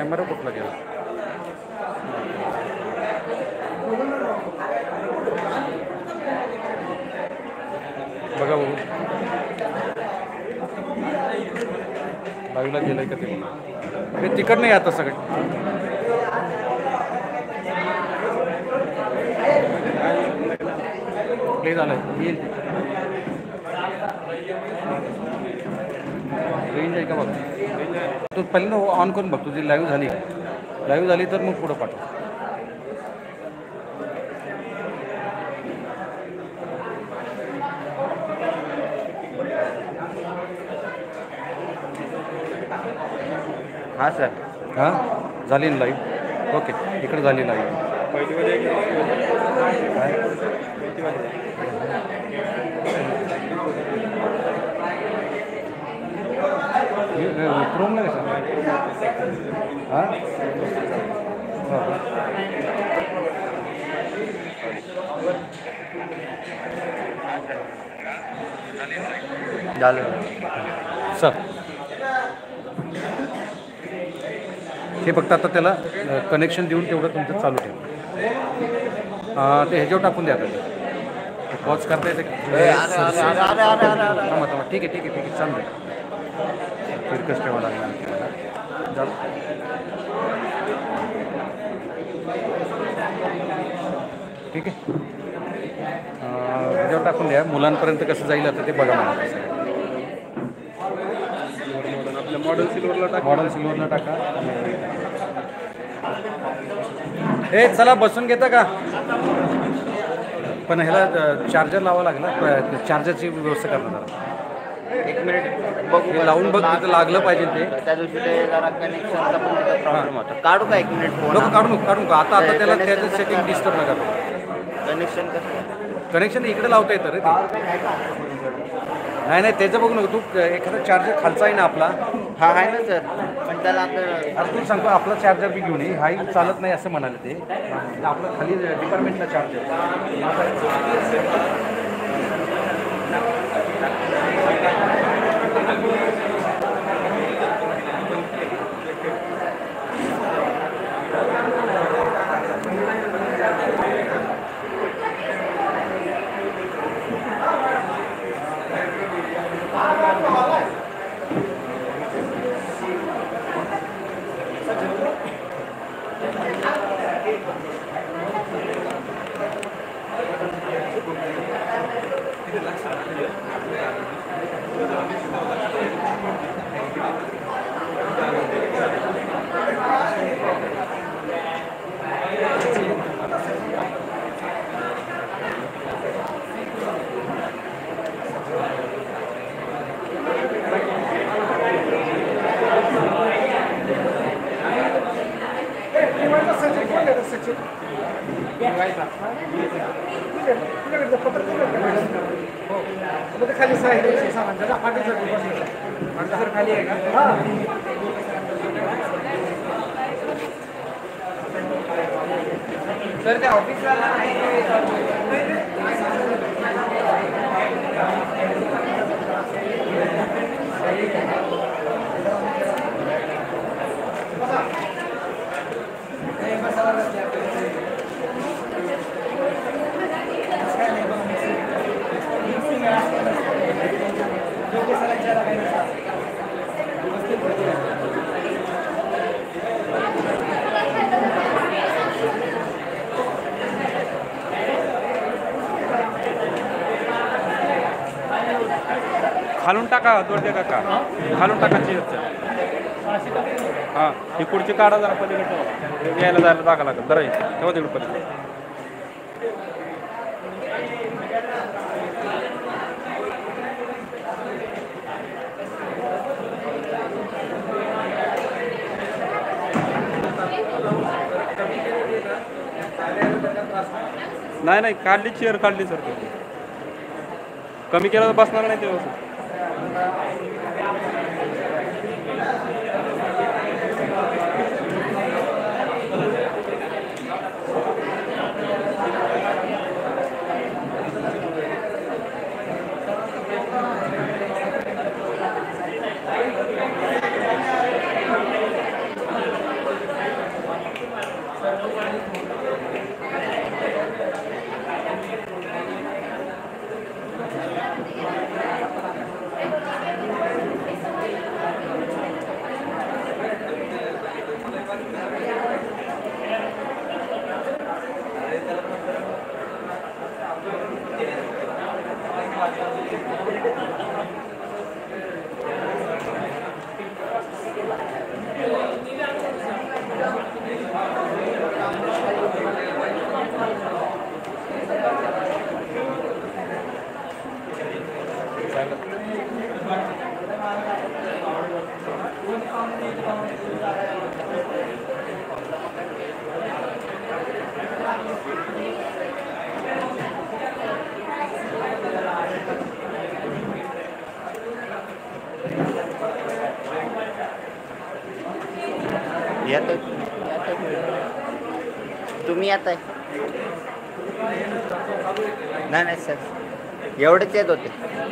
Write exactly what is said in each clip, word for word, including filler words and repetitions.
Camera कुठला गेला? बघा बघू लाईव्हला गेलंय का ते? हे तिकड नाही आता सगळं प्ले झालंय. येईल रेंज आहे का बघ. तू पहिल्यांदा ऑन करून बघ. तुझी लाईव्ह झाली लाईव्ह झाली तर मग पुढं पाठव. हां सर. हां झाली ना लाईव्ह. ओके इकडे झाली लाईव्ह. क्रोम नाही सर. हां झालं सर. हे फक्त आता त्याला कनेक्शन देऊन तेवढं तुमचं चालू ठेवा. ते ह्याच्यावर टाकून द्या. पॉज करता येते. थांबा थांबा. ठीक आहे ठीक आहे ठीक आहे चालू आहे. फिरकस ठेवा लागणार ठीक आहे. ह्याच्यावर टाकून द्या. मुलांपर्यंत कसं जाईल आता ते बघा मला. आपल्या मॉडेल सिल्वरला टाका. मॉडेल सिल्वरला टाका. हे चला बसून घेता का? पण ह्याला चार्जर लावा लागला. चार्जरची व्यवस्था करणार जरा. एक मिनिट बघ लावून बघ तिथं लागलं पाहिजे ते. त्या दिवशी ते जरा कनेक्शनचा पण प्रॉब्लेम होता. काढू का एक मिनिट फोन? नको काढू नको काढू नका. आता आता त्याला त्याचं सेटिंग डिस्टर्ब नका. कनेक्शन कसं? कनेक्शन इकडे लावता येतं रे ते. नाही नाही त्याचं बघू नको. तू एखादा चार्जर खालचा आहे ना आपला. हा आहे ना सर. पण त्याला आता आता तू सांगतो आपला चार्जर बी घेऊन ये. हाही चालत नाही असं म्हणाले ते. आपलं खाली डिपार्टमेंटला चार्जर. खाली खाली आहे का? सर त्या ऑफिसला खालून टाका. दोडके काका खालून टाका चेअरचं. हां ही पुढची काढा जरा पलीकडे यायला जायला जागा लागेल. जरा तेव्हा तिकडे पलीकडे. नाही नाही काढली चेअर काढली सर. कमी केलं तर बसणार नाही तेव्हा. येत तुम्ही येत आहे नाही नाही सर एवढेच येत होते.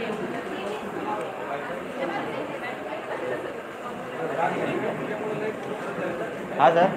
हा सर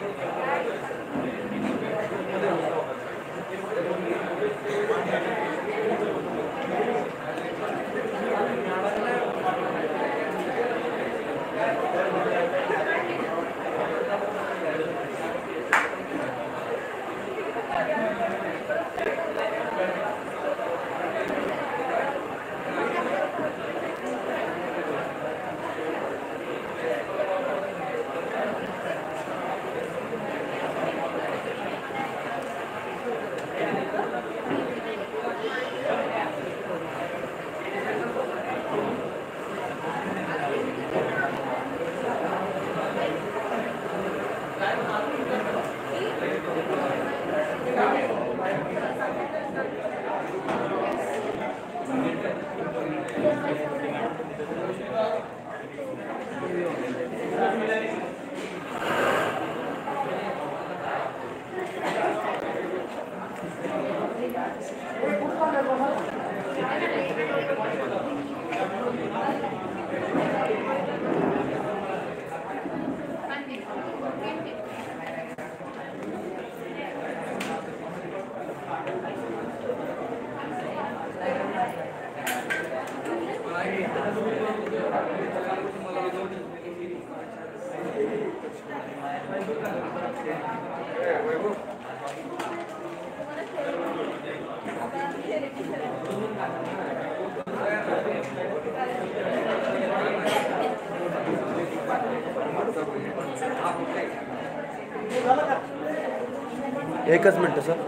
एकच मिनटं सर.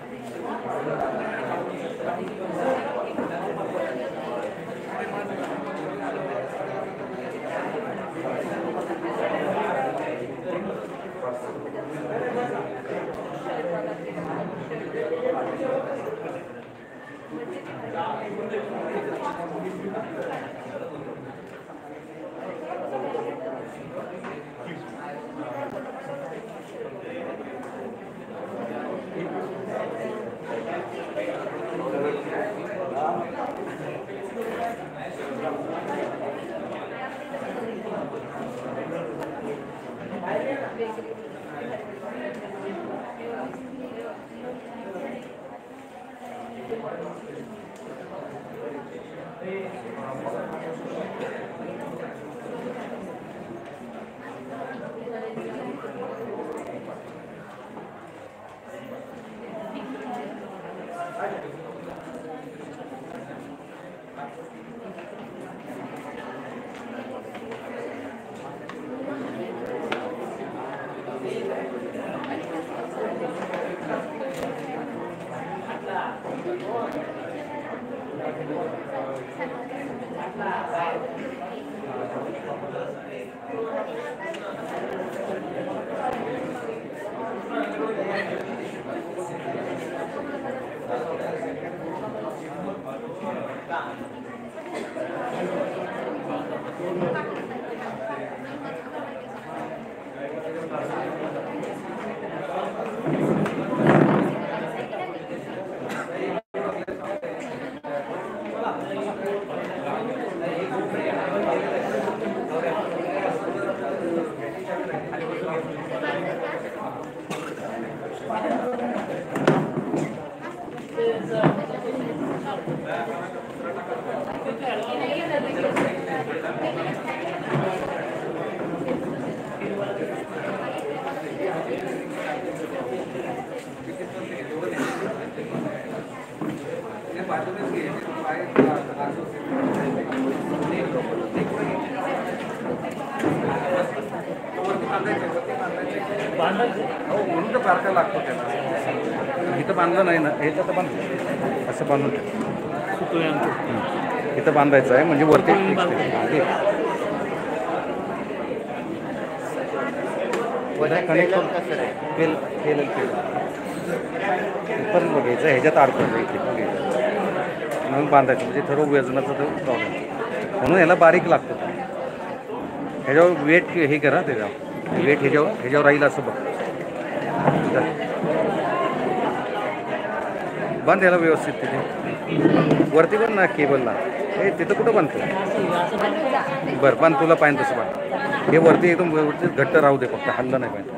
म्हणून तर बारका लागतो त्याला. इथं बांधलं नाही ना, ह्याच्यात तर बांध असं बांधून ठेव. इथं बांधायचं आहे म्हणजे वरती कनेक्ट केलं केलं केलं पण बघायचं ह्याच्यात अडकवायचं इथे बघायचं म्हणून बांधायचं म्हणजे थोडं वजनाचा तो प्रॉब्लेम. म्हणून ह्याला बारीक लागतो. ह्याच्यावर वेट हे करा त्याच्यावर वेट ह्याच्यावर ह्याच्यावर राहील असं बघ. बंद याला व्यवस्थित तिथे वरती पण ना केबलला. हे तिथं कुठं बांधतो बरं बांध तुला पाहिजे तसं बांध. हे वरती एकदम वरती घट्ट राहू दे फक्त हल्लं नाही पाहिजे.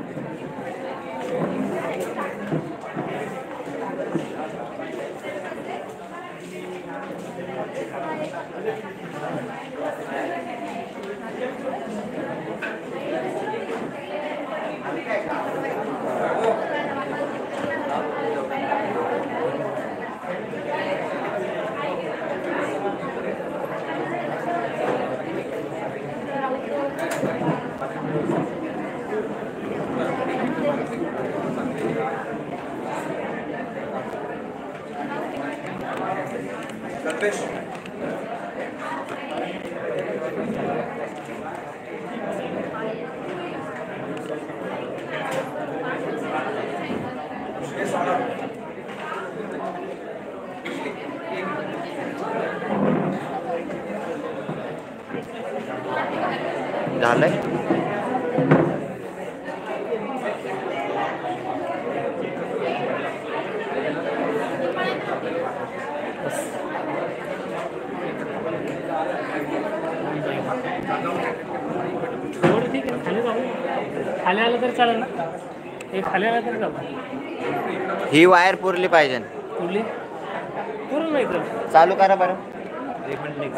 झालंय. थोडं ठीक आहे खाली जाऊ. खाली आलं तरी चालेल ना. हे खाली आलं तरी चालेल. ही वायर पुरली पाहिजे. पुरली पुरून नाही तर चालू करा बरं. एक मिनिट नेक्स्ट.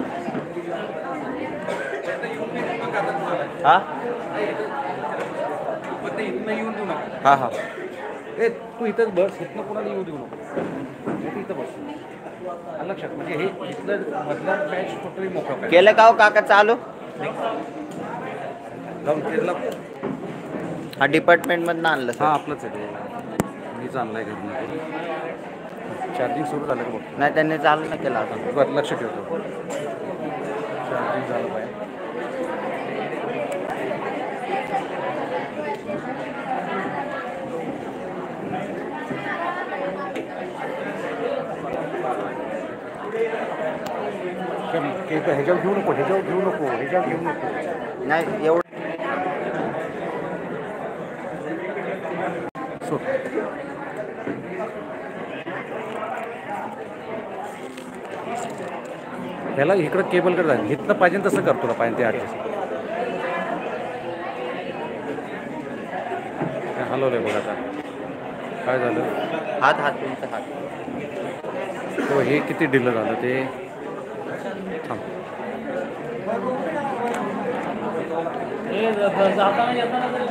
हा इथनं येऊन देऊ नका. हा हा ए तू इथंच बस. इथनं कोणाला येऊ देऊ नको. तू इथं बस. लक्षात म्हणजे हे इथलं मधला पॅच टोटली मोकळा पॅच. केलं का हो काका चालू. जाऊन तिथला हा डिपार्टमेंट मधनं आणलं हा सर. आपलंच आहे ते. मीच आणलाय घरून. चार्जिंग सुरू झालं का बघ. नाही त्यांनी चालू नाही केलं अजून. बरं लक्ष ठेवतो. चार्जिंग झालं पाहिजे. ह्याच्यावर घेऊ नको ह्याच्यावर घेऊ नको ह्याच्यावर घेऊ नको. नाही एवढं सोड. ह्याला इकडं केबल कर जाईल. इथनं पाहिजे तसं कर तुला पाहिजे ते ॲडजस्ट. हलवलंय बघ आता. काय झालं. हात हात तुमचा हात. तो हे किती डिलं झालं ते. थांब. हे जाताना येताना तरी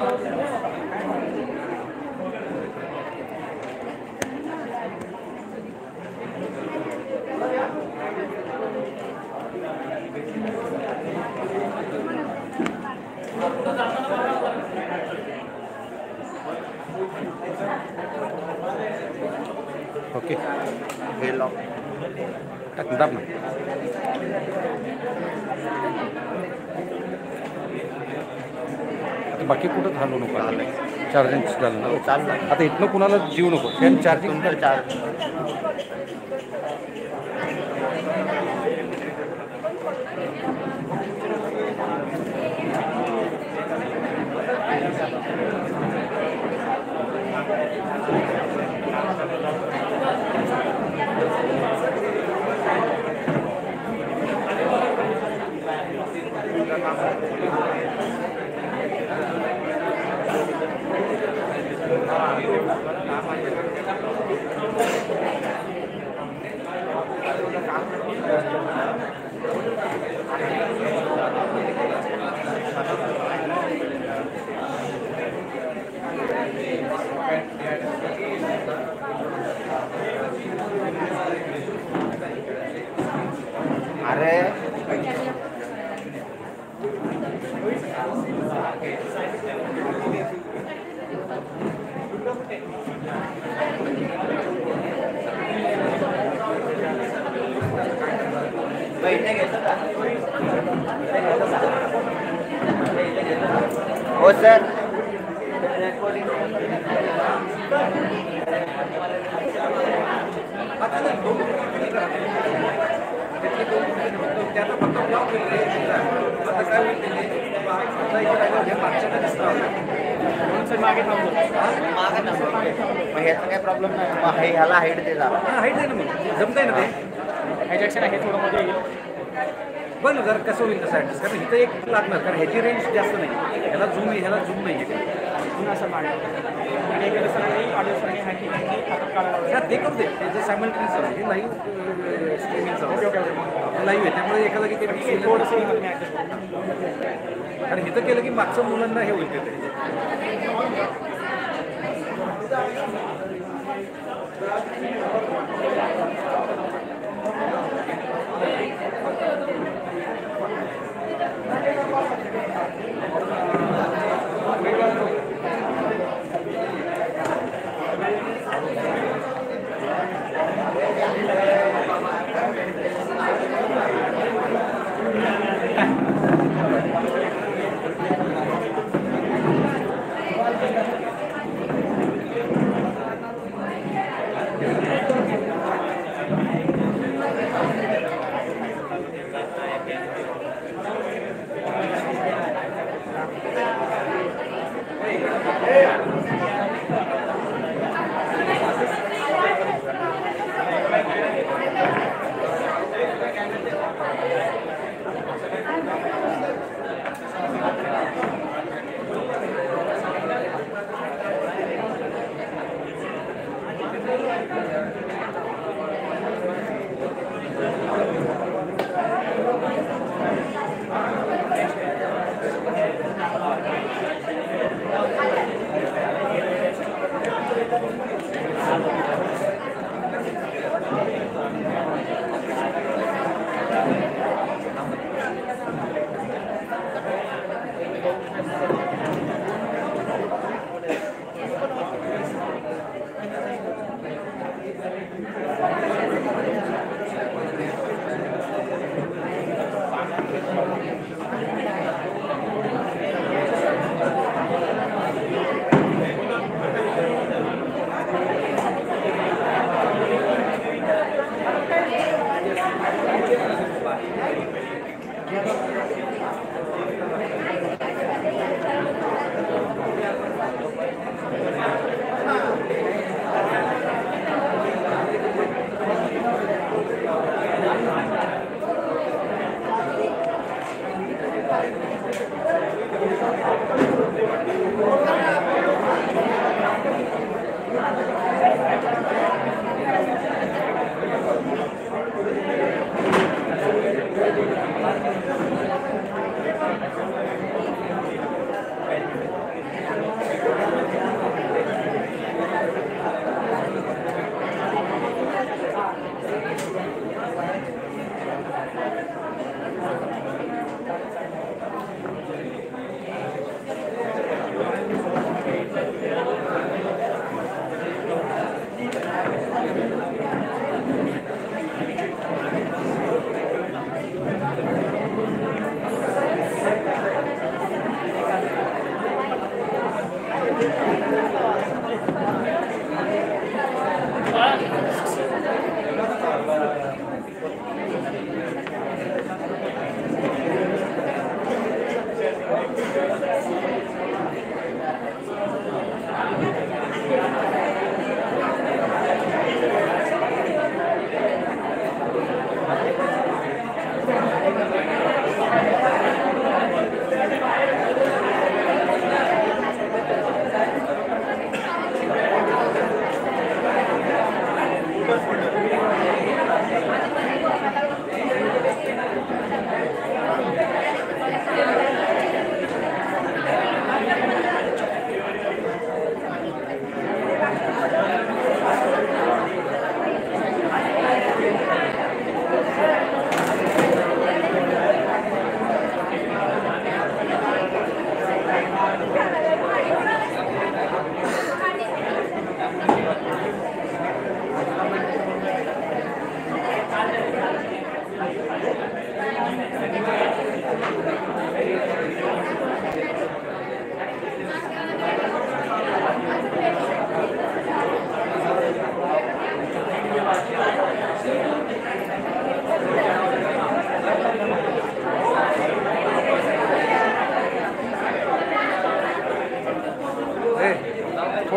ओके हे लॉक टाक दाब ना. आता बाकी कुठं घालू नको. चार्जिंग झालं ना. चालू आता इथनं कुणाला जीव नको. फॅन चार्जिंग तुमचं चार्ज. अरे हो सर. त्याचा फक्त मागे थांबलो मागं नंबर मग ह्याचा काही प्रॉब्लेम नाही मग हे ह्याला हाईट दे जरा हाईट आहे ना मग जमतंय ना ते ह्याच्यापेक्षा हे थोडं मध्ये येईल बघ ना जरा कसं होईल कसं ॲडजस्ट कारण इथं एक लागणार कारण ह्याची रेंज जास्त नाही ह्याला झूम ह्याला झूम नाही आहे पुन्हा असं मांडलं आणि एका दिवसाने ऑडिओ सरांनी हँडी हँडी हातात काढायला हा ते करू दे त्याचं सॅमल्टेनियस आहे हे लाईव्ह स्ट्रीमिंगचं ओके ओके ओके लाईव्ह आहे त्यामुळे एका जागी ते हे थोडंसं मी ॲडजस्ट करतो आणि इथं केलं की मागचं मुलांना हे होईल ते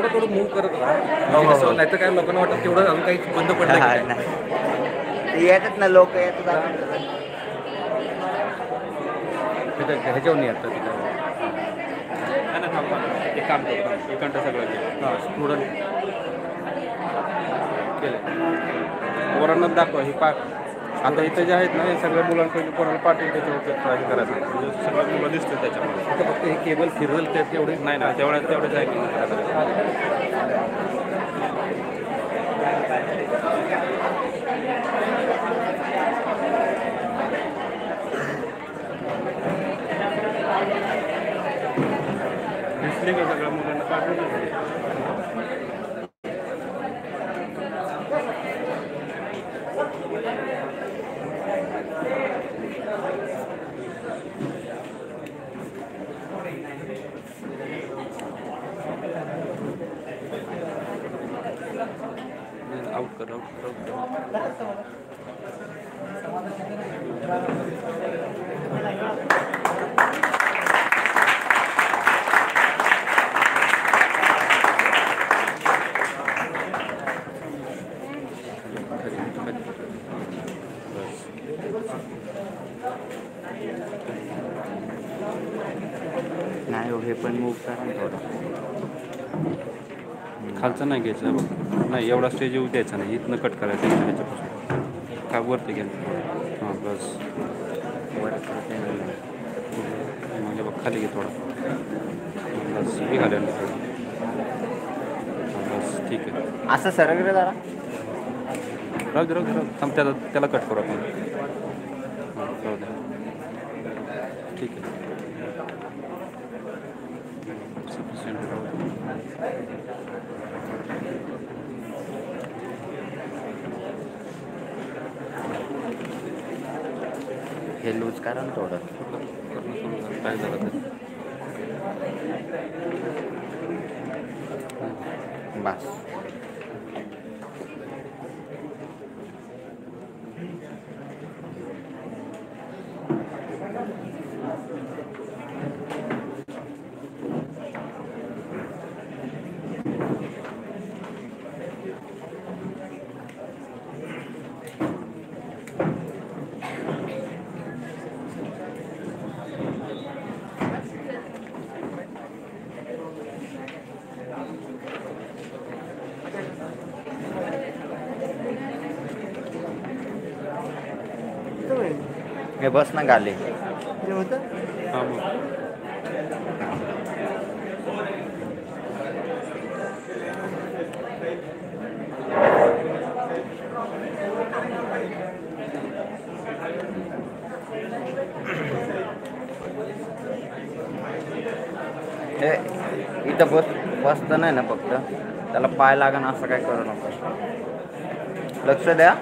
थोडं थोडं मूव करत राहा नाही तर काय लोकांना वाटतं तेवढं अजून काही बंद पडलं हा, काय. नाही. ते येतात ना लोक येतात तिथं ह्याच्यावर नाही येतं तिथं नाही ना थांबा एक काम करतो इकडं सगळं घे हां स्टुडंट केलं पोरांना दाखवा हे पा आता इथं जे आहेत ना हे सगळ्या मुलांपैकी कोणाला पाटील त्याच्यावरती ट्राय करायचं म्हणजे सगळं मुलं दिसतात त्याच्यामध्ये तिथं फक्त हे केबल फिरवेल ते तेवढे नाही ना तेवढ्या तेवढेच आहे की दिसले का सगळ्या मुलांना पाठवून आउट कर आउट आउट नाही हो हे पण मूव करा ना थोडं. खालचं नाही घ्यायचं बघ नाही एवढा स्टेज येऊ द्यायचा नाही इथनं कट करायचं इथं ह्याच्यापासून काय वरती घ्यायचं हां बस म्हणजे बघ खाली घे थोडा बस हे घालायला थोडं बस ठीक आहे असं सरक रे जरा. राहू दे राहू दे राहू दे. थांब त्याला त्याला कट करू आपण हां राहू दे ठीक आहे सफिशियंट राहू दे हे लूज करा ना थोडं. काय झालं तर बस हे बस ना गाले. हां मग हे इथं बस बसतं नाही ना फक्त त्याला पाय लागण असं काय करू नका. लक्ष द्या.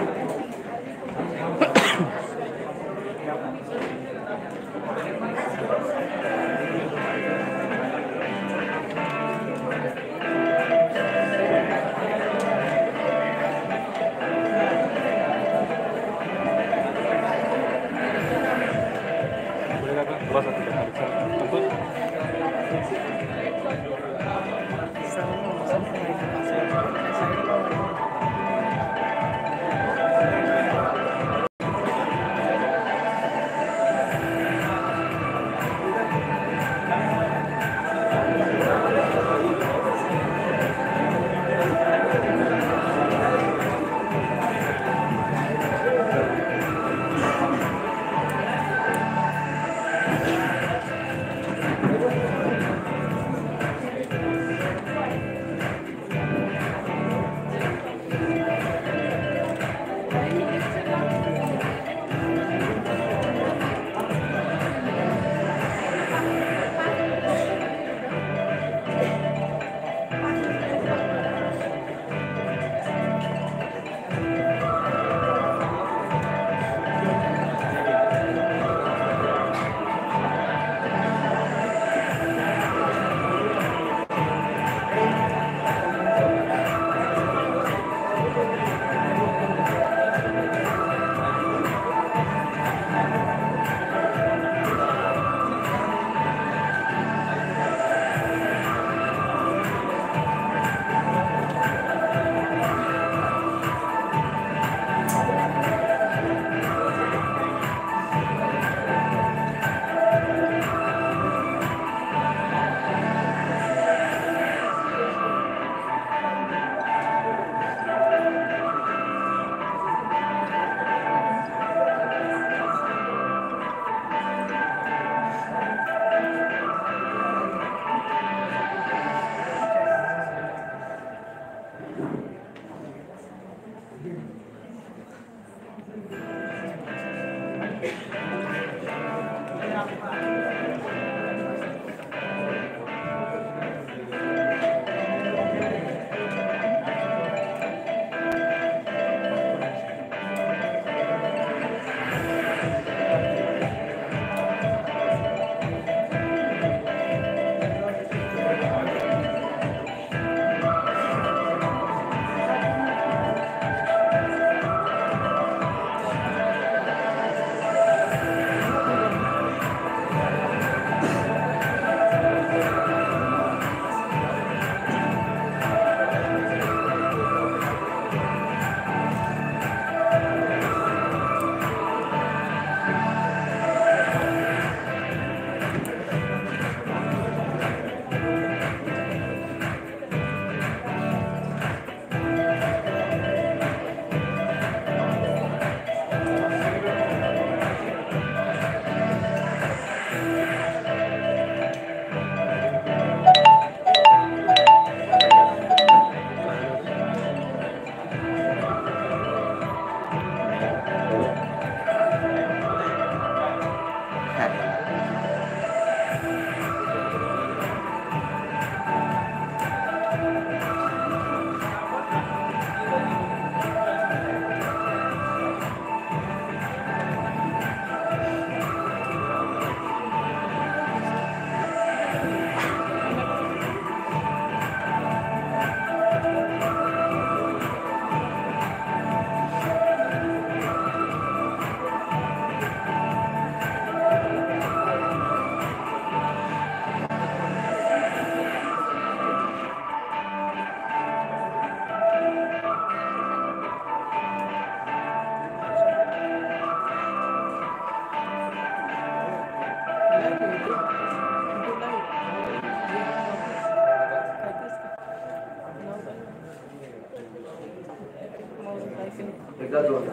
एकदा जोर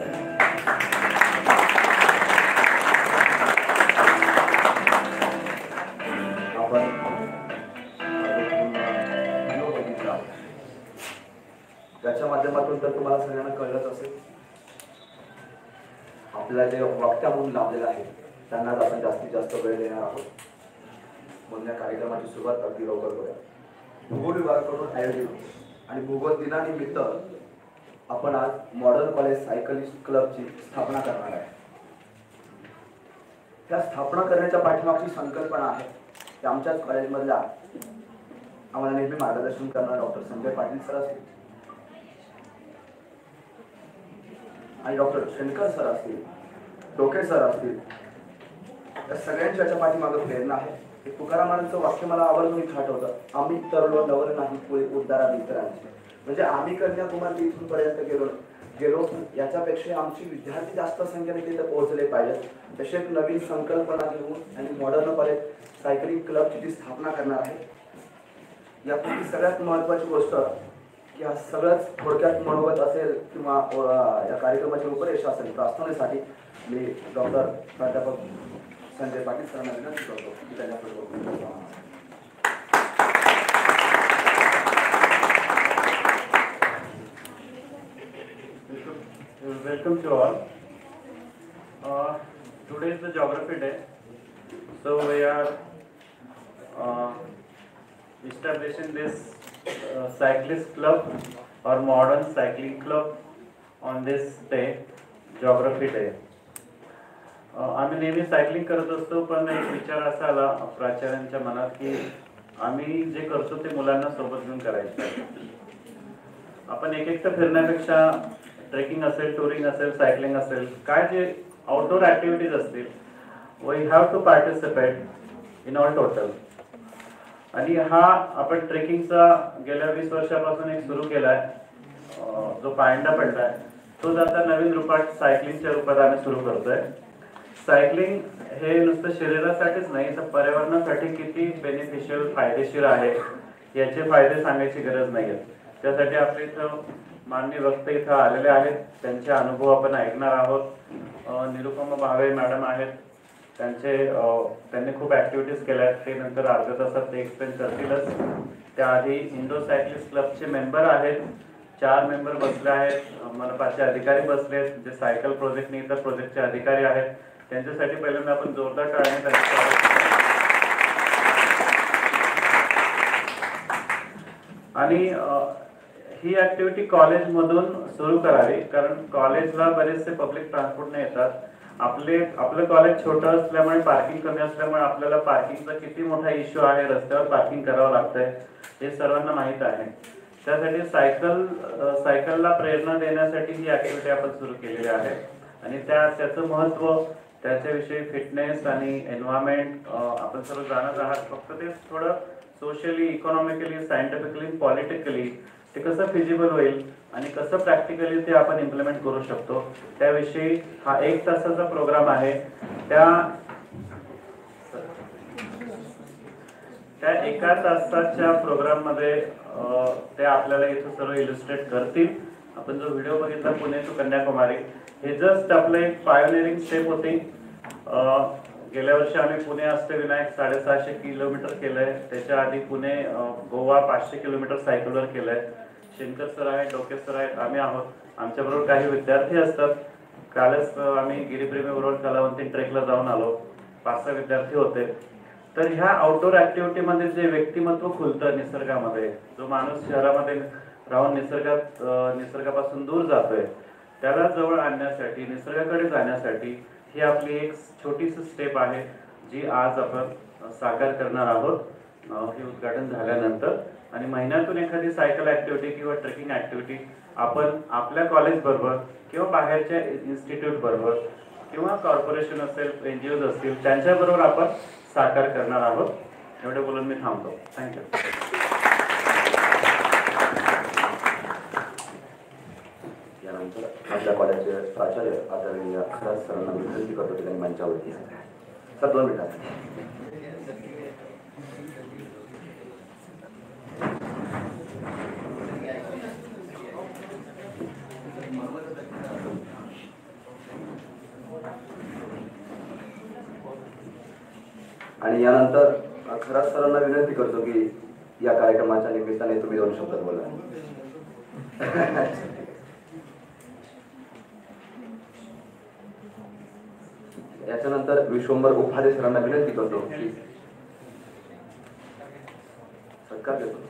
आपण त्याच्या माध्यमातून तर तुम्हाला सगळ्यांना कळलंच असेल. आपल्याला जे वक्त्या म्हणून लाभलेलं आहे त्यांना आपण जास्तीत जास्त वेळ देणार आहोत. म्हणून या कार्यक्रमाची सुरुवात अगदी लवकर करूया. भूगोल विभागाकडून आयोजित आणि भूगोल दिनानिमित्त आपण आज मॉडर्न कॉलेज सायकलिस्ट क्लबची स्थापना करणार आहे. त्या स्थापना करण्याच्या पाठीमागची संकल्पना आहे की आमच्याच कॉलेजमधल्या आम्हाला नेहमी मार्गदर्शन करणारे डॉक्टर संजय पाटील सर असतील आणि डॉक्टर शंकर सर असतील, डोके सर असतील, या सगळ्यांची याच्या पाठीमागे प्रेरणा आहे. हे तुकारामांचं वाक्य मला आवर्जून इथं आठवतं, आम्ही तरलो नवर नाही पुढे उद्धारा इतरांची. म्हणजे आम्ही कन्याकुमारी इथून पर्यंत गेलो गेलो याच्यापेक्षा आमची विद्यार्थी जास्त संख्येने तिथे पोहोचले पाहिजेत. तशी एक नवीन संकल्पना घेऊन आणि मॉडर्न कॉलेज सायकलिंग क्लबची जी स्थापना करणार आहे. यापैकी सगळ्यात महत्त्वाची गोष्ट की हा सगळंच थोडक्यात मनोगत असेल किंवा या कार्यक्रमाचे उपदेश असेल प्रार्थनेसाठी मी डॉक्टर प्राध्यापक संजय पाटील सरांना विनंती करतो की त्यांच्याकडे. Welcome to all. Uh, today is the geography day, so we are uh, establishing this uh, cyclist club or modern cycling club on this day, geography day. Uh, आम्ही नेहमी सायकलिंग करत असतो, पण एक विचार असा आला प्राचार्यांच्या मनात की आम्ही जे करतो ते मुलांना सोबत घेऊन करायचं. आपण एक एकटं फिरण्यापेक्षा ट्रेकिंग असेल, टुरिंग असेल, सायकलिंग असेल, काय जे आउटडोर ॲक्टिव्हिटीज असतील, we have to participate in all total. आणि हा आपण ट्रेकिंगचा गेल्या वीस वर्षापासून एक सुरू केला आहे, जो पायंडा पडला आहे, तो आता नवीन रूपात सायकलिंगच्या रूपात आम्ही सुरू करतोय. सायकलिंग हे नुसतं शरीरासाठीच नाही तर पर्यावरणासाठी किती बेनिफिशियल फायदेशीर आहे याचे फायदे सांगायची गरज नाही आहे. त्यासाठी आपल्या इथं माननीय वक्ते इथं आलेले आहेत, त्यांचे अनुभव आपण ऐकणार आहोत. निरुपमा भावे मॅडम आहेत, त्यांचे त्यांनी खूप ॲक्टिव्हिटीज केल्या आहेत, ते नंतर अर्ध्या तासात ते एक्सप्लेन करतीलच. त्याआधी इंडो सायकलिस्ट क्लबचे मेंबर आहेत, चार मेंबर बसले आहेत, मनपाचे अधिकारी बसले आहेत, जे सायकल प्रोजेक्ट नाही तर प्रोजेक्टचे अधिकारी आहेत. त्यांच्यासाठी पहिल्यांदा आपण जोरदार टाळ्याने त्यांचं स्वागत करूया. आणि ही ॲक्टिव्हिटी कॉलेजमधून सुरू करावी, कारण कॉलेजला बरेचसे पब्लिक ट्रान्सपोर्टने येतात. आपले आपलं कॉलेज छोटं असल्यामुळे, पार्किंग कमी असल्यामुळे आपल्याला पार्किंगचा किती मोठा इश्यू आहे, रस्त्यावर पार्किंग करावं लागतंय हे सर्वांना माहीत आहे. त्यासाठी सायकल सायकलला प्रेरणा देण्यासाठी ही ॲक्टिव्हिटी आपण सुरू केलेली आहे. आणि त्या त्याचं महत्त्व, त्याच्याविषयी फिटनेस आणि एन्व्हायरमेंट आपण सर्व जाणत आहात. फक्त ते थोडं सोशली, इकॉनॉमिकली, सायंटिफिकली, पॉलिटिकली ते कसं फिजिबल होईल आणि कसं प्रॅक्टिकली ते आपण इम्प्लिमेंट करू शकतो, त्याविषयी हा एक तासाचा प्रोग्राम आहे. त्या त्या एका तासाच्या प्रोग्राममध्ये ते आपल्याला इथं सर्व इलिस्ट्रेट करतील. आपण जो व्हिडिओ बघितला पुणे टू कन्याकुमारी, हे जस्ट आपलं एक पायोनियरिंग स्टेप होती. गेल्या वर्षी आम्ही पुणे अष्टविनायक साडेसहाशे किलोमीटर केलंय. त्याच्या आधी पुणे गोवा पाचशे किलोमीटर सायकलवर केलंय. शेनकर सर आहेत, डोके सर आहेत, आम्ही आहोत. आमच्याबरोबर काही विद्यार्थी असतात. कालच आम्ही गिरीप्रेमी बरोबर कलावंती ट्रेकला जाऊन आलो, पाच सहा विद्यार्थी होते. तर ह्या आउटडोर ॲक्टिव्हिटीमध्ये जे व्यक्तिमत्व खुलतं निसर्गामध्ये, जो माणूस शहरामध्ये राहून निसर्गात निसर्गापासून दूर जातोय, त्याला जवळ आणण्यासाठी, निसर्गाकडे जाण्यासाठी ही आपली एक छोटीशी स्टेप आहे, जी आज आपण साकार करणार आहोत हे उद्घाटन झाल्यानंतर. आणि महिन्यातून एखादी सायकल ॲक्टिव्हिटी किंवा ट्रेकिंग ॲक्टिव्हिटी आपण आपल्या कॉलेजबरोबर किंवा बाहेरच्या इन्स्टिट्यूट बरोबर किंवा कॉर्पोरेशन असेल, एन जी ओज असतील, त्यांच्याबरोबर आपण साकार करणार आहोत. एवढे बोलून मी थांबतो. थँक्यू. यानंतर आपल्या कॉलेजचे प्राचार्य आदरणीय खरात सरांना विनंती करतो की त्यांनी मंचावरती सर दोन मिनिटात. आणि यानंतर खरात सरांना विनंती करतो की या कार्यक्रमाच्या निमित्ताने तुम्ही दोन शब्द बोला. याच्यानंतर विश्वंभर उपाध्ये सरांना विनंती करतो की सत्कार देतो.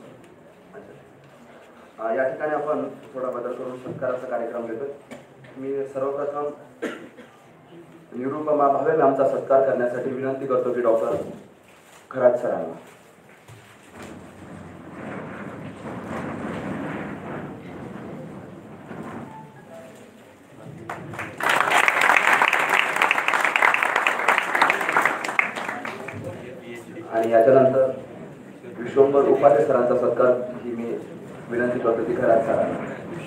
या ठिकाणी आपण थोडा बदल करून सत्काराचा कार्यक्रम घेतो. मी सर्वप्रथम निरुपमा भावे मॅमचा सत्कार करण्यासाठी विनंती करतो की डॉक्टर खरात सरांना. आणि याच्यानंतर विश्वंभर उपाध्ये सरांचा सत्कार ही मी विनंती करतो की खरात सरांना.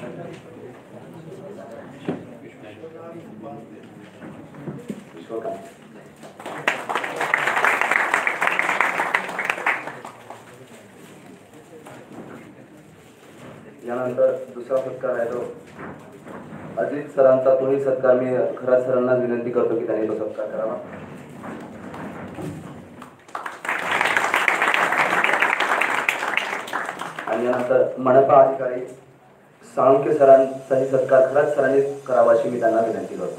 यानंतर दुसरा सत्कार आहे तो अजित सरांचा. तोही सत्कार मी खरात सरांना विनंती करतो की त्यांनी तो सत्कार करावा. आणि यानंतर मनपा अधिकारी साळुंके सरांचाही सत्कार खरात सरांनी करावा अशी मी त्यांना विनंती करतो.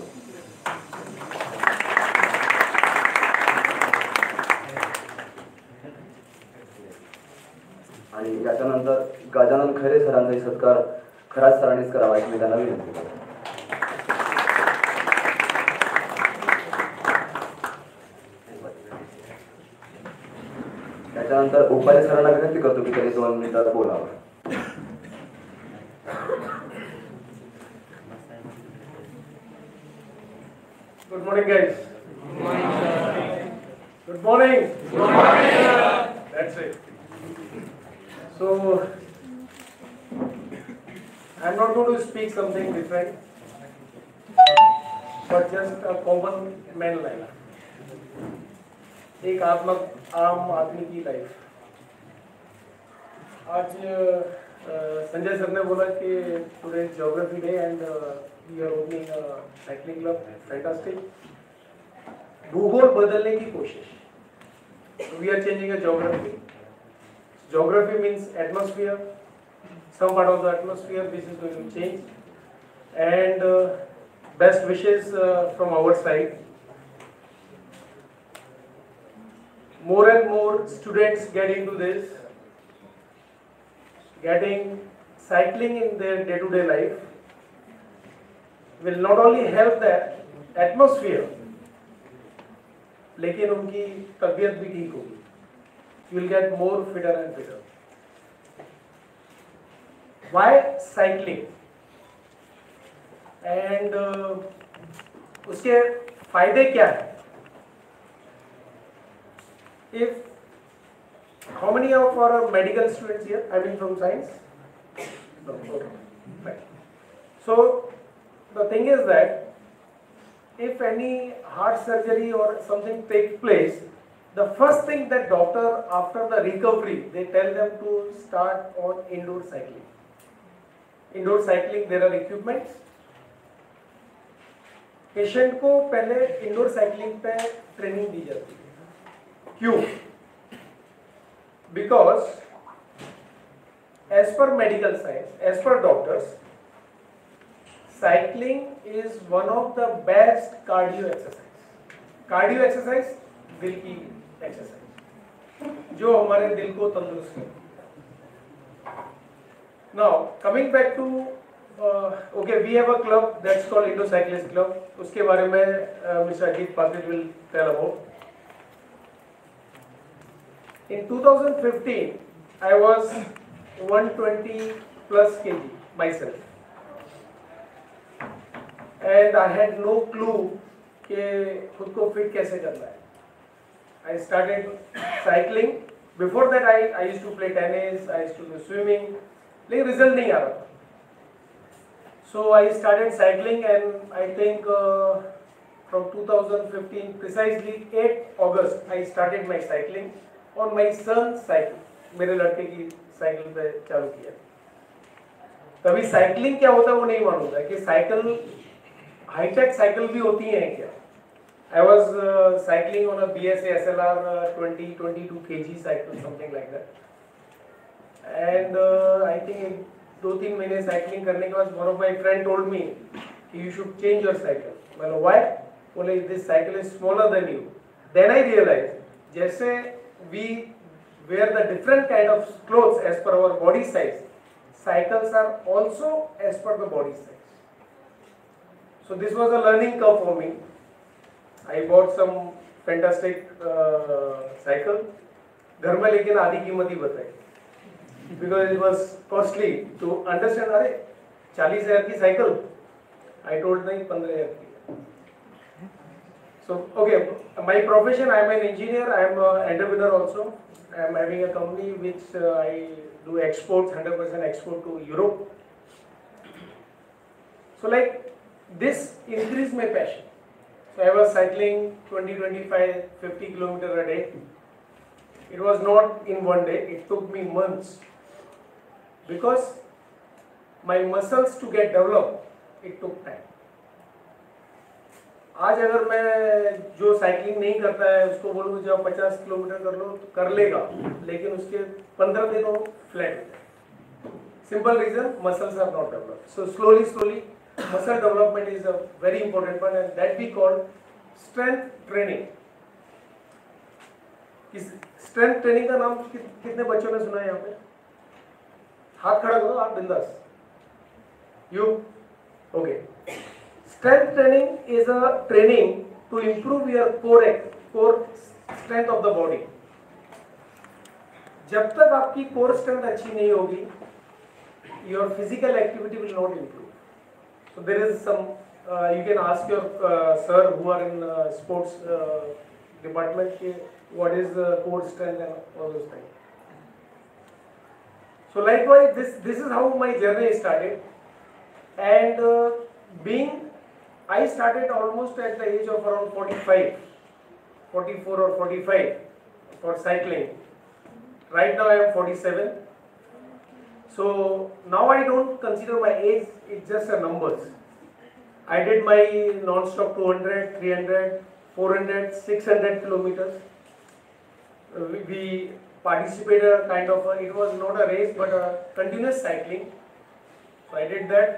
आणि याच्यानंतर गजानन खैरे सरांचाही सत्कार खरात सरांनीच करावा अशी मी त्यांना विनंती करतो. त्याच्यानंतर उपाध्ये सरांना विनंती करतो की त्यांनी दोन मिनिटात बोलावं. Good morning, guys. Good morning, sir. Good morning. Good morning, sir. That's it. So, I'm not going to speak something different, but just a common man life. एक आत्म आम आदमी की लाइफ. आज संजय सर ने बोला कि today geography day and we are opening cycling club. Fantastic. भूगोल बदलने की कोशिश. We are changing a geography. Geography means atmosphere. Some part of the atmosphere this is going to change. And uh, best wishes uh, from our side. more and more students get into this, getting cycling in their day-to-day life will not only help the atmosphere, लेकिन उनकी तबीयत भी ठीक होगी. You will get more fitter and fitter. Why cycling? And uh, उसके फायदे क्या हैं? If how many of our medical students here? I mean from science? No. Okay. Right. So the thing is that if any heart surgery or something takes place, the first thing that doctor after the recovery they tell them to start on indoor cycling. Indoor cycling there are equipments. Patient को पहले indoor cycling पे training दी जाती है. क्यों? Because as per medical science, as per doctors, cycling is one of the best cardio exercise. Cardio exercise दिल की exercise जो हमारे दिल को तंदुरुस्त करती है. Now coming back to okay, we have a club that's called Indo cyclist club. उसके बारे में mister Ajit Patil will tell about. In two thousand fifteen, I was one twenty plus kg myself, and I had no clue कि खुद को fit कैसे करना है. I started cycling. Before that, I I used to play tennis, I used to do swimming, लेकिन result नहीं आ रहा था. So I started cycling, and I think uh, from two thousand fifteen, precisely eighth August, I started my cycling. और माई सन cycle, मेरे लड़के की cycle पे चालू किया. तभी साइकिलिंग क्या होता है वो नहीं मालूम था कि साइकिल हाईटेक साइकिल भी होती हैं क्या. I was cycling on a B S A S L R twenty twenty two K G cycle, something like that. And I think दो तीन महीने साइकिलिंग करने के बाद one of my friend told me कि you should change your cycle. मैंने why? बोले this cycle is smaller than you. Then I realise जैसे we wear the different kind of clothes as per our body size, cycles are also as per the body size. So this was a learning curve for me. I bought some fantastic uh, cycle. घर में लेकिन आधी कीमत ही बताई because it was costly to understand. अरे चालीस हजार की साइकिल, I told नहीं पंद्रह हजार की. So, okay, my profession, I am an engineer, I am an entrepreneur also. I am having a company which uh, I do exports, one hundred percent export to Europe. So, like, this increased my passion. So, I was cycling twenty, twenty-five, fifty kilometers a day. It was not in one day, it took me months. Because my muscles to get developed, it took time. आज अगर मैं जो cycling नहीं करता है उसको बोलूँ जब पचास किलोमीटर कर लो तो कर लेगा, लेकिन उसके पंद्रह दिन वो फ्लैट हो जाए. Simple reason, muscles are not developed. So slowly slowly muscle development is a very important one, and that we call strength training. Strength training का नाम कि, कितने बच्चों ने सुना है यहाँ पे? हाथ खड़ा करो, आप बिंदास. You okay. Strength training is a training to improve your core core strength of the body. जब तक आपकी core strength अच्छी नहीं होगी, your physical activity will not improve. So there is some uh, you can ask your uh, sir who are in uh, sports uh, department कि what is the core strength and all those things. So likewise, this this is how my journey started, and uh, being I started almost at the age of around forty-five, forty-four or forty-five for cycling. Right now I am forty-seven. So now I don't consider my age, it's just a numbers. I did my non-stop two hundred, three hundred, four hundred, six hundred kilometers. We, we participated a kind of, a, it was not a race but a continuous cycling. So I did that.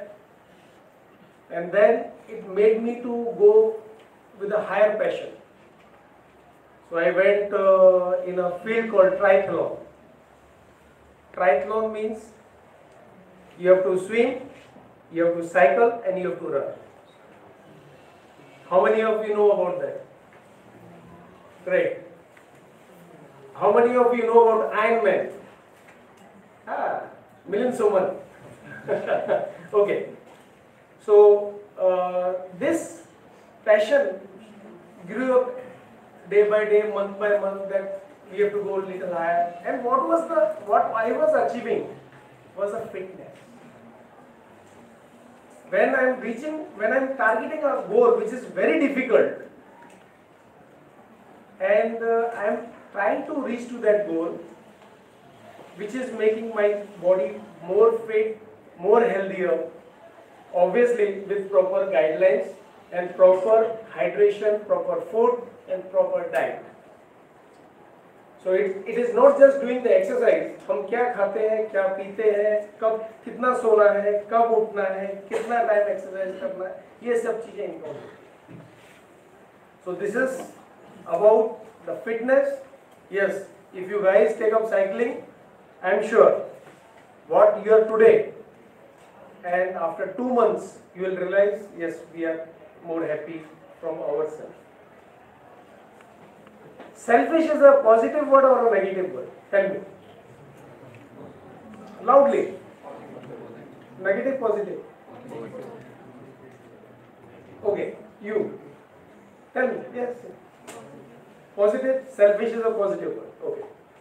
And then it made me to go with a higher passion. So I went uh, in a field called triathlon. Triathlon means you have to swim, you have to cycle, and you have to run. How many of you know about that? Great. How many of you know about Ironman? Ah, million someone. Okay. So uh, this passion grew up day by day, month by month, that we have to go a little higher. And what was the what I was achieving was a fitness. When I am reaching, when I am targeting a goal which is very difficult, and uh, I am trying to reach to that goal, which is making my body more fit, more healthier, obviously with proper guidelines and proper hydration, proper food and proper diet. So it, it is not just doing the exercise. हम क्या खाते हैं, क्या पीते हैं, कब कितना सोना है, कब उठना है, कितना टाइम एक्सरसाइज करना है, ये सब चीजें important. So this is about the fitness. Yes, if you guys take up cycling, I am sure what you are today, and after two months you will realize, yes, we are more happy from ourselves. Selfish is a positive word or a negative word? Tell me. Loudly. Negative, positive? Okay, you. Tell me. Yes. Positive, selfish is a positive word. Okay.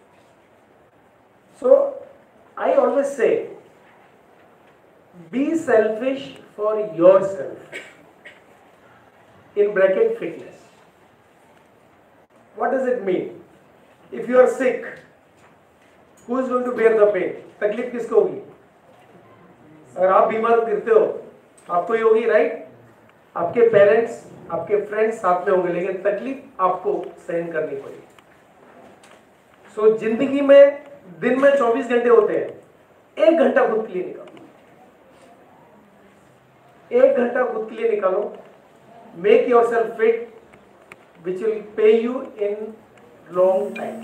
So, I always say, be selfish for yourself. In bracket, fitness. What does it mean? If you are sick, who is going to bear the pain? तकलीफ किसको होगी? अगर आप बीमार गिरते हो, आपको ही होगी, राइट? आपके पेरेंट्स, आपके फ्रेंड्स साथ में होंगे, लेकिन तकलीफ आपको सहन करनी पड़ेगी. सो so, जिंदगी में दिन में चौबीस घंटे होते हैं, एक घंटा खुद के लिए निकालो. एक घंटा खुद के लिए निकालो. Make yourself fit, which will pay you in long time.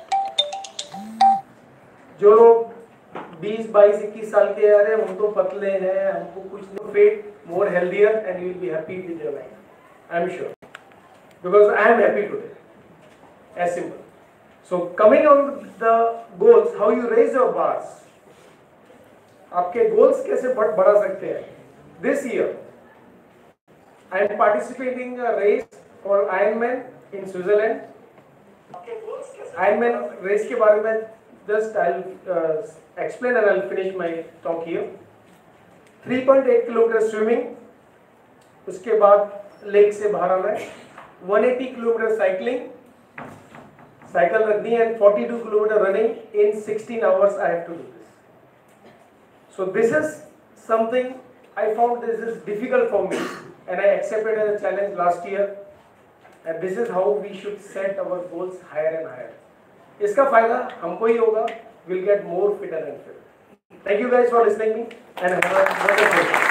जो लोग बीस, बाईस, इक्कीस साल के आ रहे हैं, हम तो पतले हैं, हमको कुछ नहीं, fit, more healthier, and you will be happy with your life. I am sure, because I am happy today. As simple. So coming on the goals, how you raise your bars. आपके goals कैसे बढ़ा सकते हैं? This year, I am participating in a race called Ironman in Switzerland. Ironman race के बारे में just I'll uh, explain and I'll finish my talk here. three point eight kilometre swimming, उसके बाद लेक से बाहर आना है. one hundred eighty kilometre cycling, cycle रखनी है, and forty-two kilometre running in sixteen hours I have to do this. So this is something I found this is difficult for me, and I accepted as a challenge last year. And this is how we should set our goals higher and higher. इसका फायदा हमको ही होगा. We'll get more fitter and fitter. Thank you guys for listening me and have a wonderful day.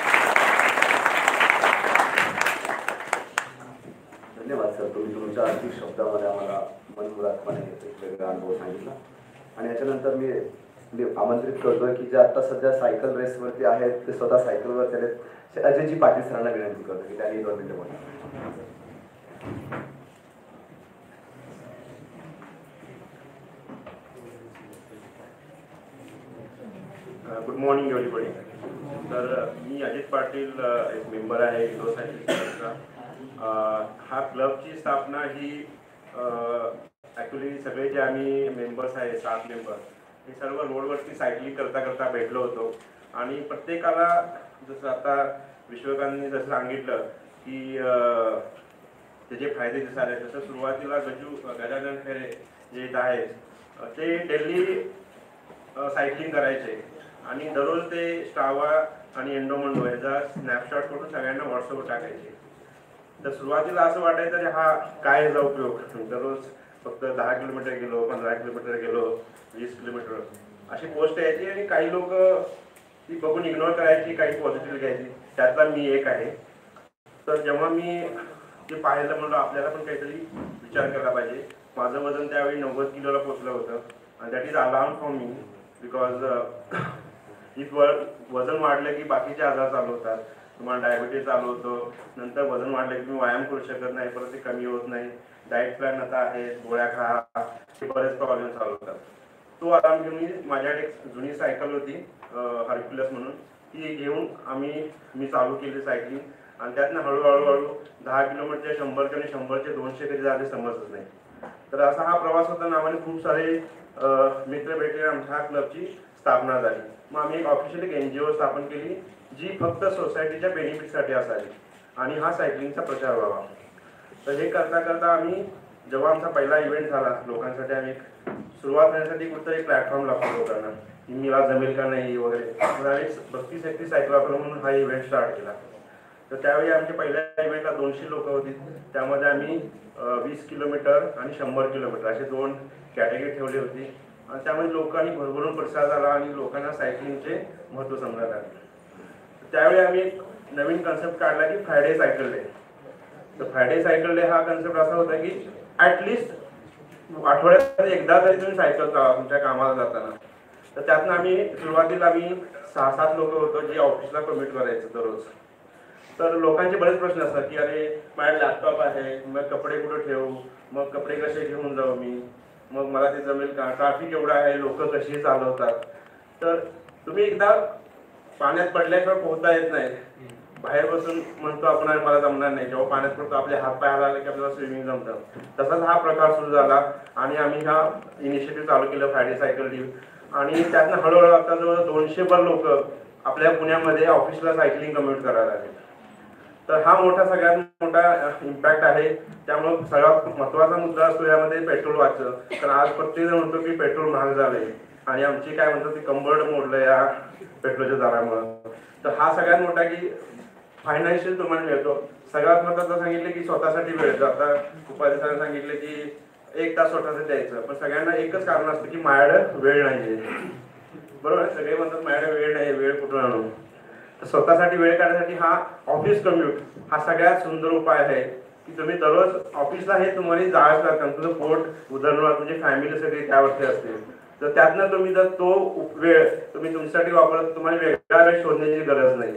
धन्यवाद sir, तुम्ही तुमच्या अगदी शब्दामध्ये आम्हाला मनमुरादपणे एक वेगळा अनुभव सांगितला. आणि याच्यानंतर मी मी आमंत्रित करतोय की जे आता सध्या सायकल रेसवरती आहेत ते स्वतः सायकलवर आहेत अजयजी पाटील सरांना विनंती करतो की त्यांनी दोन मिनिटं बोला. Good morning everybody. तर मी अजित पाटील, एक मेंबर आहे इंडो सायकलिंग क्लबचा. हा क्लबची स्थापना ही ॲक्च्युली सगळे जे आम्ही मेंबर्स आहे, सात मेंबर, हे सर्व रोडवरती सायकलिंग करता करता भेटलो होतो. आणि प्रत्येकाला जसं आता विश्वकांनी जसं सांगितलं की त्याचे फायदे दिसायला, तसं सुरुवातीला गजू गजानन खेरे जे आहेत ते डेली सायकलिंग करायचे आणि दररोज ते स्ट्रावा आणि एंडोमंडो याचा स्नॅपशॉट करून सगळ्यांना व्हॉट्सअपवर टाकायचे. तर सुरुवातीला असं वाटायचं की हा काय याचा उपयोग, दररोज फक्त दहा किलोमीटर गेलो, पंधरा किलोमीटर गेलो, वीस किलोमीटर अशी पोस्ट यायची आणि काही लोक ती बघून इग्नोर करायची, काही पॉझिटिव्ह घ्यायची. त्यातला मी एक आहे. तर जेव्हा मी ते पाहायला म्हणलो आपल्याला पण काहीतरी विचार केला पाहिजे. माझं वजन त्यावेळी नव्वद किलोला पोहोचलं होतं आणि that is alarm for me because if वजन वाढलं की बाकीचे आजार चालू होतात. तुम्हाला डायबिटीज चालू होतो, नंतर वजन वाढलं की तुम्ही व्यायाम करू शकत नाही, परत ते कमी होत नाही. डाएट प्लॅन आता आहे, गोळ्या खा, हे बरेच प्रॉब्लेम चालू होतात. तो अलार्म घेऊन मी माझ्याकडे एक जुनी सायकल होती हर्क्युलस म्हणून, ती घेऊन आम्ही मी चालू केली सायकलिंग आणि त्यातनं हळूहळू हळू दहा किलोमीटरचे शंभरचे आणि शंभरचे दोनशे कधी झाले समजत नाही. तर असा हा प्रवास होता ना. आम्हाला खूप सारे मित्र भेटले, आमच्या ह्या क्लबची स्थापना झाली. मग आम्ही एक ऑफिशियल एक एन जी ओ स्थापन केली जी फक्त सोसायटीच्या बेनिफिटसाठी असावी आणि हा सायकलिंगचा प्रचार व्हावा. तर हे करता करता आम्ही जेव्हा आमचा पहिला इव्हेंट झाला लोकांसाठी, आम्ही सुरुवात करण्यासाठी कुठं एक प्लॅटफॉर्म लागतो लोकांना की मला जमेल का नाही वगैरे, तर आम्ही बत्तीस एकतीस सायकल वापर म्हणून हा इव्हेंट स्टार्ट केला. तर त्यावेळी आमच्या पहिल्या इव्हेंटला दोनशे लोक होती. त्यामध्ये आम्ही वीस किलोमीटर आणि शंभर किलोमीटर असे दोन कॅटेगरी ठेवली होती आणि त्यामध्ये लोकांनी भरभरून प्रतिसाद झाला आणि लोकांना सायकलिंगचे महत्त्व समजायला लागले. त्यावेळी आम्ही एक नवीन कन्सेप्ट काढला की फ्रायडे सायकल डे. तर फ्रायडे सायकल डे हा कन्सेप्ट असा होता की ॲटलिस्ट आठवड्यात एकदा तरी तुम्ही सायकल चालवा तुमच्या कामाला जाताना. तर त्यातनं आम्ही सुरुवातीला आम्ही सहा सात लोक होतो जे ऑफिसला कमिट करायचं दररोज. तर लोकांचे बरेच प्रश्न असतात की अरे माझ्या लॅपटॉप आहे, मग कपडे कुठं ठेवू, मग कपडे कसे घेऊन जाऊ मी, मग मला ते जमेल का, ट्रॅफिक एवढं आहे, लोक कशी चालवतात. तर तुम्ही एकदा पाण्यात पडल्याशिवाय पोहता येत नाही. बाहेर बसून म्हणतो आपण मला जमणार नाही, जेव्हा पाण्यात पडतो आपले हात पाय हलायला की आपल्याला स्विमिंग जमतं. तसाच हा प्रकार सुरू झाला आणि आम्ही हा इनिशिएटिव्ह चालू केलं फ्रायडे सायकल डे आणि त्यातनं हळूहळू आता जवळ दोनशे भर लोक आपल्या पुण्यामध्ये ऑफिसला सायकलिंग कम्युट करायला लागले. तर हा मोठा सगळ्यात मोठा इम्पॅक्ट आहे. त्यामुळे सगळ्यात महत्त्वाचा मुद्दा असतो यामध्ये पेट्रोल वाचतं. कारण आज प्रत्येक जण म्हणतो की पेट्रोल महाग झालंय आणि आमची काय म्हणतात ती कंबर्ड मोडलं या पेट्रोलच्या दरामुळं. तर हा सगळ्यात मोठा की फायनान्शियल तुम्हाला मिळतो. सगळ्यात महत्त्वाचं सांगितलं की स्वतःसाठी वेळ. आता उपाध्यायाने सांगितलं की एक तास स्वतःसाठी द्यायचं, पण सगळ्यांना एकच कारण असतं की माझ्याकडे वेळ नाहीये. बरोबर आहे, सगळे म्हणतात माझ्याकडे वेळ नाही, वेळ कुठून आणू. तर स्वतःसाठी वेळ काढण्यासाठी हा ऑफिस कम्युट हा सगळ्यात सुंदर उपाय आहे की तुम्ही दररोज ऑफिसला हे तुम्हाला जायच लागतं. तुझं पोट उदरनिर्वाह तुमची फॅमिली सगळी त्यावरती असते. तर त्यातनं तुम्ही जर तो वेळ तुम्ही तुमच्यासाठी वापरत, तुम्हाला वेगळा वेळ शोधण्याची गरज नाही.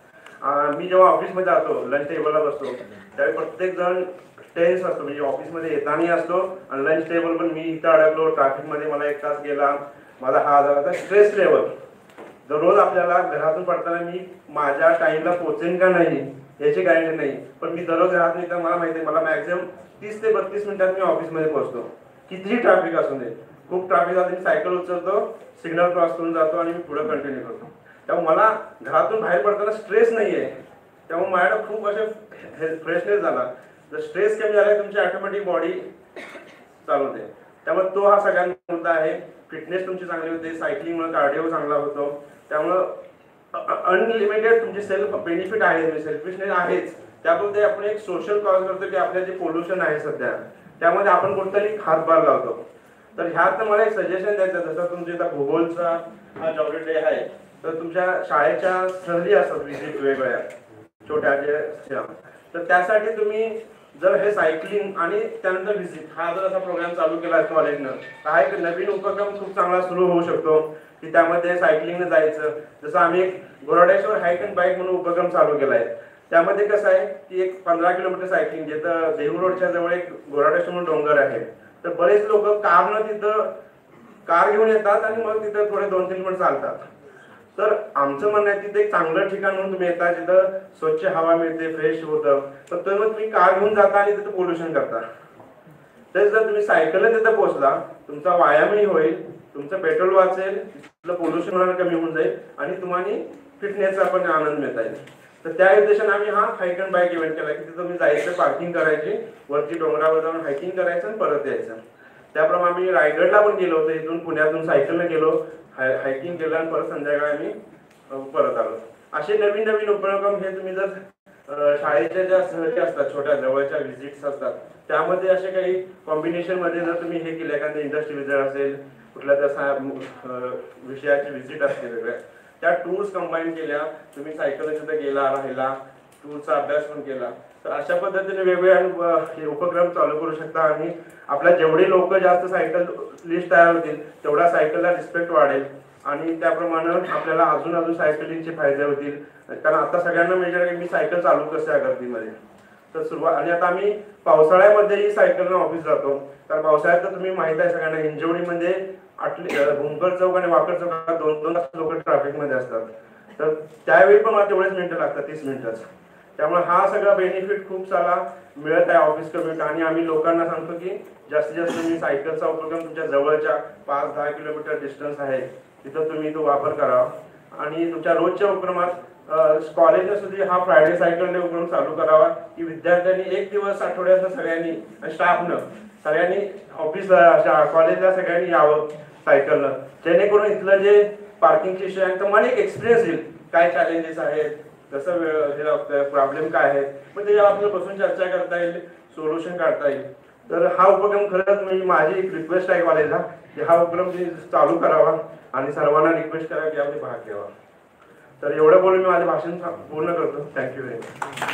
मी जेव्हा ऑफिसमध्ये जातो लंच टेबलला बसतो त्यावेळी प्रत्येक जण टेन्स असतो. म्हणजे ऑफिसमध्ये येतानाही असतो आणि लंच टेबल पण मी इथं अडकलो, ट्रॅफिकमध्ये मला एक तास गेला, माझा हा झाला. स्ट्रेस लेवल दररोज आपल्याला घरातून पडताना मी माझ्या टाईमला पोहोचेन का नाही याची गॅरंटी नाही, पण मी दररोज घरात नाही तर मला माहिती आहे मला मॅक्झिमम तीस ते बत्तीस मिनिटात मी ऑफिसमध्ये पोहोचतो. कितीही ट्रॅफिक असू दे, खूप ट्रॅफिक असते मी सायकल उचलतो, सिग्नल क्रॉस करून जातो आणि मी पुढे कंटिन्यू करतो. त्यामुळे मला घरातून बाहेर पडताना स्ट्रेस नाही आहे. त्यामुळे माझ्याकडे खूप असे फ्रेशनेस झाला. जर स्ट्रेस कमी झाला तुमची ऑटोमॅटिक बॉडी चालवते. त्यामुळे तो हा सगळ्यात मुद्दा आहे. फिटनेस तुमची चांगली होते, सायकलिंगमुळे कार्डिओ चांगला होतो. त्यामुळं अनलिमिटेड तुमचे सेल्फ बेनिफिट आहे, सेल्फिशनेस आहेच. त्याबद्दल आपण एक सोशल कॉज करतो की आपल्या जे पोल्युशन आहे सध्या त्यामध्ये आपण कुठतरी हातभार लावतो. तर ह्यात मला एक सजेशन द्यायचं, जसं तुमच्या इथं भूगोलचा हा जॉग्राफी डे आहे तर तुमच्या शाळेच्या सहली असतात विजिट वेगवेगळ्या छोट्या जे, तर त्यासाठी तुम्ही जर हे सायकलिंग आणि त्यानंतर व्हिजिट हा जर असा प्रोग्राम चालू केला आहे कॉलेजनं तर हा एक नवीन उपक्रम खूप चांगला सुरू होऊ शकतो की त्यामध्ये सायकलिंगनं जायचं. जसं आम्ही एक घोराडेश्वर हाईक अँड बाईक म्हणून उपक्रम चालू केला आहे. त्यामध्ये कसं आहे की एक पंधरा किलोमीटर सायकलिंग, जिथं देहू रोडच्या जवळ एक घोराडेश्वर म्हणून डोंगर आहे. तर बरेच लोक कारनं तिथं कार घेऊन येतात आणि मग तिथं थोडे दोन तीन मिनिट चालतात. तर आमचं म्हणणं आहे तिथे एक चांगलं ठिकाण म्हणून तुम्ही येता जिथं स्वच्छ हवा मिळते, फ्रेश होतं. तर तेव्हा तुम्ही कार घेऊन जाता आणि तिथं पोल्युशन करता. तेच जर तुम्ही सायकलने तिथं पोहोचला तुमचा व्यायामही होईल, तुमचं पेट्रोल वाचेल, तुमचं पोल्युशन होणं कमी होऊन जाईल आणि तुम्हाला फिटनेसचा पण आनंद मिळता येईल. तर त्या उद्देशाने आम्ही हा हाईक अँड बाईक इव्हेंट केला की तिथं तुम्ही जायचं, पार्किंग करायची, वरती डोंगरावर जाऊन हायकिंग करायचं आणि परत यायचं. त्याप्रमाणे आम्ही रायगडला पण गेलो होतो. इथून पुण्यातून सायकलने गेलो, हाय हायकिंग केलं आणि परत संध्याकाळी आम्ही परत आलो. असे नवीन नवीन उपक्रम हे तुम्ही जर शाळेच्या ज्या सहली असतात, छोट्या जवळच्या व्हिजिट्स असतात, त्यामध्ये असे काही कॉम्बिनेशनमध्ये जर तुम्ही हे केलं, एखादं इंडस्ट्री व्हिजिट असेल, कुठल्या त्या विषयाची व्हिजिट असते वेगळ्या, त्या टूर्स कंबाईन केल्या, तुम्ही सायकल तिथं गेला राहिला, टूरचा अभ्यास पण केला, तर अशा पद्धतीने वेगवेगळे उपक्रम चालू करू शकता आणि आपल्या जेवढे लोक जास्त सायकल लिस्ट तयार होतील तेवढा सायकलला रिस्पेक्ट वाढेल आणि त्याप्रमाणे आपल्याला अजून अजून सायकलिंगचे फायदे होतील. कारण आता सगळ्यांना मेजर की मी सायकल चालू कसं आहे गर्दीमध्ये. तर सुरुवात आणि आता आम्ही पावसाळ्यामध्येही सायकलनं ऑफिस जातो. तर पावसाळ्यात तर तुम्ही माहित आहे सगळ्यांना हिंजवडीमध्ये आटले भुंकर चौक आणि वाकड चौकात दोन दोन तास लोक ट्रॅफिकमध्ये असतात. तर त्यावेळी पण मला तेवढेच मिनिटं लागतात, तीस मिनिटच. त्यामुळे हा सगळा बेनिफिट खूप सारा मिळत आहे ऑफिस कम्युनिटी आणि आम्ही लोकांना सांगतो की जास्तीत जास्त तुम्ही सायकलचा उपक्रम तुमच्या जवळच्या पाच दहा किलोमीटर डिस्टन्स आहे तिथं तुम्ही तो वापर करा आणि तुमच्या रोजच्या उपक्रमात कॉलेजला सुद्धा हा फ्रायडे सायकल डे उपक्रम चालू करावा की विद्यार्थ्यांनी एक दिवस आठवड्यात सगळ्यांनी स्टाफनं सगळ्यांनी ऑफिसला कॉलेजला सगळ्यांनी यावं सायकलनं, जेणेकरून इथलं जे पार्किंगचे विषय आहे तर मला एक एक्सपिरियन्स येईल काय चॅलेंजेस आहेत, कसं वेळ प्रॉब्लेम काय आहेत, मग त्याच्यावर आपल्याला बसून चर्चा करता येईल, सोल्युशन काढता येईल. तर हा उपक्रम खरंच मी माझी एक रिक्वेस्ट आहे कॉलेजला की हा उपक्रम चालू करावा आणि सर्वांना रिक्वेस्ट करा की यामध्ये भाग घ्यावा. तर एवढं बोलून मी माझे भाषण पूर्ण करतो. Thank you very much.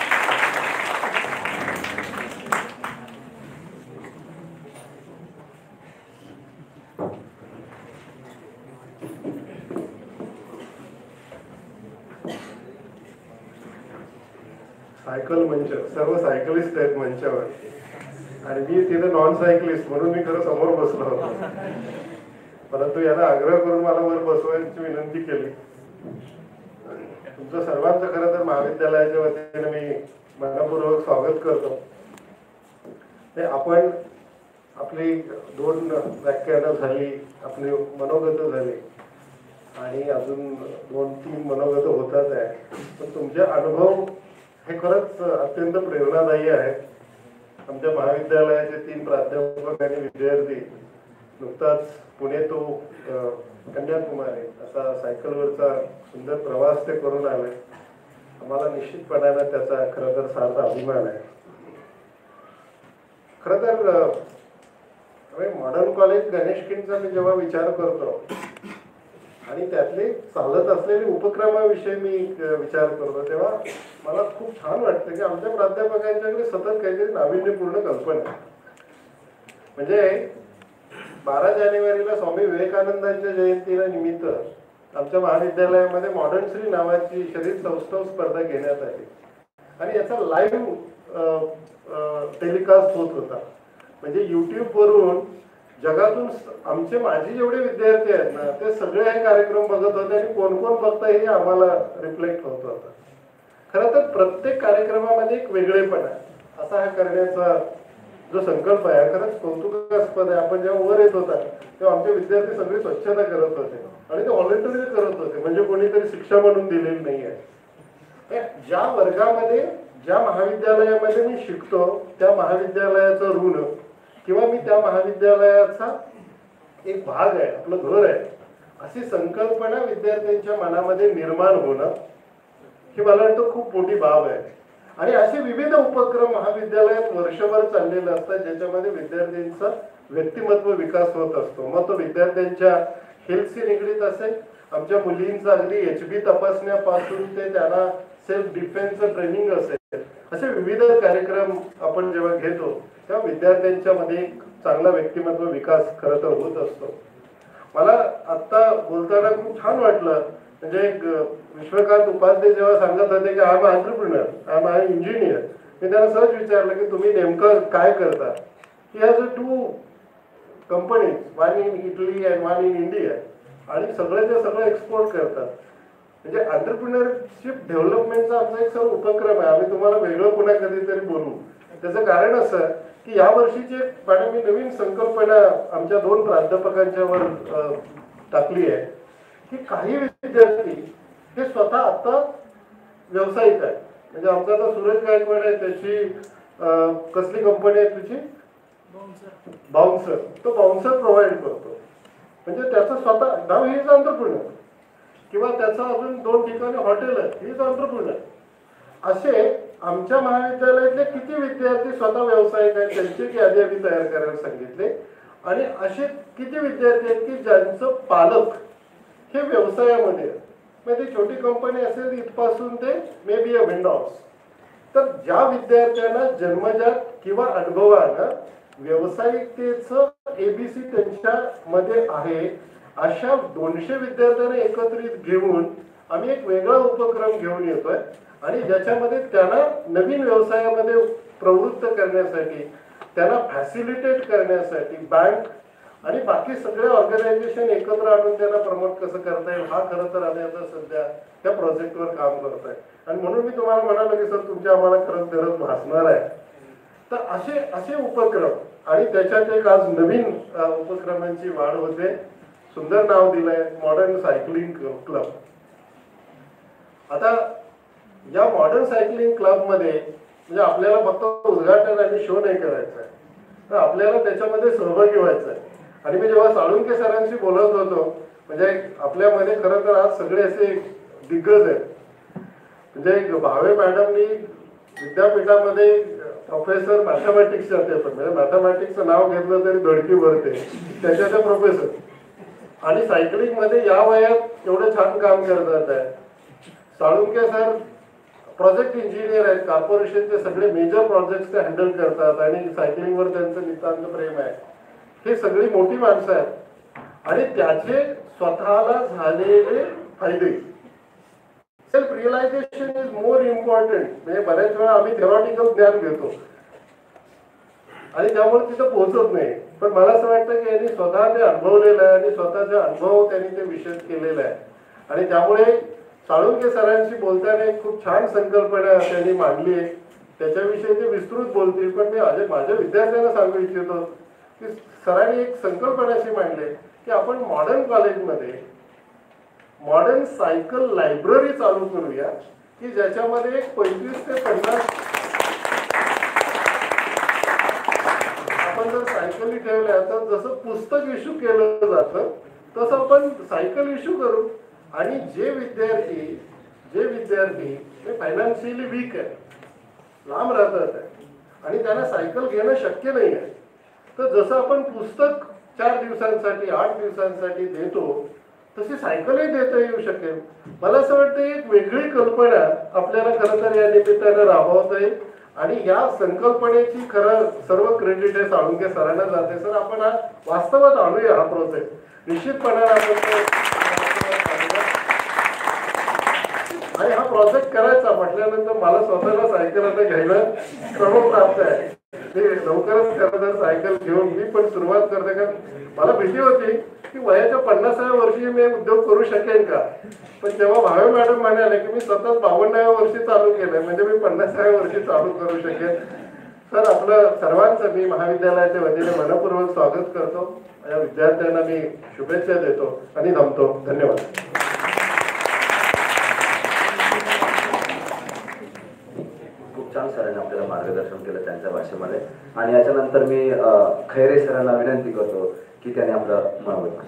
सायकल मंच, सर्व सायकलिस्ट आहेत मंचावर आणि मी तिथे नॉन सायकलिस्ट म्हणून मी खरं समोर बसलो होतो, परंतु यांना आग्रह करून मला वर बसवायची विनंती केली. तुमचं सर्वांचं खरं तर महाविद्यालयाच्या वतीने मी मनपूर्वक स्वागत करतो. ते आपण आपली दोन व्याख्यानं झाली, आपली मनोगत झाली आणि अजून दोन तीन मनोगत होतात आहे, पण तुमचे अनुभव हे खरंच अत्यंत प्रेरणादायी आहे. आमच्या महाविद्यालयाचे तीन प्राध्यापक आणि विद्यार्थी नुकताच पुणे तो कन्याकुमारी असा सायकलवरचा सुंदर प्रवास ते करून आले. आम्हाला निश्चितपणाने त्याचा खरं तर सार्थ अभिमान आहे. खरं तर मॉडर्न कॉलेज गणेश किंगचा मी जेव्हा विचार करतो आणि त्यातले चालत असलेले उपक्रमाविषयी मी विचार करतो तेव्हा मला खूप छान वाटतं की आमच्या प्राध्यापकांच्याकडे सतत काहीतरी नाविन्यपूर्ण कल्पना आहे. म्हणजे बारा जानेवारीला स्वामी विवेकानंदांच्या जयंतीला निमित्त आमच्या महाविद्यालयामध्ये मॉडर्न श्री नावाची शरीर सौष्ठव स्पर्धा घेण्यात आली आणि याचा लाईव्ह टेलिकास्ट होत होता. म्हणजे युट्यूबवरून जगातून आमचे माझे जेवढे विद्यार्थी आहेत ना ते सगळे हे कार्यक्रम बघत होते आणि कोण कोण बघता हे आम्हाला रिफ्लेक्ट होत होतं. खरं तर प्रत्येक कार्यक्रमामध्ये एक वेगळेपणा असा हा करण्याचा जो संकल्प आहे खरंच कौतुकास्पद आहे. आपण जेव्हा वर येत होता तेव्हा आमचे विद्यार्थी सगळे स्वच्छता करत होते आणि ते व्हॉलंटरी करत होते, म्हणजे कोणीतरी शिक्षा म्हणून दिलेली नाही आहे. ज्या वर्गामध्ये ज्या महाविद्यालयामध्ये मी शिकतो त्या महाविद्यालयाचं ऋण किंवा मी त्या महाविद्यालयाचा एक भाग आहे, आपलं घर आहे, अशी संकल्पना विद्यार्थ्यांच्या मनामध्ये निर्माण होणं ही मला वाटतं खूप मोठी बाब आहे. आणि असे विविध उपक्रम महाविद्यालयात वर्षभर चाललेले असतात ज्याच्यामध्ये विद्यार्थ्यांचा व्यक्तिमत्व विकास होत असतो. मग तो विद्यार्थ्यांच्या हेल्थशी निगडीत असेल, आमच्या मुलींचा अगदी एच बी तपासण्यापासून ते त्यांना सेल्फ डिफेन्सचं ट्रेनिंग असेल, असे विविध कार्यक्रम आपण जेव्हा घेतो तेव्हा विद्यार्थ्यांच्या मध्ये एक चांगला व्यक्तिमत्व विकास खरं तर होत असतो. मला आत्ता बोलताना खूप छान वाटलं. म्हणजे एक विश्वकांत उपाध्याय जेव्हा सांगत होते की I am entrepreneur, I am I engineer, मी त्यांना सहज विचारलं की तुम्ही नेमकं काय करता. He has a two companies, one in Italy and one in India, आणि सगळ्याच्या सगळं एक्सपोर्ट करतात. म्हणजे एंटरप्रेन्योरशिप डेव्हलपमेंटचा आमचा एक सर्व उपक्रम आहे. आम्ही तुम्हाला वेगळं पुन्हा कधीतरी बोलू. त्याचं कारण असं की या वर्षीची मॅडम मी नवीन संकल्पना आमच्या दोन प्राध्यापकांच्यावर टाकली आहे की काही विद्यार्थी हे स्वतः आता व्यावसायिक आहेत. म्हणजे आमचा आता सूरज गायकवाड आहे, त्याची कसली कंपनी आहे तुझी? बाउन्सर. तो बाउन्सर प्रोव्हाइड करतो. म्हणजे त्याचं स्वतः नाव ही इज एंटरप्रेन्योर. किंवा त्याचं अजून दोन ठिकाणी हॉटेल आहे, ही इज एंटरप्रेन्योर. असे आमच्या महाविद्यालयातले किती विद्यार्थी स्वतः व्यावसायिक आहेत त्यांची यादी आम्ही तयार करायला सांगितले. आणि असे किती विद्यार्थी आहेत की ज्यांचं पालक हे व्यवसायामध्ये, मग ती छोटी कंपनी असेल इथपासून ते may be a window house, तर ज्या विद्यार्थ्यांना जन्मजात किंवा अनुभवानं व्यावसायिकतेचं एबीसी त्यांच्यामध्ये आहे, अशा दोनशे विद्यार्थ्यांना एकत्रित घेऊन आम्ही एक वेगळा उपक्रम घेऊन येतोय आणि ज्याच्यामध्ये त्यांना नवीन व्यवसायामध्ये प्रवृत्त करण्यासाठी, त्यांना फॅसिलिटेट करण्यासाठी बँक आणि बाकी सगळे ऑर्गनायझेशन एकत्र आणून त्यांना प्रमोट कसं करता येईल, हा खरं तर आम्ही आता सध्या त्या प्रोजेक्टवर काम करतोय. आणि म्हणून मी तुम्हाला म्हणालो की सर तुमची आम्हाला खरंच गरज भासणार आहे. तर असे असे उपक्रम आणि त्याच्यात एक आज नवीन उपक्रमांची वाढ होते. सुंदर नाव दिलंय मॉडर्न सायकलिंग क्लब. आता या मॉडर्न सायकलिंग क्लब मध्ये म्हणजे आपल्याला फक्त उद्घाटन आणि शो नाही करायचं आहे, तर आपल्याला त्याच्यामध्ये सहभागी व्हायचं आहे. आणि मी जेव्हा साळुंके सरांशी बोलत होतो, म्हणजे आपल्यामध्ये खरं तर आज सगळे असे दिग्गज आहेत. म्हणजे भावे मॅडमनी विद्यापीठामध्ये प्रोफेसर मॅथमॅटिक्सचे होते, पण म्हणजे मॅथमॅटिक्सचं नाव घेतलं तरी धडकी भरते, त्याच्या त्या प्रोफेसर. आणि सायकलिंग मध्ये या वयात एवढं छान काम करतात आहे. साळुंके सर प्रोजेक्ट इंजिनियर आहेत, कॉर्पोरेशनचे सगळे मेजर प्रोजेक्ट्स ते हँडल करतात आणि सायकलिंगवर त्यांचं नितांत प्रेम आहे. हे सगळी मोठी माणसं आहेत आणि त्याचे स्वतःला झालेले फायदे. Self realisation is more important. म्हणजे बऱ्याच वेळा आम्ही थेरॉटिकल ज्ञान घेतो आणि त्यामुळे तिथं पोहोचत नाही. पण मला असं वाटतं की यांनी स्वतः ते अनुभवलेलं आहे आणि स्वतःचा अनुभव त्यांनी ते विशद केलेला आहे. आणि त्यामुळे साळुंके सरांशी बोलताना एक खूप छान संकल्पना त्यांनी मांडली आहे. त्याच्याविषयी ते विस्तृत बोलतील, पण मी माझ्या विद्यार्थ्यांना सांगू इच्छितो की सरांनी एक संकल्पना अशी मांडली की आपण मॉडर्न कॉलेजमध्ये मॉडर्न सायकल लायब्ररी चालू करूया की ज्याच्यामध्ये एक पंचवीस ते पन्नास आपण जर सायकली ठेवल्या तर जसं पुस्तक इश्यू केलं जातं तसं आपण सायकल इश्यू करू. आणि जे विद्यार्थी जे विद्यार्थी फायनान्शियली वीक आहे, लांब राहतात आहे आणि त्यांना सायकल घेणं शक्य नाही आहे, तर जसं आपण पुस्तक चार दिवसांसाठी आठ दिवसांसाठी देतो तशी सायकलही देता येऊ शकेल. मला असं वाटतं एक वेगळी कल्पना आपल्याला खरं तर या निमित्तानं राबवता येईल आणि या संकल्पनेची खरं सर्व क्रेडिट हे साळुंके सरांना जाते. सर आपण हा वास्तवात आणूया हा प्रोजेक्ट निश्चितपणे आपण आणि हा प्रोजेक्ट करायचा म्हटल्यानंतर मला स्वतःला सायकल आता घ्यायला क्रम प्राप्त आहे. मी लवकरच खरं तर सायकल घेऊन मी पण सुरुवात करते. कारण मला भीती होती की वयाच्या पन्नासाव्या वर्षी मी उद्योग करू शकेन का, पण तेव्हा भावे मॅडम म्हणाले की मी सतत बावन्नाव्या वर्षी चालू केलंय म्हणजे मी पन्नासाव्या वर्षी चालू करू शकेन. सर आपलं सर्वांचं मी महाविद्यालयाच्या वतीने मनपूर्वक स्वागत करतो. या विद्यार्थ्यांना मी शुभेच्छा देतो आणि थांबतो. धन्यवाद. छान सरांनी आपल्याला मार्गदर्शन केलं त्यांच्या भाषेमध्ये. आणि याच्यानंतर मी खैरे सरांना विनंती करतो की त्याने आपलं मनोगत करावं.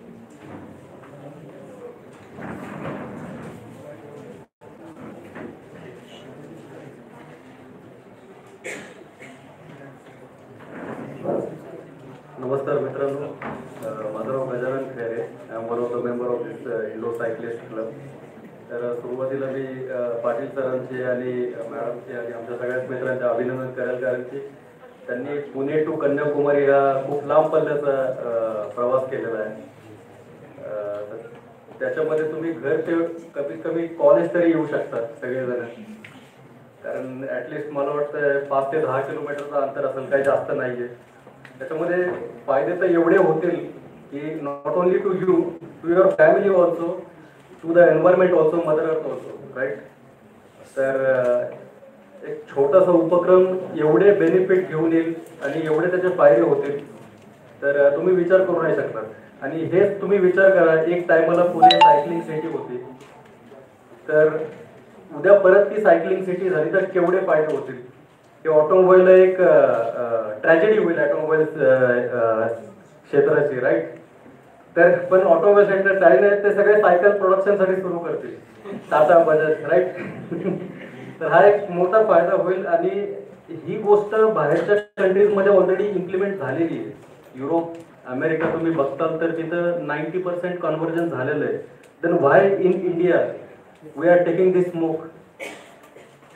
नमस्कार मित्रांनो, माझं नाव Gajanan Khaire. I am one of the member of this Indo cyclist club. तर सुरुवातीला मी पाटील सरांचे आणि मॅडमचे आणि आमच्या सगळ्याच मित्रांचे अभिनंदन करेल, कारण की त्यांनी पुणे टू कन्याकुमारी हा खूप लांब पल्ल्याचा प्रवास केलेला आहे. त्याच्यामध्ये तुम्ही घर ते कमीत कमी कॉलेज तरी येऊ शकतात सगळेजण, कारण ॲटलिस्ट मला वाटतं पाच ते दहा किलोमीटरचं अंतर असेल, काही जास्त नाही आहे. त्याच्यामध्ये फायदे तर एवढे होतील की not only to you, to your family also, to the environment also, mother earth also, right. तर एक छोटासा उपक्रम एवढे बेनिफिट घेऊन येईल आणि एवढे त्याचे फायदे होतील तर तुम्ही विचार करू नाही शकणार. आणि हेच तुम्ही विचार करा, एक टायमाला पुणे सायकलिंग सिटी होती, तर उद्या परत ती सायकलिंग सिटी झाली तर केवढे फायदे होतील. की ऑटोमोबाईलला एक ट्रॅजेडी होईल ऑटोमोबाईल क्षेत्राची, राईट. तर पण ऑटोमोबाईल सेक्टर काही नाही, ते सगळे सायकल प्रोडक्शनसाठी सुरू करतील, टाटा बजाज, राईट. तर हा एक मोठा फायदा होईल आणि ही गोष्ट बाहेरच्या कंट्रीजमध्ये ऑलरेडी इम्प्लिमेंट झालेली आहे. युरोप, अमेरिका तुम्ही बघताल तर तिथं नाईन्टी पर्सेंट कन्व्हर्जन झालेलं आहे. Then why in India we are taking this smoke.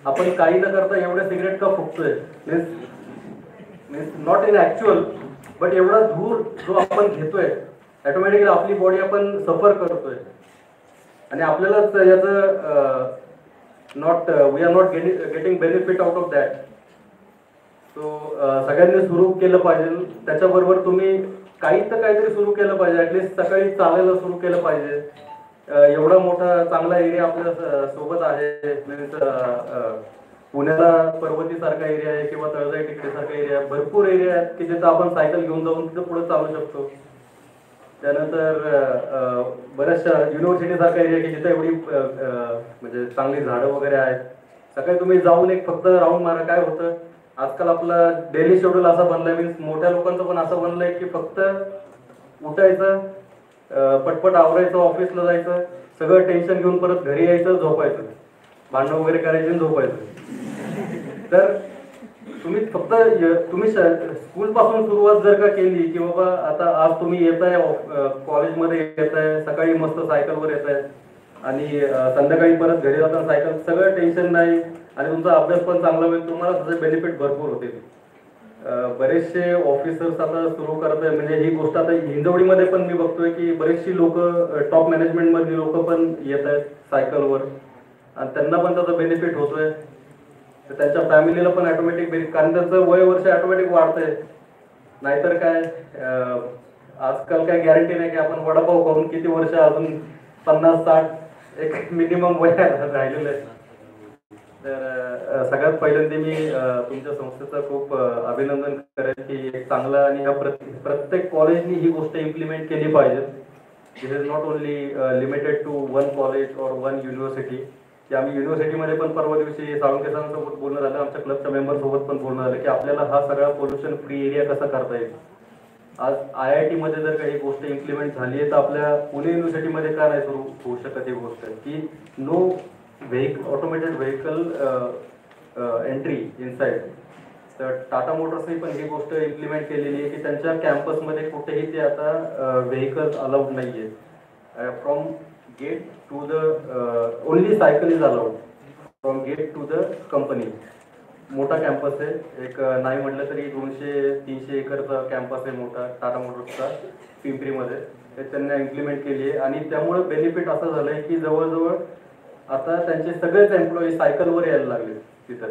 आपण काही न करता एवढे सिगरेट का फुकतोय, means means not in actual but एवढा धूर जो आपण घेतोय ऑटोमॅटिकली आपली बॉडी आपण सफर करतोय आणि आपल्यालाच याचं not we are not getting benefit out of that. So सगळ्यांनी सुरू केलं पाहिजे. त्याच्याबरोबर तुम्ही काही तर काहीतरी सुरू केलं पाहिजे. ॲटलिस्ट सकाळी चालायला सुरू केलं पाहिजे. एवढा मोठा चांगला एरिया आपल्या सोबत आहे. मीन्स पुण्याला पर्वतीसारखा एरिया आहे किंवा तळजाई टेकडीसारखा एरिया आहे. भरपूर एरिया आहेत की जिथं आपण सायकल घेऊन जाऊन तिथं पुढे चालू शकतो. त्यानंतर बऱ्याचशा युनिव्हर्सिटी सारखा एरिया की जिथे एवढी म्हणजे चांगली झाडं वगैरे आहेत. सकाळी तुम्ही जाऊन एक फक्त राऊंड मारा. काय होतं आजकाल आपला डेली शेड्यूल असा बनलाय, मीन्स मोठ्या लोकांचं पण असं बनलंय की फक्त उठायचं, पटपट आवरायचं, ऑफिसला जायचं, सगळं टेन्शन घेऊन परत घरी यायचं, झोपायचं, भांडण वगैरे करायचे आणि झोपायचं. तर तुम्ही फक्त तुम्ही स्कूल पासून सुरुवात जर का केली की बाबा आता आज तुम्ही येत आहे कॉलेजमध्ये येत आहे, सकाळी मस्त सायकलवर येत आहे आणि संध्याकाळी परत घरी जाताना सायकल, सगळं टेन्शन नाही आणि तुमचा अभ्यास पण चांगला होईल. तुम्हाला त्याचे बेनिफिट भरपूर होतील. बरेचसे ऑफिसर्स आता सुरू करत आहे. म्हणजे ही गोष्ट आता हिंजवडीमध्ये पण मी बघतोय की बरेचशी लोक टॉप मॅनेजमेंटमधली लोक पण येत आहेत सायकलवर आणि त्यांना पण त्याचा बेनिफिट होतोय. तर त्यांच्या फॅमिलीला पण ऑटोमॅटिक बेनिफिट, कारण त्यांचं वय वर्ष ऑटोमॅटिक वाढतंय. नाहीतर काय आजकाल काय गॅरंटी नाही की आपण वडापाव खाऊन किती वर्ष अजून पन्नास साठ एक मिनिमम वय राहिलेलं आहे. तर सगळ्यात पहिल्यांदा मी तुमच्या संस्थेचं खूप अभिनंदन करेन की एक चांगला आणि ह्या प्रत्येक कॉलेजनी ही गोष्ट इम्प्लिमेंट केली पाहिजे. This is not only limited to one college और वन युनिव्हर्सिटी. की आम्ही युनिव्हर्सिटीमध्ये पण परवा दिवशी साळुंखे सरांसोबत बोलणं झालं, आमच्या क्लबच्या मेंबरसोबत पण बोलणं झालं की आपल्याला हा सगळा पोल्युशन फ्री एरिया कसा करता येईल. आज आय आय टीमध्ये जर काही गोष्ट इम्प्लिमेंट झाली आहे तर आपल्या पुणे युनिव्हर्सिटीमध्ये का नाही सुरू होऊ शकत ही गोष्ट की नो व्हेक ऑटोमेटेड व्हेकल एंट्री इनसाइड. तर टाटा मोटर्सनी पण ही गोष्ट इम्प्लिमेंट केलेली आहे की त्यांच्या कॅम्पसमध्ये कुठेही ते आता व्हेकल्स अलाउड नाही आहे. From gate to the only cycle is allowed from gate to the company. मोठा कॅम्पस आहे, एक नाही म्हटलं तरी दोनशे तीनशे एकरचा कॅम्पस आहे मोठा टाटा मोटर्सचा पिंपरीमध्ये. ते त्यांनी इम्प्लिमेंट केली आहे आणि त्यामुळे बेनिफिट असं झालं आहे की जवळजवळ आता त्यांचे सगळेच एम्प्लॉई सायकलवर यायला लागले. तिथं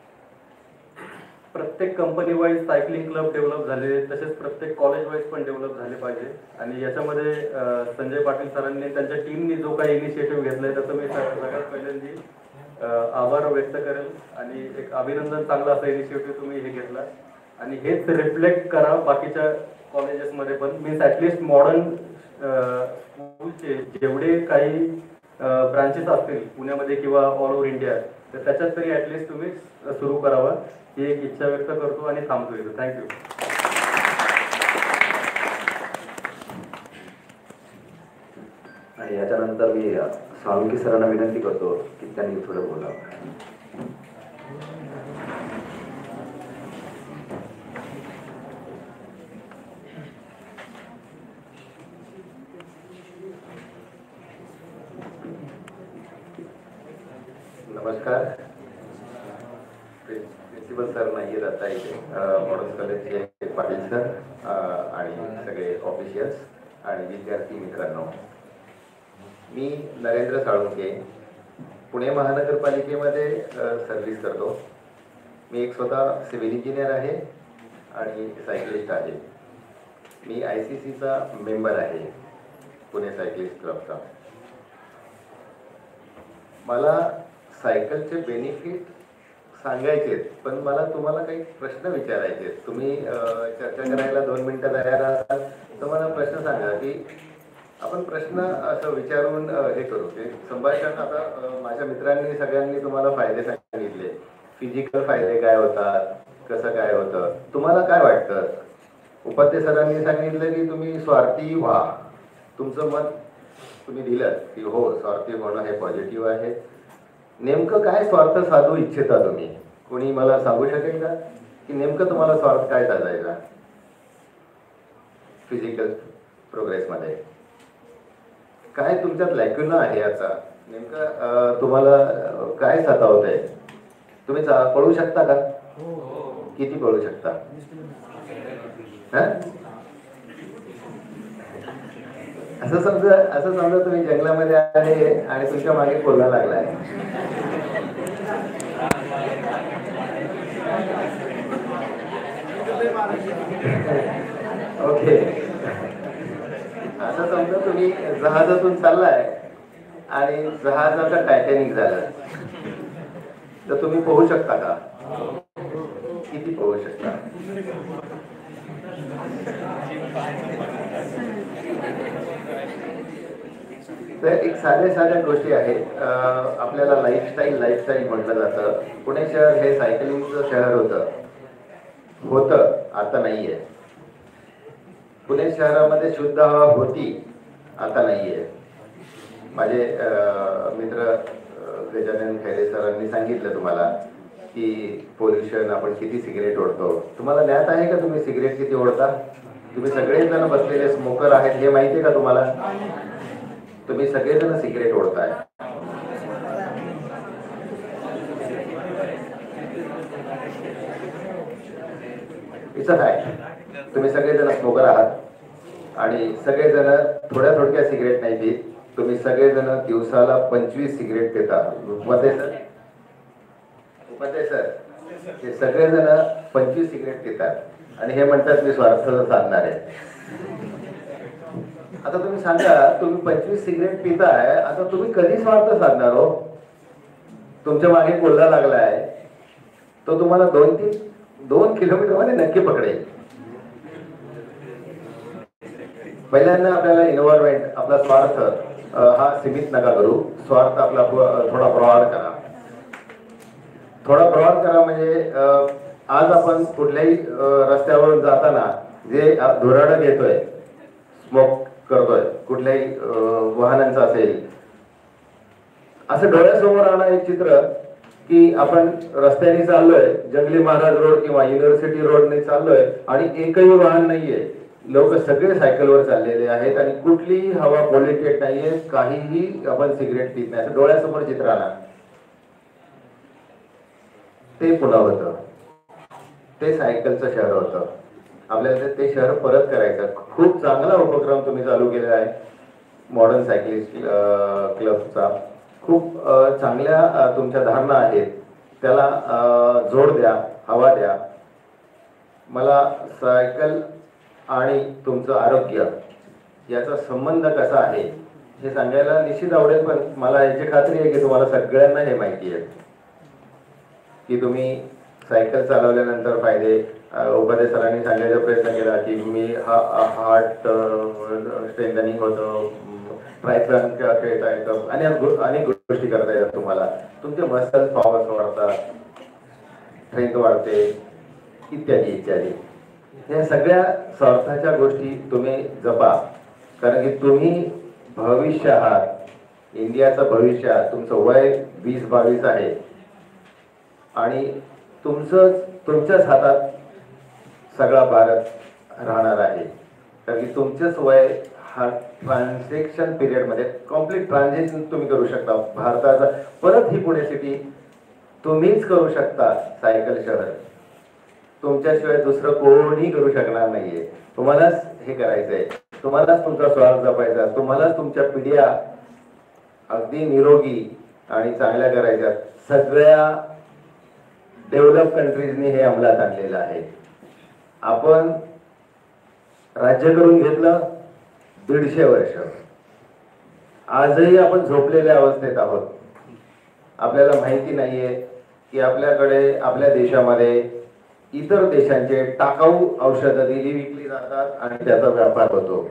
प्रत्येक company wise cycling club develop झाले, तसेच प्रत्येक कॉलेज वाईज पण डेव्हलप झाले पाहिजे. आणि याच्यामध्ये संजय पाटील सरांनी त्यांच्या टीमनी जो काही इनिशिएटिव्ह घेतलाय त्याचं मी सगळ्यात पहिल्यांदा आभार व्यक्त करेल आणि एक अभिनंदन. चांगला असा इनिशिएटिव्ह तुम्ही हे घेतला आणि हेच रिफ्लेक्ट करा बाकीच्या कॉलेजेसमध्ये पण. मीन्स ॲटलिस्ट मॉडर्न स्कूलचे जेवढे काही ब्रांचेस असतील पुण्यामध्ये किंवा ऑल ओव्हर इंडिया, तर त्याच्यात तरी ॲटलिस्ट तुम्ही सुरू करावा ही एक इच्छा व्यक्त करतो आणि थांबतो इथं. थँक्यू. आणि याच्यानंतर मी साळुंखे सरांना विनंती करतो की त्यांनी थोडं बोलावं. नमस्कार. प्रिन्सिपल सर नाही आहेत आता इथे, मॉडर्न कॉलेजचे पाटील सर आणि सगळे ऑफिशियल्स आणि विद्यार्थी मित्रांनो. मी नरेंद्र साळुंखे पुणे महानगरपालिकेमध्ये सर्व्हिस करतो. मी एक स्वतः सिव्हिल इंजिनियर आहे आणि सायकलिस्ट आहे. मी आय सी सीचा मेंबर आहे, पुणे सायकलिस्ट क्लबचा. मला सायकलचे बेनिफिट सांगायचे पण मला तुम्हाला काही प्रश्न विचारायचे. तुम्ही चर्चा करायला दोन मिनिटं तयार असाल तर मला प्रश्न सांगा की आपण प्रश्न असं विचारून हे करू. ते संभाषण आता माझ्या मित्रांनी सगळ्यांनी तुम्हाला फायदे सांगितले. फिजिकल फायदे काय होतात, कसं काय होतं, तुम्हाला काय वाटतं. उपाध्ये सरांनी सांगितलं की तुम्ही स्वार्थी व्हा. तुमचं मत तुम्ही दिलं की हो स्वार्थी होणं हे पॉझिटिव्ह आहे. नेमकं काय स्वार्थ साधू इच्छिता तुम्ही, कोणी मला सांगू शकेल का की नेमकं तुम्हाला स्वार्थ काय साधायचा फिजिकल प्रोग्रेसमध्ये. काय तुमच्यात लॅक्युना आहे याचा, नेमकं तुम्हाला काय सतावत आहे. तुम्ही चा- पळू शकता का? किती पळू शकता? हा? असं समजा असं समजा तुम्ही जंगलामध्ये आले आणि तुमच्या मागे कोल्हा लागलाय. ओके, असं समजा तुम्ही जहाजातून चाललाय आणि जहाजाचं टायटॅनिक झालं, तर तुम्ही पोहू शकता का? किती पोहू शकता? तर एक साध्या साध्या गोष्टी आहेत. आपल्याला लाईफस्टाईल लाईफस्टाईल म्हटलं जातं. पुणे शहर हे सायकलिंगचं शहर होतं होतं आता नाहीये. पुणे शहरामध्ये शुद्ध हवा होती, आता नाहीये. माझे मित्र गजानन खैरे सरांनी सांगितलं तुम्हाला की पोल्युशन, आपण किती सिगरेट ओढतो. तुम्हाला ज्ञात आहे का तुम्ही सिगरेट किती ओढता? तुम्ही सगळेच जण बसलेले स्मोकर आहेत हे माहिती आहे का तुम्हाला? तुम्ही सगळेजण सिगरेट ओढताय. It's a fact. तुम्ही सगळेजण स्मोकर आहात आणि सगळेजण थोड्या थोडक्या सिगरेट नाही पित. तुम्ही सगळेजण दिवसाला पंचवीस सिगरेट पिता. उपाध्ये सर उपाध्ये सर हे सगळेजण पंचवीस सिगरेट पितात आणि हे म्हणतात मी स्वार्थ साधणार आहे. आता तुम्ही सांगा, तुम्ही पंचवीस सिगरेट पिताय, आता तुम्ही कधी स्वार्थ साधणार हो? तुमच्या मागे कोल्हा लागलाय, तो तुम्हाला दोन तीन दोन किलोमीटर मध्ये नक्की पकडेल. पहिल्यांदा आपल्याला एन्व्हायरमेंट, आपला स्वार्थ हा सीमित नका करू. स्वार्थ आपला थोडा ब्रॉड करा. थोडा ब्रॉड करा म्हणजे आज आपण कुठल्याही रस्त्यावरून जाताना जे धुराडं घेतोय, स्मोक करतोय, कुठल्याही वाहनांचं असेल, असं डोळ्यासमोर आणा एक चित्र की आपण रस्त्याने चाललोय, जंगली महाराज रोड किंवा युनिव्हर्सिटी रोडने चाललोय आणि एकही वाहन नाहीये. लोक सगळे सायकलवर चाललेले आहेत आणि कुठलीही हवा पॉल्युटेड नाहीये, काहीही आपण सिगरेट पित नाही. असं डोळ्यासमोर चित्र आणा. ते पुन्हा होतं, ते सायकलचं शहर होतं. आपल्याला ते शहर परत करायचं. खूप चांगला उपक्रम तुम्ही चालू केलेला आहे मॉडर्न सायकलिस्ट क्लबचा. खूप चांगल्या तुमच्या धारणा आहेत, त्याला जोड द्या, हवा द्या. मला सायकल आणि तुमचं आरोग्य याचा संबंध कसा आहे हे सांगायला निश्चित आवडेल, पण मला याची खात्री आहे की तुम्हाला सगळ्यांना हे माहिती आहे की तुम्ही सायकल चालवल्यानंतर फायदे. उपाध्ये सरांनी सांगायचा प्रयत्न केला की मी हा हार्ट स्ट्रेंथनिंग होतं, ट्रायथलॉन खेळता येतं, अनेक अनेक गोष्टी करता येतात तुम्हाला. तुमचे मसल पॉवर्स वाढतात, स्ट्रेंथ वाढते, इत्यादी इत्यादी. या सगळ्या स्वार्थाच्या गोष्टी तुम्ही जपा, कारण की तुम्ही भविष्य आहात, इंडियाचं भविष्य आहात. तुमचं वय वीस बावीस आहे आणि तुमचं तुमच्याच हातात सगळा भारत राहणार आहे. कारण की तुमचंच वय हा ट्रान्झॅक्शन पिरियडमध्ये कम्प्लीट ट्रान्झॅक्शन तुम्ही करू शकता. भारताचा परत ही पुणे सिटी तुम्हीच करू शकता. सायकल शहर तुमच्याशिवाय दुसरं कोणी करू शकणार नाहीये. तुम्हालाच हे करायचंय, तुम्हालाच तुमचा स्वार्थ जपायचा, तुम्हालाच तुमच्या पिढ्या अगदी निरोगी आणि चांगल्या करायच्या. सगळ्या डेव्हलप कंट्रीजने हे अंमलात आणलेलं आहे. आपण राज्य करून घेतलं दीडशे वर्ष, आजही आपण झोपलेल्या अवस्थेत आहोत. आपल्याला माहिती नाहीये की आपल्याकडे आपल्या देशामध्ये इतर देशांचे टाकाऊ औषधं दिली विकली जातात आणि त्याचा व्यापार होतो.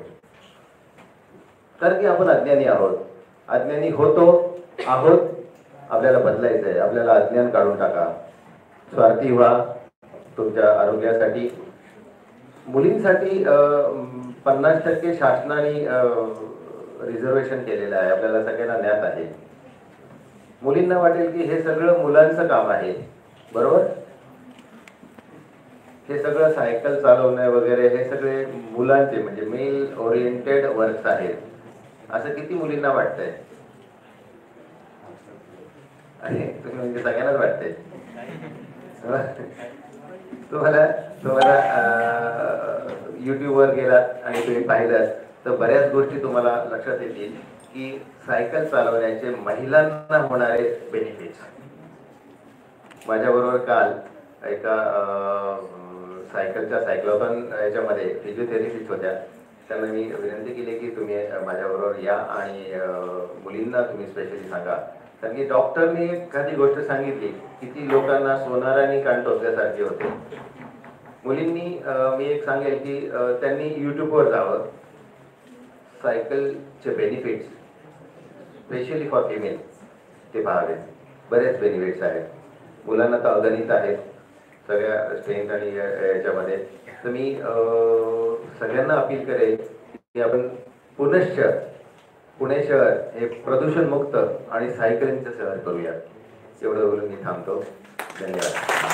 कारण की आपण अज्ञानी आहोत, अज्ञानी होतो आहोत. आपल्याला बदलायचं आहे. आपल्याला अज्ञान काढून टाका, स्वार्थी व्हा. तुमच्या आरोग्यासाठी, मुलींसाठी पन्नास टक्के शासनाने रिझर्वेशन केलेलं आहे. आपल्याला सगळ्यांना ज्ञात आहे. मुलींना वाटेल की हे सगळं मुलांचं काम आहे, बरोबर. हे सगळं सायकल चालवणे वगैरे हे सगळे मुलांचे म्हणजे मेल ओरिएंटेड वर्क्स आहेत, असं किती मुलींना वाटतंय? आणि तुम्ही म्हणजे सगळ्यांनाच वाटतंय. तुम्हाला तुम्हाला यूट्यूबवर गेलात आणि तुम्ही पाहिलं तर बऱ्याच गोष्टी तुम्हाला लक्षात येतील की सायकल चालवण्याचे महिलांना होणारे बेनिफिट्स. माझ्याबरोबर काल एका सायकलच्या सायक्लोथॉन याच्यामध्ये फिजिओथेरपिस्ट होत्या. त्यांना मी विनंती केली की तुम्ही माझ्याबरोबर या आणि मुलींना तुम्ही स्पेशली सांगा. कारण की डॉक्टरने एखादी गोष्ट सांगितली की ती लोकांना सोनार आणि कान टोचल्यासारखी होते. मुलींनी मी एक सांगेल की त्यांनी यूट्यूबवर जावं, सायकलचे बेनिफिट्स स्पेशली फॉर फिमेल ते पाहावे. बरेच बेनिफिट्स आहेत. मुलांना तर अगणित आहेत सगळ्या स्ट्रेंथ आणि याच्यामध्ये. तर मी सगळ्यांना अपील करेल की आपण पुनश्च पुणे शहर हे प्रदूषणमुक्त आणि सायकलिंगचं शहर करूया. एवढं बोलून मी थांबतो. धन्यवाद.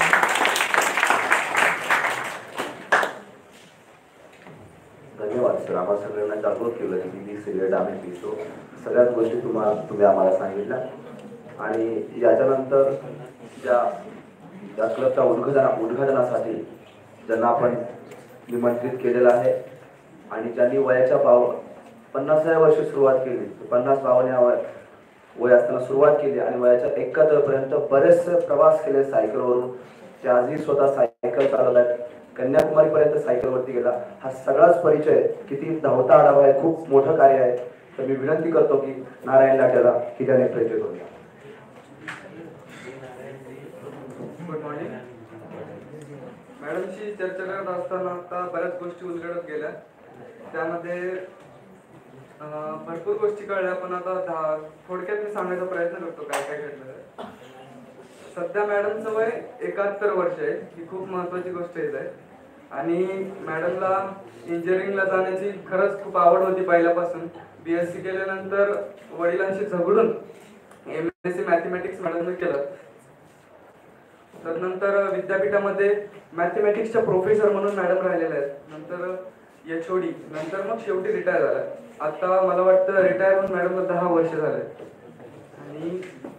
धन्यवाद सर. आम्हाला सगळ्यांना जागरूक केलं की मी सिगरेट आम्ही पितो. सगळ्याच गोष्टी तुम्हाला तुम्ही आम्हाला सांगितल्या. आणि याच्यानंतर ज्या त्या क्लबच्या उद्घाटना उद्घाटनासाठी ज्यांना आपण निमंत्रित केलेलं आहे आणि ज्यांनी वयाच्या बाव पन्नासाव्या वर्षी सुरुवात केली, पन्नास बावन्न वय वय असताना सुरुवात केली आणि वयाच्या एकाहत्तरपर्यंत बरेचसे प्रवास केले सायकलवरून. ते आजही स्वतः सायकल चालवत आहेत. कन्याकुमारीपर्यंत सायकलवरती गेला. हा सगळाच परिचय किती धावता आढावा आहे. खूप मोठं कार्य आहे. तर मी विनंती करतो की नारायण लाटेला की त्याने परिचय करूया. Good morning. मॅडमशी चर्चा करत असताना आता बऱ्याच गोष्टी उलगडत गेल्या. त्यामध्ये भरपूर गोष्टी कळल्या, पण आता दहा थोडक्यात मी सांगायचा प्रयत्न करतो काय काय घडलं. सध्या मॅडमचं वय एकाहत्तर वर्ष आहे. ही खूप महत्वाची गोष्ट येत आहे. आणि मॅडमला इंजिनिअरिंगला जाण्याची खरंच खूप आवड होती पहिल्यापासून. बी एस सी केल्यानंतर वडिलांशी झगडून एम एस सी मॅथमॅटिक्स मॅडमने केलं. तर नंतर विद्यापीठामध्ये मॅथमॅटिक्सच्या प्रोफेसर म्हणून मॅडम राहिलेल्या आहेत. नंतर एच ओ डी, नंतर मग शेवटी रिटायर झाल्या. आता मला वाटतं रिटायर होऊन मॅडमला दहा वर्ष झाले. आणि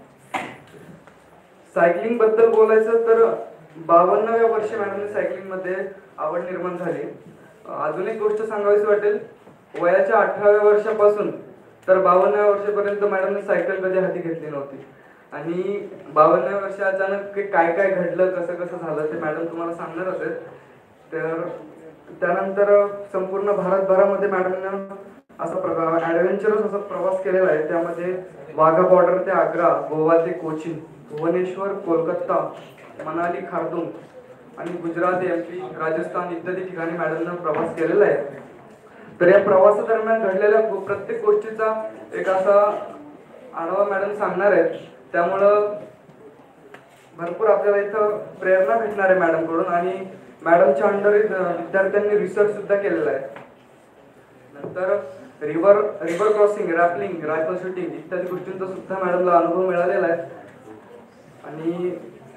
सायकलिंग बद्दल बोलायचं तर बावन्नाव्या वर्षी मॅडमने सायकलिंग मध्ये आवड निर्माण झाली. अजून एक गोष्ट सांगावीशी वाटेल, वयाच्या अठराव्या वर्षापासून तर बावन्नाव्या वर्षापर्यंत मॅडमने सायकल कधी हाती घेतली नव्हती. आणि बावन्नाव्या वर्षी अचानक काय काय घडलं, कसं कसं झालं ते मॅडम तुम्हाला सांगणारच आहेत. तर त्यानंतर संपूर्ण भारतभरामध्ये मॅडमनं असा प्रवास ॲडव्हेंचरस असा प्रवास केलेला आहे. त्यामध्ये वाघा बॉर्डर ते आग्रा, गोवा ते कोचीन, भुवनेश्वर, कोलकाता, मनाली, खारदूम आणि गुजरात, एम पी, राजस्थान इत्यादी ठिकाणी मॅडमनं प्रवास केलेला आहे. तर या प्रवासादरम्यान घडलेल्या प्रत्येक गोष्टीचा एक असा आढावा मॅडम सांगणार आहेत. त्यामुळं भरपूर आपल्याला इथं प्रेरणा भेटणार आहे मॅडमकडून. आणि मॅडमच्या अंडर विद्यार्थ्यांनी रिसर्च सुद्धा केलेला आहे. नंतर river river crossing, rappelling, rifle shooting इत्यादी गोष्टींचा सुद्धा मॅडमला अनुभव मिळालेला आहे. आणि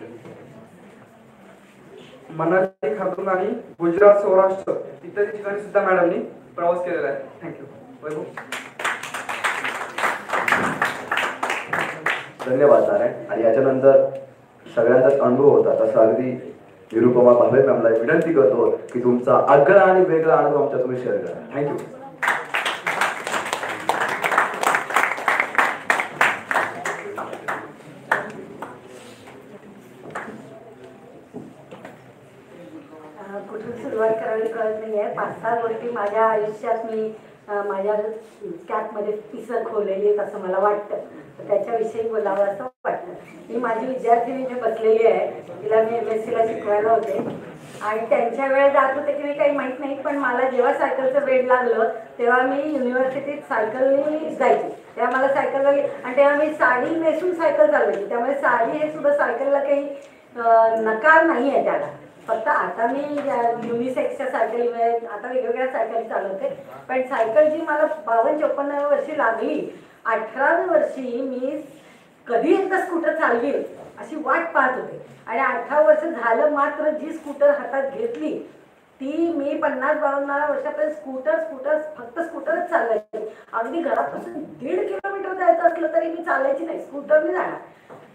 मनाली, खारदूम आणि गुजरात, सौराष्ट्र इत्यादी ठिकाणी सुद्धा मॅडमनी प्रवास केलेला आहे. थँक्यू. वैभव. धन्यवाद नारायण. आणि याच्यानंतर सगळ्यांचाच अनुभव होता तसा अगदी निरुपमा भावे मॅमला विनंती करतो की तुमचा आगळा आणि वेगळा अनुभव आमच्या तुम्ही शेअर करा. थँक्यू. कुठून सुरुवात करावी कळत नाही आहे. पाच सहा गोष्टी माझ्या आयुष्यात मी माझ्या कॅपमध्ये पिसं खोललेली आहेत असं मला वाटतं. तर त्याच्याविषयी बोलावं असं वाटतं. मी माझी विद्यार्थिनी इथे बसलेली आहे. तिला मी एम एस सीला शिकवायला होते आणि त्यांच्या वेळ जात होते की मी काही माहीत नाही. पण मला जेव्हा सायकलचं वेड लागलं तेव्हा मी युनिव्हर्सिटीत सायकलने जायची. तेव्हा मला सायकल लागली आणि तेव्हा मी साडी नेसून सायकल चालवायची. त्यामुळे साडी हे सुद्धा सायकलला काही नकार नाही आहे त्याला. फक्त आता मी युनिसेक्सच्या सायकली आता वेगवेगळ्या सायकली चालवते. पण सायकल जी मला बावन्न चोपन्नाव्या वर्षी लागली, अठराव्या वर्षी मी कधी एकदा स्कूटर चालवेल अशी वाट पाहत होते. आणि अठरा वर्ष झालं मात्र जी स्कूटर हातात घेतली ती मी पन्नास बावन्नाव्या वर्षापर्यंत स्कूटर स्कूटर फक्त स्कूटरच चालवायची. अगदी घरापासून दीड किलोमीटर जायचं असलं तरी मी चालायची नाही, स्कूटरने जाणार.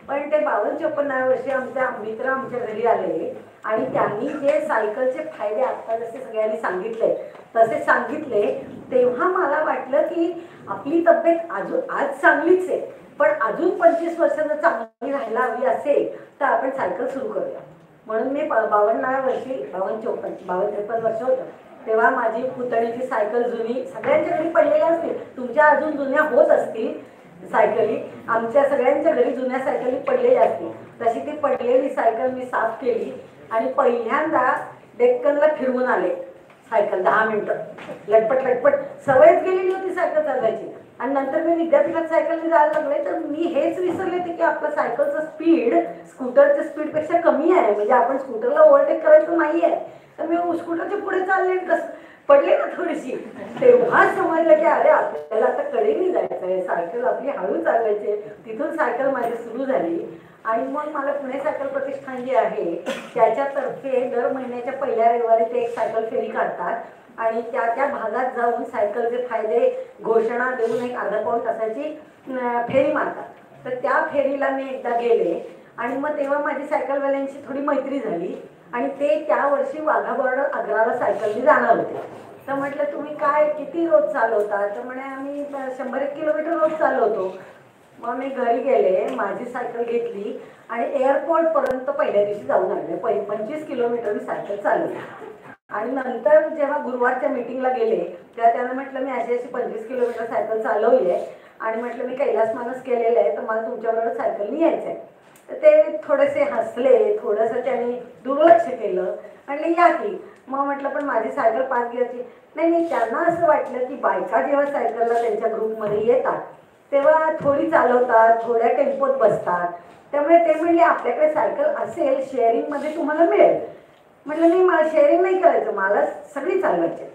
पण ते बावन्न चोपन्नाव्या वर्षी आमच्या मित्र आमच्या घरी आले आणि त्यांनी जे सायकलचे फायदे आता जसे सगळ्यांनी सांगितले तसे सांगितले, तेव्हा मला वाटलं की आपली तब्येत अजून आज चांगलीच आहे, पण अजून पंचवीस वर्षांना चांगली राहायला हवी असेल तर आपण सायकल सुरू करूया. म्हणून मी बावन्नाव्या वर्षी बावन्न चोपन्न बावन्न त्रेपन्न वर्ष होतं तेव्हा माझी पुतणीची सायकल जुनी सगळ्यांच्या घरी पडलेल्या असतील, तुमच्या अजून जुन्या होत असतील सायकली, आमच्या सगळ्यांच्या घरी जुन्या सायकली पडलेल्या असतील, तशी ती पडलेली सायकल मी साफ केली आणि पहिल्यांदा डेक्कनला फिरवून आले सायकल दहा मिनिटं लटपट लटपट. सवयच गेलेली होती सायकल चालवायची. आणि नंतर मी विद्यापीठात सायकलने जायला लागले तर मी हेच विसरले होते की आपलं सायकलचं स्पीड स्कूटरच्या स्पीडपेक्षा कमी आहे, म्हणजे आपण स्कूटरला ओव्हरटेक करायचं नाही आहे. तर मी स्कूटरच्या पुढे चालले कसं पडले ना थोडीशी, तेव्हा समजलं की अरे आपल्याला आता कडेने जायचं आहे, सायकल आपली हळू चालवायची. तिथून सायकल माझी सुरू झाली आणि मग मला पुणे सायकल प्रतिष्ठान जे आहे त्याच्यातर्फे दर महिन्याच्या पहिल्या रविवारी ते एक सायकल फेरी काढतात आणि त्या त्या भागात जाऊन सायकलचे फायदे घोषणा देऊन एक अर्धा पाऊण तासाची फेरी मारतात. तर त्या फेरीला मी एकदा गेले आणि मग तेव्हा माझी सायकलवाल्यांशी थोडी मैत्री झाली आणि ते त्या वर्षी वाघा बॉर्डर आग्राला सायकलने जाणार होते. तर म्हटलं तुम्ही काय किती रोज चालवता? तर म्हणे आम्ही शंभर एक किलोमीटर रोज चालवतो. मग मी घरी गेले, माझी सायकल घेतली आणि एअरपोर्टपर्यंत पहिल्या दिवशी जाऊन आले. पै पंचवीस किलोमीटर मी सायकल चालवली आणि नंतर जेव्हा गुरुवारच्या मीटिंगला गेले तेव्हा त्यानं म्हटलं मी अशी अशी पंचवीस किलोमीटर सायकल चालवली आहे आणि म्हटलं मी कैलास मानस केलेलं आहे, तर मला तुमच्याबरोबर सायकलनी यायचं आहे. तर ते थोडेसे हसले, थोडंसं त्यांनी दुर्लक्ष केलं आणि या की. मग म्हटलं पण माझी सायकल पाच गिअरची नाही नाही. त्यांना असं वाटलं की बायका जेव्हा सायकलला त्यांच्या ग्रुपमध्ये येतात तेव्हा थोडी चालवतात, थोड्या टेम्पोत बसतात, त्यामुळे ते म्हणले आपल्याकडे सायकल असेल शेअरिंगमध्ये तुम्हाला मिळेल. म्हटलं नाही मला शेअरिंग नाही करायचं, मला सगळी चालवायची.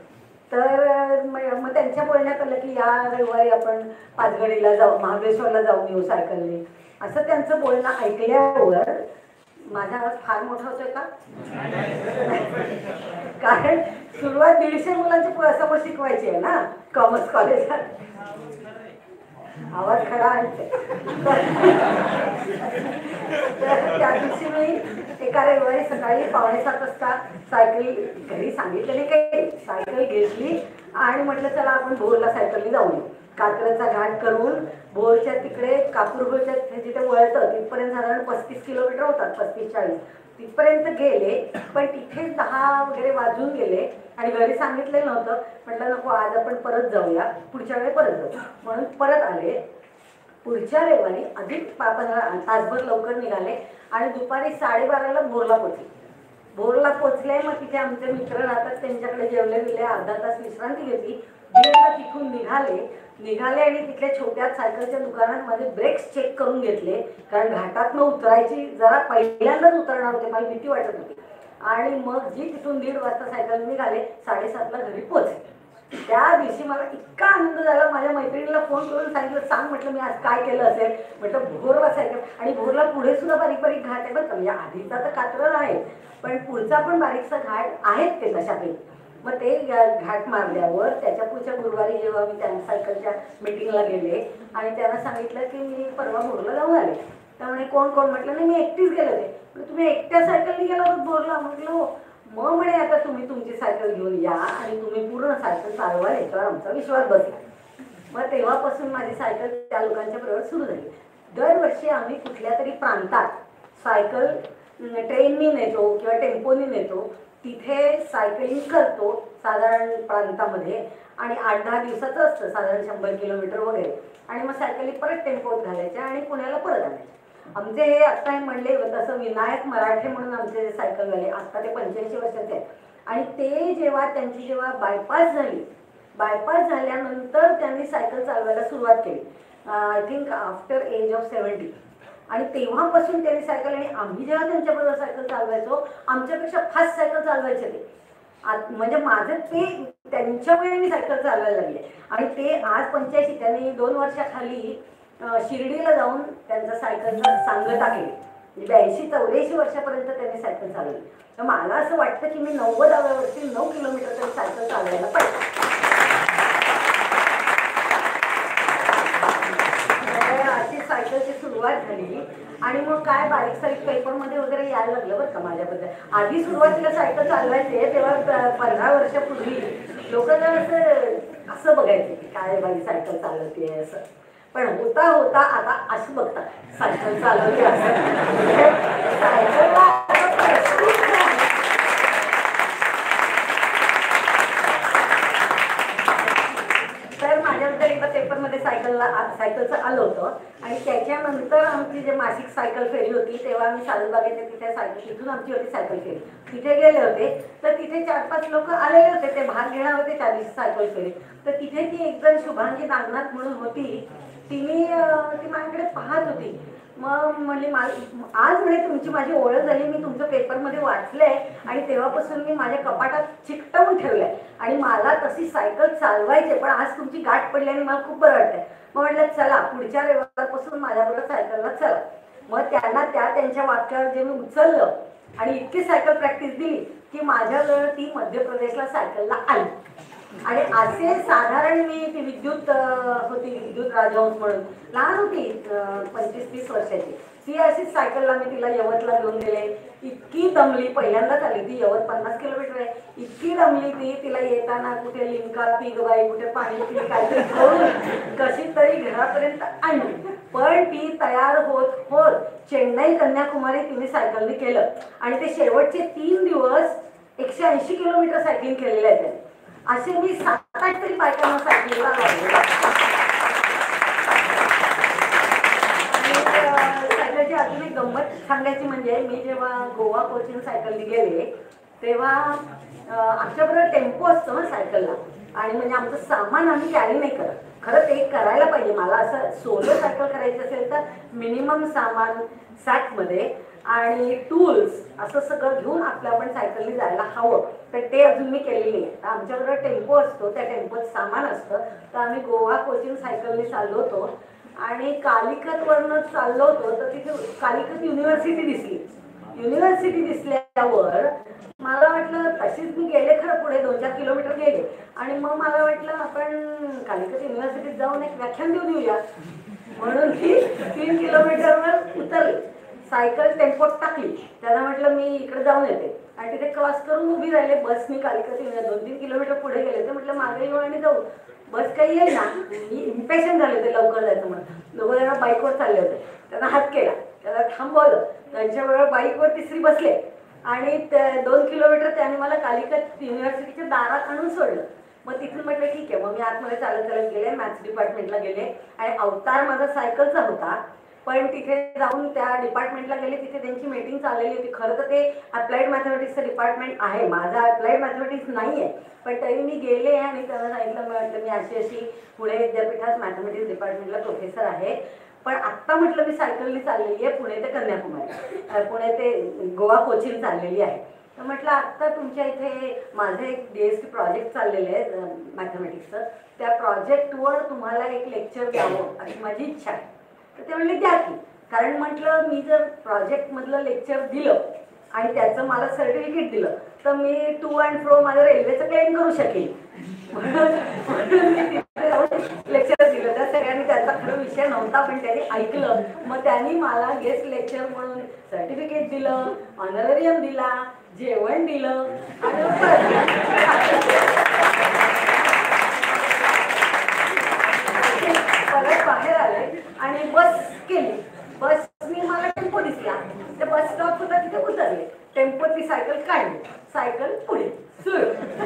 तर मग त्यांच्या बोलण्यात आलं की या रविवारी आपण पाचगडीला जाऊ, महाबळेश्वरला जाऊन येऊ सायकलने. असं त्यांचं बोलणं ऐकल्यावर माझा आवाज फार मोठा होतोय का? कारण सुरुवात दीडशे मुलांची समोर शिकवायची आहे ना कॉमर्स कॉलेजला. आवाज खरा आहे. तर त्या दिवशी मी एका रविवारी सकाळी पावणे सात वाजता सायकल घरी सांगितलेली काही सायकल घेतली आणि म्हटलं चला आपण भोरला सायकलने जाऊन येऊ. कात्रजचा घाट करून भोरच्या तिकडे कापूरभोरच्या जिथे वळतं तिथपर्यंत साधारण पस्तीस किलोमीटर होतात, पस्तीस चाळीस तिथपर्यंत गेले. पण तिथे दहा वगैरे वाजून गेले आणि घरी सांगितलेलं नव्हतं. म्हटलं नको आज आपण परत जाऊया, पुढच्या वेळी परत जाऊ. म्हणून परत आले. पुढच्या रविवारी अधिक पंधरा तासभर लवकर निघाले आणि दुपारी साडेबाराला भोरला पोचले. भोरला पोचले मग तिथे आमचे मित्र राहतात त्यांच्याकडे जेवले गेले, अर्धा तास विश्रांती घेतली. दीडला तिथून निघाले निघाले आणि तिथल्या छोट्या सायकलच्या दुकानात माझे ब्रेक्स चेक करून घेतले, कारण घाटातनं उतरायची जरा पहिल्यांदाच उतरणार होते, मला भीती वाटत होती. आणि मग जी तिथून दीड वाजता सायकल निघाले साडेसातला घरी पोचले. त्या दिवशी मला इतका आनंद झाला. माझ्या मैत्रिणीला फोन करून सांगितलं सांग म्हटलं मी आज काय केलं असेल. म्हटलं भोरला सायकल आणि भोरला पुढे सुद्धा बारीक बारीक घाट आहे बरं का, म्हणजे आधीचा तर कात्रज आहे पण पुढचा पण बारीकसा घाट आहेत ते तशापैकी. मग ते घाट मारल्यावर त्याच्या पुढच्या गुरुवारी जेव्हा मी त्या सायकलच्या मीटिंगला गेले आणि त्यांना सांगितलं की मी परवा भोरला जाऊन आले. त्यामुळे कोण कोण म्हटलं नाही मी एकटीच गेले होते. तुम्ही एकट्या सायकलने गेला होत भोरला? म्हटलं हो. मग म्हणे आता तुम्ही तुमची सायकल घेऊन या आणि तुम्ही पूर्ण सायकल चालवाल याच्यावर आमचा विश्वास बसला. मग तेव्हापासून माझी सायकल त्या लोकांच्या बरोबर सुरू झाली. दरवर्षी आम्ही कुठल्या तरी प्रांतात सायकल ट्रेननी नेतो किंवा टेम्पोनी नेतो, तिथे सायकलिंग करतो साधारण प्रांतामध्ये आणि आठ दहा दिवसाचं असतं साधारण शंभर किलोमीटर वगैरे. आणि मग सायकली परत टेम्पोत घालायच्या आणि पुण्याला परत आणायच्या. आमचे हे आत्ता हे म्हणले तसं विनायक मराठे म्हणून आमचे सायकलवाले आत्ता ते पंच्याऐंशी वर्षाचे आहेत. आणि ते जेव्हा त्यांची जेव्हा बायपास झाली, बायपास झाल्यानंतर त्यांनी सायकल चालवायला सुरुवात केली, I think after age of seventy. आणि तेव्हापासून त्यांनी सायकल, आणि आम्ही जेव्हा त्यांच्याबरोबर सायकल चालवायचो आमच्यापेक्षा फास्ट सायकल चालवायचे ते. म्हणजे माझं ते त्यांच्यामुळे मी सायकल चालवायला लागले. आणि ते आज पंच्याऐंशी त्यांनी दोन वर्षाखाली शिर्डीला जाऊन त्यांचा सायकलचा सांगता केली, म्हणजे ब्याऐंशी चौऱ्याऐंशी वर्षापर्यंत त्यांनी सायकल चालवली. तर मला असं वाटतं की मी नव्वदाव्या वर्षी नऊ किलोमीटर तरी सायकल चालवायला पाहिजे. अशी सायकलची सुरुवात झाली आणि मग काय बारीक सारीक पेपरमध्ये वगैरे यायला लागलं बरं का माझ्याबद्दल. आधी सुरुवातीला सायकल चालवायचे तेव्हा पंधरा वर्षापूर्वी लोक असं असं बघायचे की काय बाई सायकल चालवते असं. पण होता होता आता असं बघतात सायकल चालवते असं. सायकलला तर माझ्याबद्दल एकदा पेपरमध्ये सायकलला सायकलचं आलं होतं आणि त्याच्यानंतर आमची जे मासिक सायकल फेरी होती तेव्हा आम्ही सालबागेच्या तिथे सायकल तिथून आमची होती सायकल फेरी. तिथे गेले होते तर तिथे चार पाच लोक आलेले होते, ते भाग घेणार होते त्या दिवशी सायकल फेरी. तर तिथे ती एक जण शुभांगी नागनाथ म्हणून होती, तिने ती माझ्याकडे पाहत होती. मग म्हणली आज म्हणे तुमची माझी ओळख झाली, मी तुमचं पेपरमध्ये वाचलंय आणि तेव्हापासून मी माझ्या कपाटात चिकटवून ठेवलंय आणि मला तशी सायकल चालवायची, पण आज तुमची गाठ पडली आणि मला खूप बरं वाटतंय. मग म्हटलं चला पुढच्या रविवारपासून माझ्याबरोबर सायकलला चला. मग त्यांना त्या त्यांच्या वाक्यावर जे मी उचललं आणि इतकी सायकल प्रॅक्टिस दिली की माझ्याजवळ ती मध्य प्रदेशला सायकलला आली. आणि असे साधारण मी ती विद्युत होती, विद्युत राजहंस म्हणून लहान होती, पंचवीस तीस वर्षाची. ती अशीच सायकलला मी तिला यवतला घेऊन गेले. इतकी दमली, पहिल्यांदाच आली ती, यवत पन्नास किलोमीटर आहे. इतकी दमली ती, तिला येताना कुठे लिंका पिगबाई कुठे पाणी पिली काहीतरी करून कशी तरी घरापर्यंत आणली. पण ती तयार होत होत चेन्नई कन्याकुमारी तिने सायकलने केलं आणि ते शेवटचे तीन दिवस एकशे ऐंशी किलोमीटर सायकलिंग केलेलं आहे त्याने. असे मी सात आठ तरी बायकांना सायकलला लावले. सायकलची अजून एक गंमत सांगायची म्हणजे मी जेव्हा गोवा कोचिंग सायकलने गेले तेव्हा आमच्याबरोबर टेम्पो असतो ना सायकलला, आणि म्हणजे आमचं सामान आम्ही कॅरी नाही करत. खरं ते करायला पाहिजे. मला असं सोलो सायकल करायची असेल तर मिनिमम सामान सॅकमध्ये आणि टूल्स असं सगळं घेऊन आपल्या आपण सायकलने जायला हवं. तर ते अजून मी केलेली आहे. तर आमच्याबरोबर टेम्पो असतो, त्या टेम्पोत सामान असतं. तर आम्ही गोवा कोचिंग सायकलने चाललो होतो आणि कालिकतवरनं चाललो होतो तर तिथे कालिकत युनिव्हर्सिटी दिसली. युनिव्हर्सिटी दिसल्यावर मला वाटलं, तशीच मी गेले खरं पुढे दोन चार किलोमीटर गेले आणि मग मला वाटलं आपण कालिकत युनिव्हर्सिटीत जाऊन एक व्याख्यान देऊन येऊया. म्हणून ती तीन किलोमीटरवर उतरली, सायकल टेम्पोत टाकली. त्यांना म्हटलं मी इकडे जाऊन येते आणि तिथे क्रॉस करून उभी राहिले. बसनी कालिकत युनिव्हर्सिटी दोन तीन किलोमीटर पुढे गेले. तर म्हटलं मागे येऊ आणि जाऊ, बस काही येईल ना. मी इम्पॅशन्ड झाले होते लवकर जायचं म्हणून. दोघं जण बाईकवर चालले होते. त्यांना हात केला, त्याला थांबवलं, त्यांच्याबरोबर बाईकवर तिसरी बसले आणि दोन किलोमीटर त्याने मला कालिकत युनिव्हर्सिटीच्या दारात आणून सोडलं. मग तिथून म्हटलं ठीक आहे. मग मी आतमध्ये चालत चालत गेले, मॅथ्स डिपार्टमेंटला गेले आणि अवतार माझा सायकलचा होता. पण तिथे जाऊन त्या डिपार्टमेंटला गेले, तिथे त्यांची मीटिंग चाललेली होती. खरं तर ते अप्लाइड मॅथमॅटिक्सचं डिपार्टमेंट आहे, माझा अप्लाइड मॅथमॅटिक्स नाही आहे. पण तरी मी गेले आणि त्यांना सांगितलं, म्हटलं मी अशी अशी पुणे विद्यापीठात मॅथमॅटिक्स डिपार्टमेंटला प्रोफेसर आहे, पण आत्ता म्हटलं मी सायकलनी चाललेली आहे पुणे ते कन्याकुमारी, पुणे ते गोवा कोचिंग चाललेली आहे. तर म्हटलं आत्ता तुमच्या इथे माझं एक डी एस टी प्रोजेक्ट चाललेलं आहे मॅथमॅटिक्सचं, त्या प्रोजेक्टवर तुम्हाला एक लेक्चर द्यावं अशी माझी इच्छा आहे. तर ते म्हणले द्या की. कारण म्हटलं मी जर प्रोजेक्टमधलं लेक्चर दिलं आणि त्याचं मला सर्टिफिकेट दिलं तर मी टू अँड फ्रो माझं रेल्वेचं क्लेम करू शकेल. म्हणून मी तिथे जाऊन लेक्चर दिलं. त्या सगळ्यांनी त्याचा खरं विषय नव्हता पण त्यांनी ऐकलं. मग त्यांनी मला गेस्ट लेक्चर म्हणून सर्टिफिकेट दिलं, ऑनरेरियम दिला, जेवण दिलं आणि परत बाहेर आले आणि बस केली. बसनी मला टेम्पो दिसला, त्या बस स्टॉप होता तिथे उतरले, टेम्पोतली सायकल काढली, सायकल पुढे सुरू.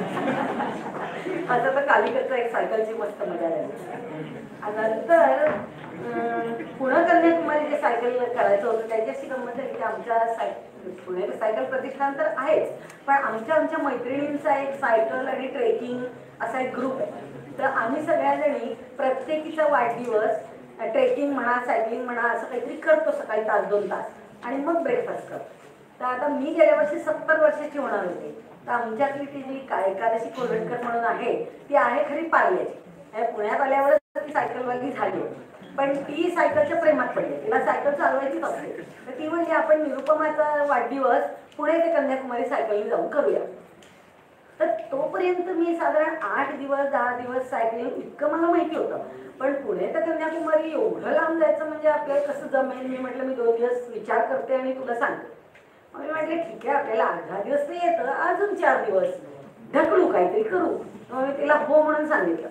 आता तर कालिकतचा एक सायकलची मस्त मजा झाली. नंतर पुणे कन्याकुमारी जे सायकल करायचं होतं त्याच्याशी गंमत झाली की आमच्या साय पुणे सायकल प्रतिष्ठान तर आहेच, पण आमच्या आमच्या मैत्रिणींचा एक सायकल आणि ट्रेकिंग असा एक ग्रुप आहे. तर आम्ही सगळ्याजणी प्रत्येकीचा वाढदिवस ट्रेकिंग म्हणा, सायकलिंग म्हणा असं काहीतरी करतो सकाळी तास दोन तास आणि मग ब्रेकफास्ट करतो. तर आता मी गेल्या वर्षी सत्तर वर्षाची होणार होते. तर आमच्यातली ती जी काय एकादशी कोल्हटकर म्हणून आहे ती आहे खरी पार्ल्याची. पुण्यात आल्यावर ती सायकलवाली झाली, पण ती सायकलच्या प्रेमात पडली, तिला सायकल चालवायचीच असते. तर ती म्हणजे आपण निरुपमाचा वाढदिवस पुणे ते कन्याकुमारी सायकलने जाऊन करूया. तर तोपर्यंत मी साधारण आठ दिवस दहा दिवस सायकलिंग इतकं मला माहिती होतं. पण पुणे तर कन्याकुमारी एवढं लांब जायचं म्हणजे आपल्याला कसं जमेल. मी म्हटलं मी दोन दिवस विचार करते आणि तुला सांगते. मग मी म्हटलं ठीक आहे, आपल्याला आठ दहा दिवस नाही येतं, अजून चार दिवस ढकलू, काहीतरी करू. मग मी तिला हो म्हणून सांगितलं.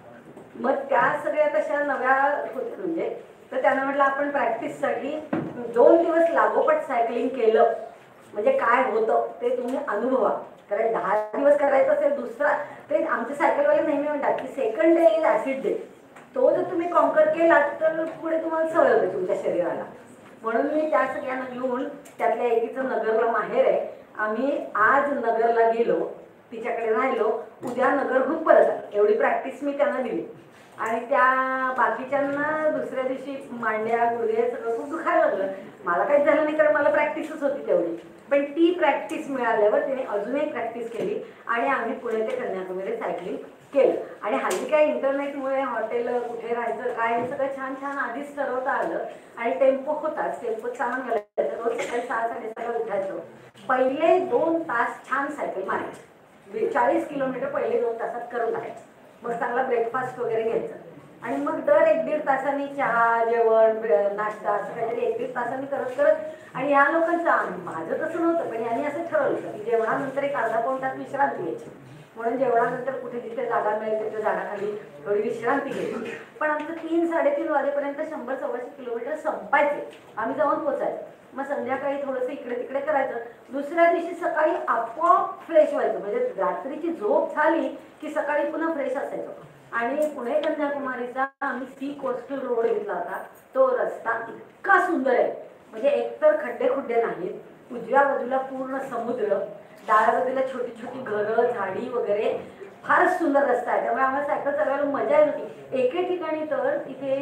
मग त्या सगळ्या तशा नव्या होत्या म्हणजे, तर त्यांना म्हटलं आपण प्रॅक्टिससाठी दोन दिवस लागोपाठ सायकलिंग केलं म्हणजे काय होतं ते तुम्ही अनुभवा. कारण दहा दिवस करायचं असेल दुसरा, ते आमचे सायकलवाले नेहमी म्हणतात की second day is acid day. तो जर तुम्ही कॉन्कर केला तर पुढे तुम्हाला सवय होते तुमच्या शरीराला. म्हणून मी त्या सगळ्यांना घेऊन, त्यातल्या एकीचं नगरला माहेर आहे, आम्ही आज नगरला गेलो, तिच्याकडे राहिलो, उद्या नगरहून परत आलो. एवढी प्रॅक्टिस मी त्यांना दिली. आणि त्या बाकीच्यांना दुसऱ्या दिवशी मांड्या गुडघे सगळं खूप दुखायला लागलं. मला काहीच झालं नाही कारण मला प्रॅक्टिसच होती तेवढी. पण ती प्रॅक्टिस मिळाल्यावर तिने अजूनही प्रॅक्टिस केली आणि आम्ही पुणे ते कन्याकुमारी सायकलिंग केलं. आणि हल्ली काय इंटरनेटमुळे हॉटेल कुठे राहायचं काय हे सगळं छान छान आधीच ठरवता आलं. आणि टेम्पो होताच, टेम्पो छान घालायचं, रोज सकाळी सहा साडेसहाला उठायचं. पहिले दोन तास छान सायकल मारायची, चाळीस किलोमीटर पहिले दोन तासात करून टाकायचं. मग चांगला ब्रेकफास्ट वगैरे घ्यायचं आणि मग दर एक दीड तासांनी चहा जेवण नाश्ता असं काहीतरी एक दीड तासांनी करत करत. आणि या लोकांचं, माझं तसं नव्हतं पण यांनी असं ठरवलं की जेवणानंतर एक अर्धा पाऊण तास विश्रांती घ्यायची. म्हणून जेवणानंतर कुठे जिथे जागा मिळेल तिथे झाडाखाली थोडी विश्रांती घ्यायची. पण आमचं तीन साडेतीन वाजेपर्यंत शंभर सव्वाशे किलोमीटर संपायचे, आम्ही जाऊन पोचायचो. मग संध्याकाळी थोडंसं इकडे तिकडे करायचं. दुसऱ्या दिवशी सकाळी आपोआप फ्रेश व्हायचं, म्हणजे रात्रीची झोप झाली की सकाळी पुन्हा फ्रेश असायचो. आणि पुणे कन्याकुमारीचा आम्ही सी कोस्टल रोड घेतला होता. तो रस्ता इतका सुंदर आहे, म्हणजे एकतर खड्डे खुड्डे नाहीत, उजव्या बाजूला पूर्ण समुद्र, डाव्या बाजूला छोटी छोटी घरं झाडी वगैरे, फारच सुंदर रस्ता आहे. त्यामुळे आम्हाला सायकल चालवायला मजा येत होती. एके ठिकाणी तर तिथे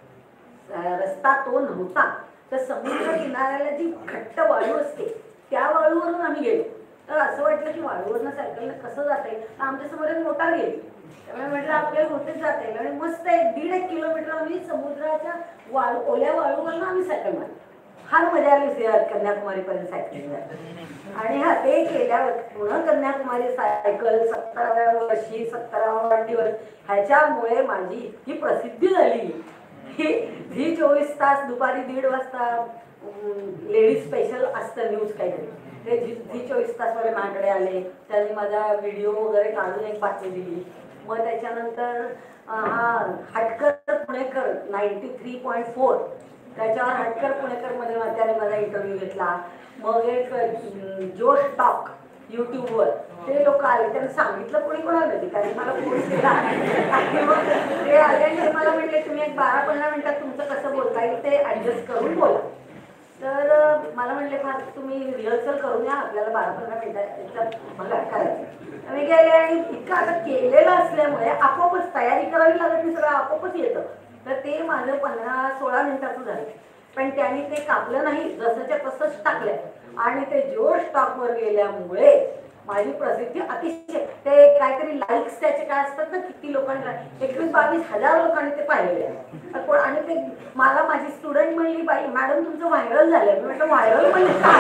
रस्ता तो नव्हता, तर समुद्र किनाऱ्याला जी घट्ट वाळू असते त्या वाळूवरून आम्ही गेलो. तर असं वाटलं की वाळूवरनं सायकलनं कसं जाता येईल. आमच्या समोर एक मोटार गेली, त्यामुळे म्हटलं आपल्याला होतेच जाता येईल. आणि मस्त एक दीड एक किलोमीटर आम्ही समुद्राच्या वाळू ओल्या वाळूवरनं आम्ही सायकल मारली. फार मजा आली कन्याकुमारीपर्यंत सायकलिंग. आणि हा ते केल्यावर पुन्हा कन्याकुमारी सायकल सत्तराव्या वर्षी सत्तरावा वाढदिवस ह्याच्यामुळे माझी इतकी प्रसिद्धी झाली की झी चोवीस तास दुपारी दीड वाजता लेडीज स्पेशल असतं न्यूज काहीतरी, ते झी झी चोवीस तासवाले माझ्याकडे आले. त्यांनी माझा व्हिडिओ वगैरे काढून एक बातमी दिली. मग त्याच्यानंतर हा Hatkar Punekar ninety three point four त्याच्यावर हटकर पुणेकरमध्ये त्याने माझा इंटरव्ह्यू घेतला. मग एक जोश टॉक यूट्यूबवर ते लोक आले, त्यांनी सांगितलं कोणी कोणाला नाही कारण मला फोन केला. आणि मग ते आले आणि मला म्हटले तुम्ही एक बारा पंधरा मिनिटात तुमचं कसं बोलता येईल ते ॲडजस्ट करून बोला. तर मला म्हटले फार तुम्ही रिहर्सल करून या, आपल्याला बारा पंधरा मिनिटात मला करायचं. मी गेले आणि इतकं आता केलेलं असल्यामुळे आपोआपच तयारी करावी लागत नाही, सगळं आपोआपच येतं. तर ते माझं पंधरा सोळा मिनिटाचं झालं. पण त्यांनी ते कापलं नाही, जसंच्या तसंच टाकलं. आणि ते जोश टॉकवर गेल्यामुळे माझी प्रसिद्धी अतिशय, ते काहीतरी लाईक्स त्याचे काय असतात ना, किती लोकांना, एकवीस बावीस हजार लोकांनी ते पाहिलेले आहे. आणि ते मला माझी स्टुडंट म्हणली बाई मॅडम तुमचं व्हायरल झालंय. मी म्हटलं व्हायरल म्हणजे काय?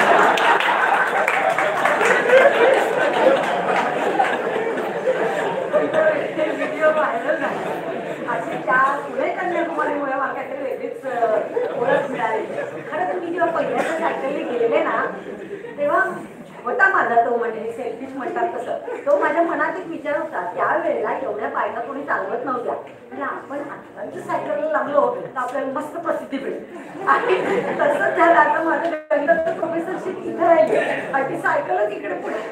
व्हिडिओ व्हायरल झाला. अशी त्या पुणे कन्याकुमारीमुळे मला काहीतरी वेगळीच ओळख मिळाली. खरं तर मी जेव्हा पहिल्यांदा सायकलने गेले ना तेव्हा होता माझा तो म्हणजे सेल्फिश म्हणतात तसं, तो माझ्या मनात एक विचार होता. त्यावेळेला एवढ्या बायका कोणी चालवत नव्हत्या, म्हणजे आपण आत्ताच सायकलला लागलो तर आपल्याला मस्त प्रसिद्धी मिळेल. आणि तसंच झालं. आता माझं गणिताचं प्रोफेसरशिप इथं राहिली आणि सायकलच इकडे पुढे.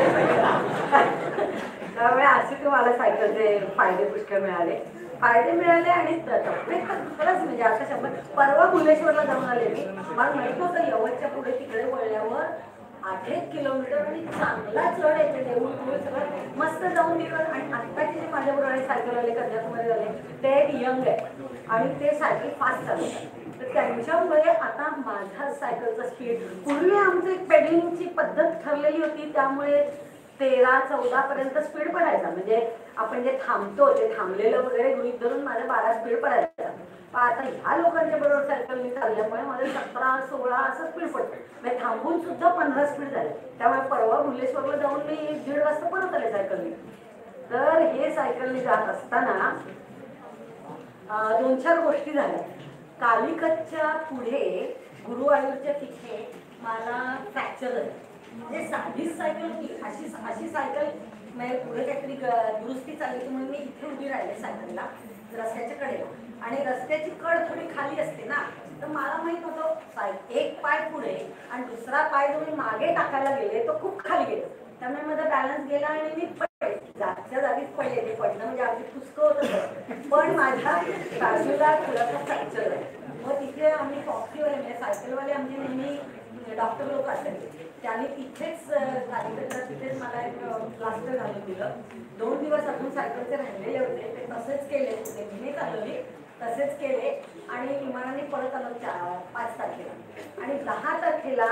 त्यामुळे असे तुम्हाला सायकलचे फायदे पुष्कळ मिळाले फायदे मिळाले आणि तब्येत खरंच म्हणजे आता शंभर. परवा भुवनेश्वरला जाऊन आले मी, मला माहित होतं यवतच्या पुढे तिकडे वळल्यावर आठ एक किलोमीटर आणि चांगला चढ येते, देऊळ पुढे सगळं मस्त जाऊन दिलं. आणि आत्ताचे जे माझ्याबरोबर सायकल आले कन्याकुमारी झाले ते एक यंग आहे आणि ते सायकल फास्ट चालवतात. तर त्यांच्यामुळे आता माझा सायकलचा स्पीड, पूर्वी आमचं एक पेडलिंगची पद्धत ठरलेली होती त्यामुळे तेरा चौदा पर्यंत स्पीड पडायचा. म्हणजे आपण जे थांबतो ते थांबलेलं वगैरे गृहीत धरून माझा बारा स्पीड पडायचा. पण आता ह्या लोकांच्या बरोबर सायकल मी चालल्यामुळे माझं सतरा सोळा असं स्पीड पडतं. म्हणजे थांबून सुद्धा पंधरा स्पीड झाले. त्यामुळे परवा भुलेश्वरला जाऊन मी दीड वाजता परत आले सायकलने. तर हे सायकलने जात असताना दोन चार गोष्टी झाल्या. कालिकतच्या पुढे गुरुवायूरच्या तिथे मला फ्रॅक्चर झालं. म्हणजे साधीच सायकल होती, अशी अशी सायकल म्हणजे पुढे काहीतरी दुरुस्ती चालली म्हणून मी इथे उभी राहिले सायकलला रस्त्याच्या कडेला. आणि रस्त्याची कड थोडी खाली असते ना, तर मला माहित होतं साय एक पाय पुढे आणि दुसरा पाय जो मी मागे टाकायला गेले तो खूप खाली गेला. त्यामुळे माझा बॅलन्स गेला आणि मी पडले. जागच्या जागीच पडले. ते पडलं म्हणजे अगदी फुसकं होतं. पण माझ्या बाजूला थोडासा फ्रॅक्चर आहे. मग तिथे आम्ही फॉक्सीवाले म्हणजे सायकलवाले आमचे नेहमी डॉक्टर लोक असायचे. त्यांनी तिथेच कालिकतला तिथेच मला एक प्लास्टर घालून दिलं. दोन दिवस अजून सायकलचे राहिलेले होते ते तसेच केले. नेहमी चालवली तसेच केले आणि विमानाने परत आलो चार पाच तारखेला. आणि दहा तारखेला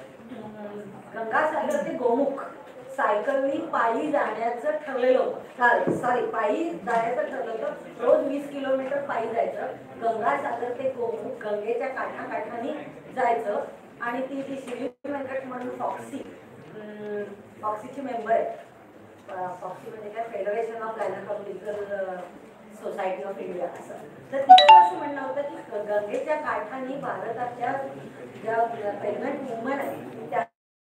गंगासागर ते गोमुख सायकलनी पायी जाण्याचं ठरलेलं होतं. सॉरी पायी जायचं ठरलं होतं. रोज वीस किलोमीटर पायी जायचं. गंगासागर ते गोमुख गंगेच्या काठाकाठाने जायचं. आणि ती ती श्री व्यंकट म्हणून फॉक्सी फॉक्सीची मेंबर आहे. फॉक्सी म्हणजे काय federation of gynaecological society of India असं. तर तिचं असं म्हणणं होतं की गंगेच्या काठाने भारताच्या ज्या प्रेग्नंट वुमन आहे त्या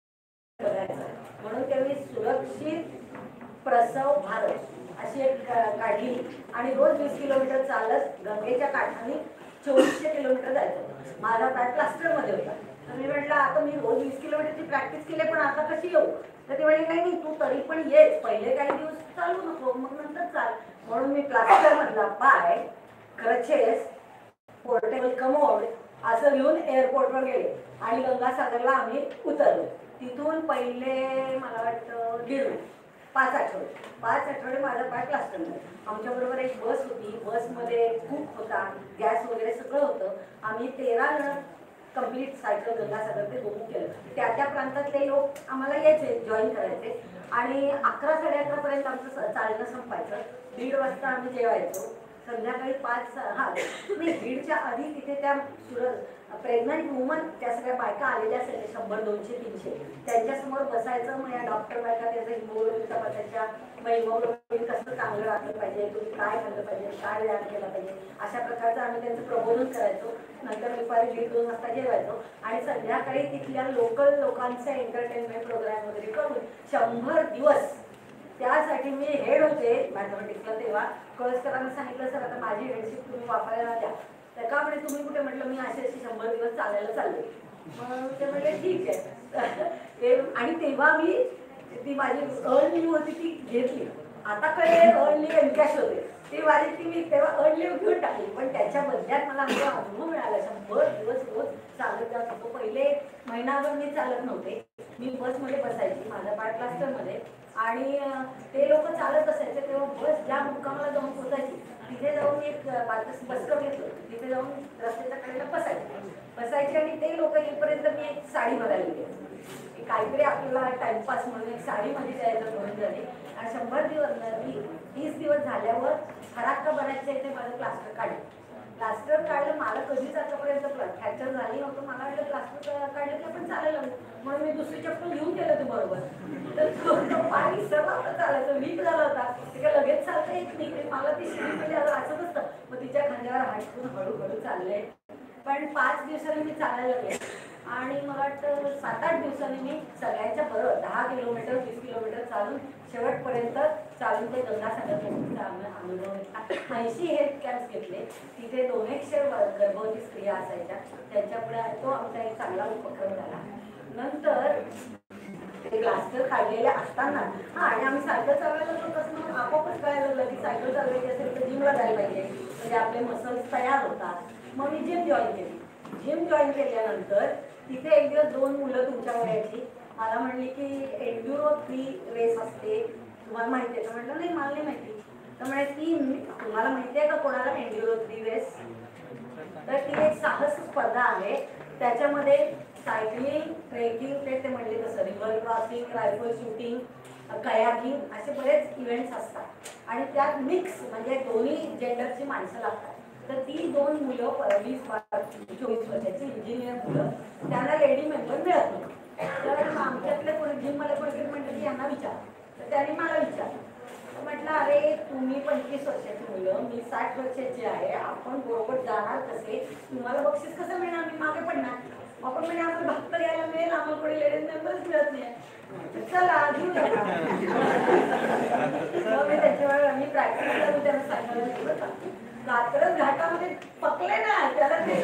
बघायचं म्हणून त्यांनी सुरक्षित प्रसव भारत अशी एक काढली. आणि रोज वीस किलोमीटर चालत गंगेच्या काठाने चोवीसशे किलोमीटर जायचं. माझा पाय प्लास्टरमध्ये होता. तर मी म्हटलं आता मी रोज वीस किलोमीटरची प्रॅक्टिस केली पण आता कशी येऊ. तर ते म्हटले नाही नाही तू तरी पण येच, पहिले काही दिवस चालू नको मग नंतर चाल. म्हणून मी प्लास्टरमधला पाय क्रचेस पोर्टेबल कमोड असं घेऊन एअरपोर्टवर गेले आणि गंगासागरला आम्ही उतरलो. तिथून पहिले मला वाटतं दीड पाच आठवडे पाच आठवडे माझा पाय प्लास्टरमध्ये. आमच्याबरोबर एक बस होती. बसमध्ये कुक होता, गॅस वगैरे सगळं होतं. आम्ही तेरा जण कम्प्लीट सायकल गंगासागर ते गोमुख केलं. त्या त्या प्रांतातले लोक आम्हाला यायचे जॉईन करायचे. आणि अकरा साडे अकरापर्यंत आमचं चालणं संपायचं. दीड वाजता आम्ही जेवायचो. संध्याकाळी पाच हा नाही दीडच्या आधी तिथे त्या सुरत प्रेग्नंट वुमन त्या सगळ्या बायका आलेल्या असायच्या शंभर दोनशे तीनशे त्यांच्यासमोर बसायचं. मग या डॉक्टर बायका त्याचं हिमोग्लोबिन तपासायच्या. मग हिमोग्लोबिन कसं चांगलं राखलं पाहिजे, तुम्ही काय खाल्लं पाहिजे, काय व्यायाम केला पाहिजे, अशा प्रकारचं आम्ही त्यांचं प्रबोधन करायचो. नंतर दुपारी दीड दोन वाजता जेवायचो आणि संध्याकाळी तिथल्या लोकल लोकांचे एंटरटेनमेंट प्रोग्राम वगैरे करून शंभर दिवस त्यासाठी मी हेड होते मॅथमॅटिक्सला. तेव्हा कळसकरांना सांगितलं सर आता माझी हेडशिप तुम्ही वापरायला द्या. तर का म्हणे तुम्ही कुठे म्हटलं मी असे असे शंभर दिवस चालायला चालले. मग ते म्हटले ठीक आहे. ते आणि तेव्हा मी ती माझी अर्न लीव होती ती घेतली. आता कडे अर्न लीव एनकॅश होते ती माझी ती मी तेव्हा अर्न लीव घेऊन टाकली. पण त्याच्या बदल्यात मला आमचा अनुभव मिळाला. शंभर दिवस रोज चालत जात होतो. पहिले महिनाभर मी चालत नव्हते. मी बसमध्ये बसायची माझ्या पाय प्लास्टरमध्ये आणि ते लोक चालत असायचे तेव्हा बस ज्या मुक्कामाला जाऊन पोचायची तिथे जाऊन एक बसकं घेतलं. तिथे जाऊन रस्त्याच्या कडेला बसायचे बसायचे आणि ते लोक येईपर्यंत मी एक साडी बघायला गेले. काहीतरी आपल्याला टाइमपास म्हणून एक साडी मध्ये जायचं म्हणून झाली. आणि शंभर दिवस तीस दिवस झाल्यावर फराक्का बनायच्या इथे माझं प्लास्टर काढलं. प्लास्टर काढलं मला कधीच आतापर्यंत फ्रॅक्चर झाली नव्हतं. मला वाटलं प्लास्टर काढलं की आपण चालायला म्हणून मी दुसरी चप्पल घेऊन गेलं ते बरोबर. तर तो पाणी सर्व चालायचं वीक झाला होता. ते काय लगेच चालता येत नाही. मला ती शिडी पहिले असं नसतं. मग तिच्या खांद्यावर हात ठेवून हळूहळू चालले. पण पाच दिवसांनी मी चालायला लागले आणि मला वाटतं सात आठ दिवसांनी मी सगळ्यांच्या बरोबर दहा किलोमीटर वीस किलोमीटर चालून शेवटपर्यंत चालून ते गंगासागरचा अनुभव घेतला. ऐंशी हेल्थ कॅम्प्स घेतले. तिथे दोन एकशे गर्भवती स्त्रिया असायच्या त्यांच्यापुढे तो आमचा एक चांगला उपक्रम झाला. नंतर ते प्लास्टर काढलेले असताना हा आणि आम्ही सायकल चालवायला लागलो. आपोआपच कळायला लागलं की सायकल चालवायची असेल तर जिमला जायला पाहिजे म्हणजे आपले मसल्स तयार होतात. मग मी जिम जॉईन केली. जिम जॉईन केल्यानंतर तिथे एक दिवस दोन मुलं तुमच्या वयाची मला म्हणली की एन्ड्युरो थ्री रेस असते तुम्हाला माहिती आहे का. म्हटलं नाही मला नाही माहिती. तर म्हणे ती तुम्हाला माहिती आहे का कोणाला एन्ड्युरो थ्री रेस. तर ती एक साहस स्पर्धा आहे. त्याच्यामध्ये सायकलिंग ट्रेकिंग ते ते म्हणले तसं river crossing rifle shooting kayaking असे बरेच इव्हेंट्स असतात आणि त्यात मिक्स म्हणजे दोन्ही जेंडरची माणसं लागतात. तर ती दोन मुलं वीस चोवीस वर्षाची इंजिनियर मुलं त्यांना लेडी मेंबर मिळत नाही. तर आमच्यातले कोणी जिम मला कोणीतरी म्हटलं की यांना विचार, तर त्यांनी मला विचारलं. म्हटलं अरे तुम्ही पंचवीस वर्षाची मुलं मी साठ वर्षाची आहे, आपण बरोबर जाणार कसे, तुम्हाला बक्षीस कसं मिळणार, मी मागे पडणार. आपण म्हणजे आम्हाला भाग यायला मिळेल, आम्हाला कोणी लेडीज मेंबर्स मिळत नाही, चला घेऊया. मग मी त्याच्यावर मी प्रॅक्टिस करून त्यांना सांगायला कात्रज घाटामध्ये पकले ना त्याला ते